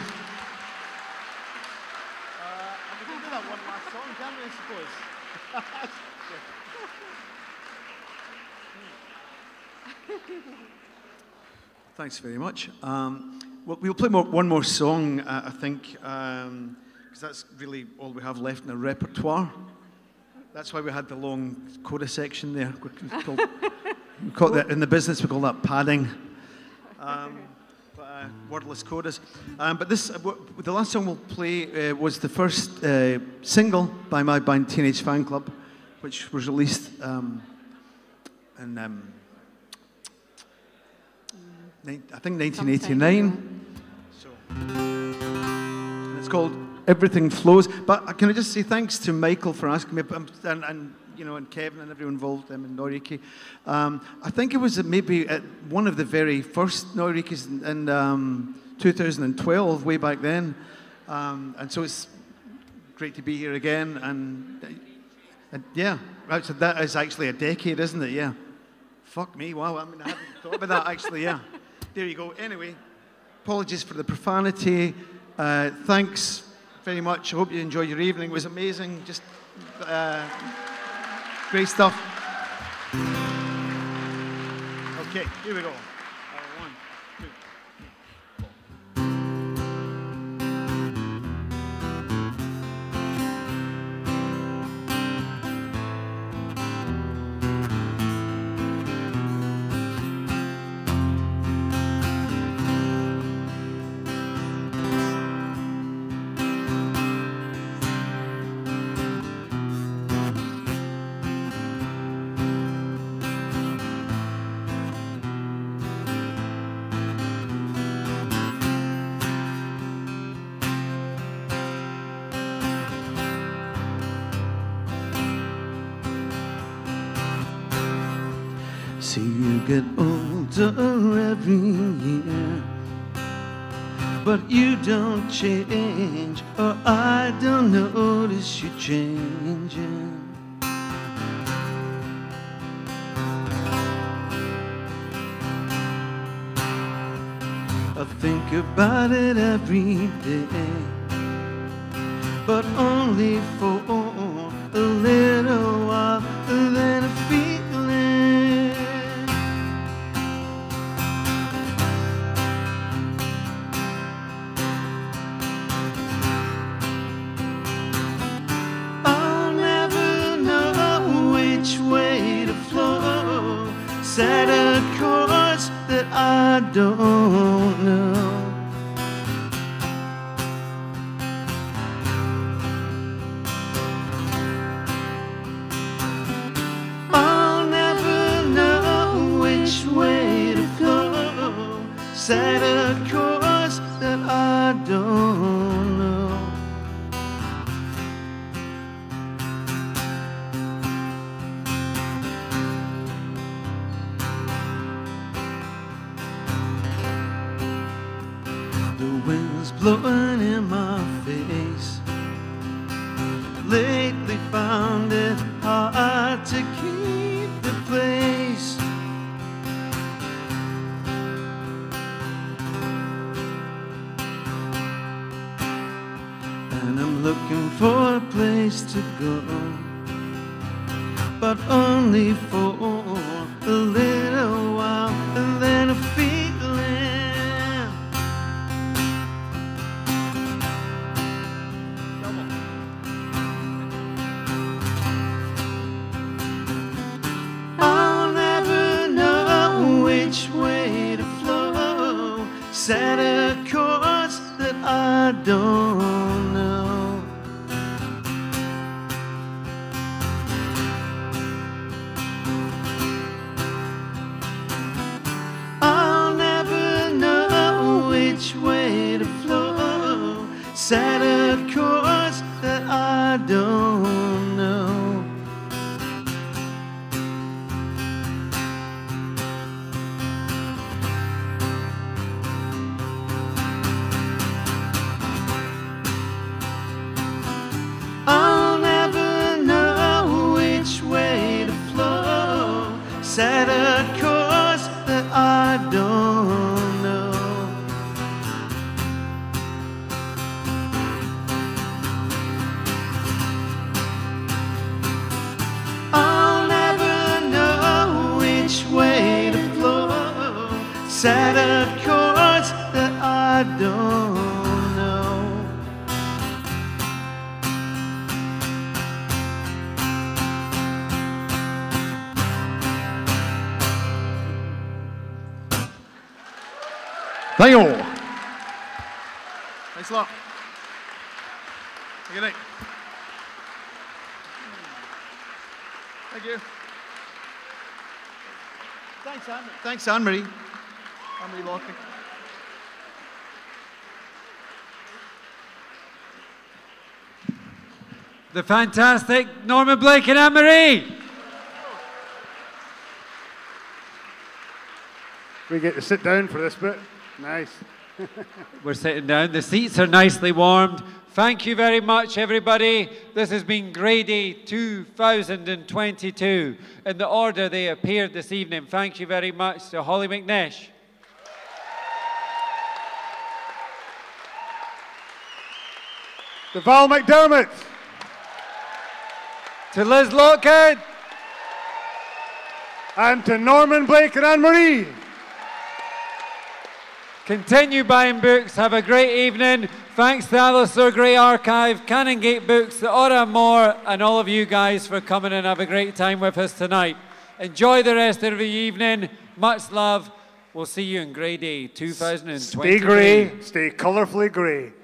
Thanks very much. Um, well, we'll play more, one more song, uh, I think, because um, that's really all we have left in the repertoire. That's why we had the long coda section there. We call, we call that, in the business, we call that padding. Um, but, uh, wordless codas. Um, but this, uh, the last song we'll play uh, was the first uh, single by my band Teenage Fanclub, which was released um, in, um, I think nineteen eighty-nine. So, and it's called Everything Flows. But can I just say thanks to Michael for asking me, and, and you know, and Kevin and everyone involved, them and Reekie. Um, I think it was maybe at one of the very first Reekies in, in um, two thousand twelve, way back then. Um, and so it's great to be here again. And, and yeah, so that is actually a decade, isn't it? Yeah. Fuck me, wow. I mean, I haven't thought about that actually, yeah. There you go. Anyway, apologies for the profanity. Uh, thanks very much. I hope you enjoyed your evening. It was amazing. Just uh, great stuff. Okay, here we go. Uh, one, two. See, you get older every year, but you don't change, or I don't notice you changing. I think about it every day, but only for a little while, and then I feel set a course that I don't know. I'll never know which way to go. Set a course that I don't know. Blowing in my face, lately found it hard to keep the place. And I'm looking for a place to go, but only for a little while, and then I feel set a course that I don't know. sad of chords that I don't know. Thank you. Thanks a lot. Good night. Thank you. Thanks, Anne. Thanks, Anne-Marie. Anne-Marie Lochhead. The fantastic Norman Blake and Anne-Marie. We get to sit down for this bit. Nice. We're sitting down. The seats are nicely warmed. Thank you very much, everybody. This has been Grady two thousand twenty-two. In the order they appeared this evening, thank you very much to Hollie McNish, to Val McDermid, to Liz Lochhead, and to Norman Blake and Anne-Marie. Continue buying books. Have a great evening. Thanks to Alasdair Gray Archive, Canongate Books, the Òran More, and all of you guys for coming and have a great time with us tonight. Enjoy the rest of the evening. Much love. We'll see you in Grey Day two thousand twenty. Stay grey, stay colourfully grey.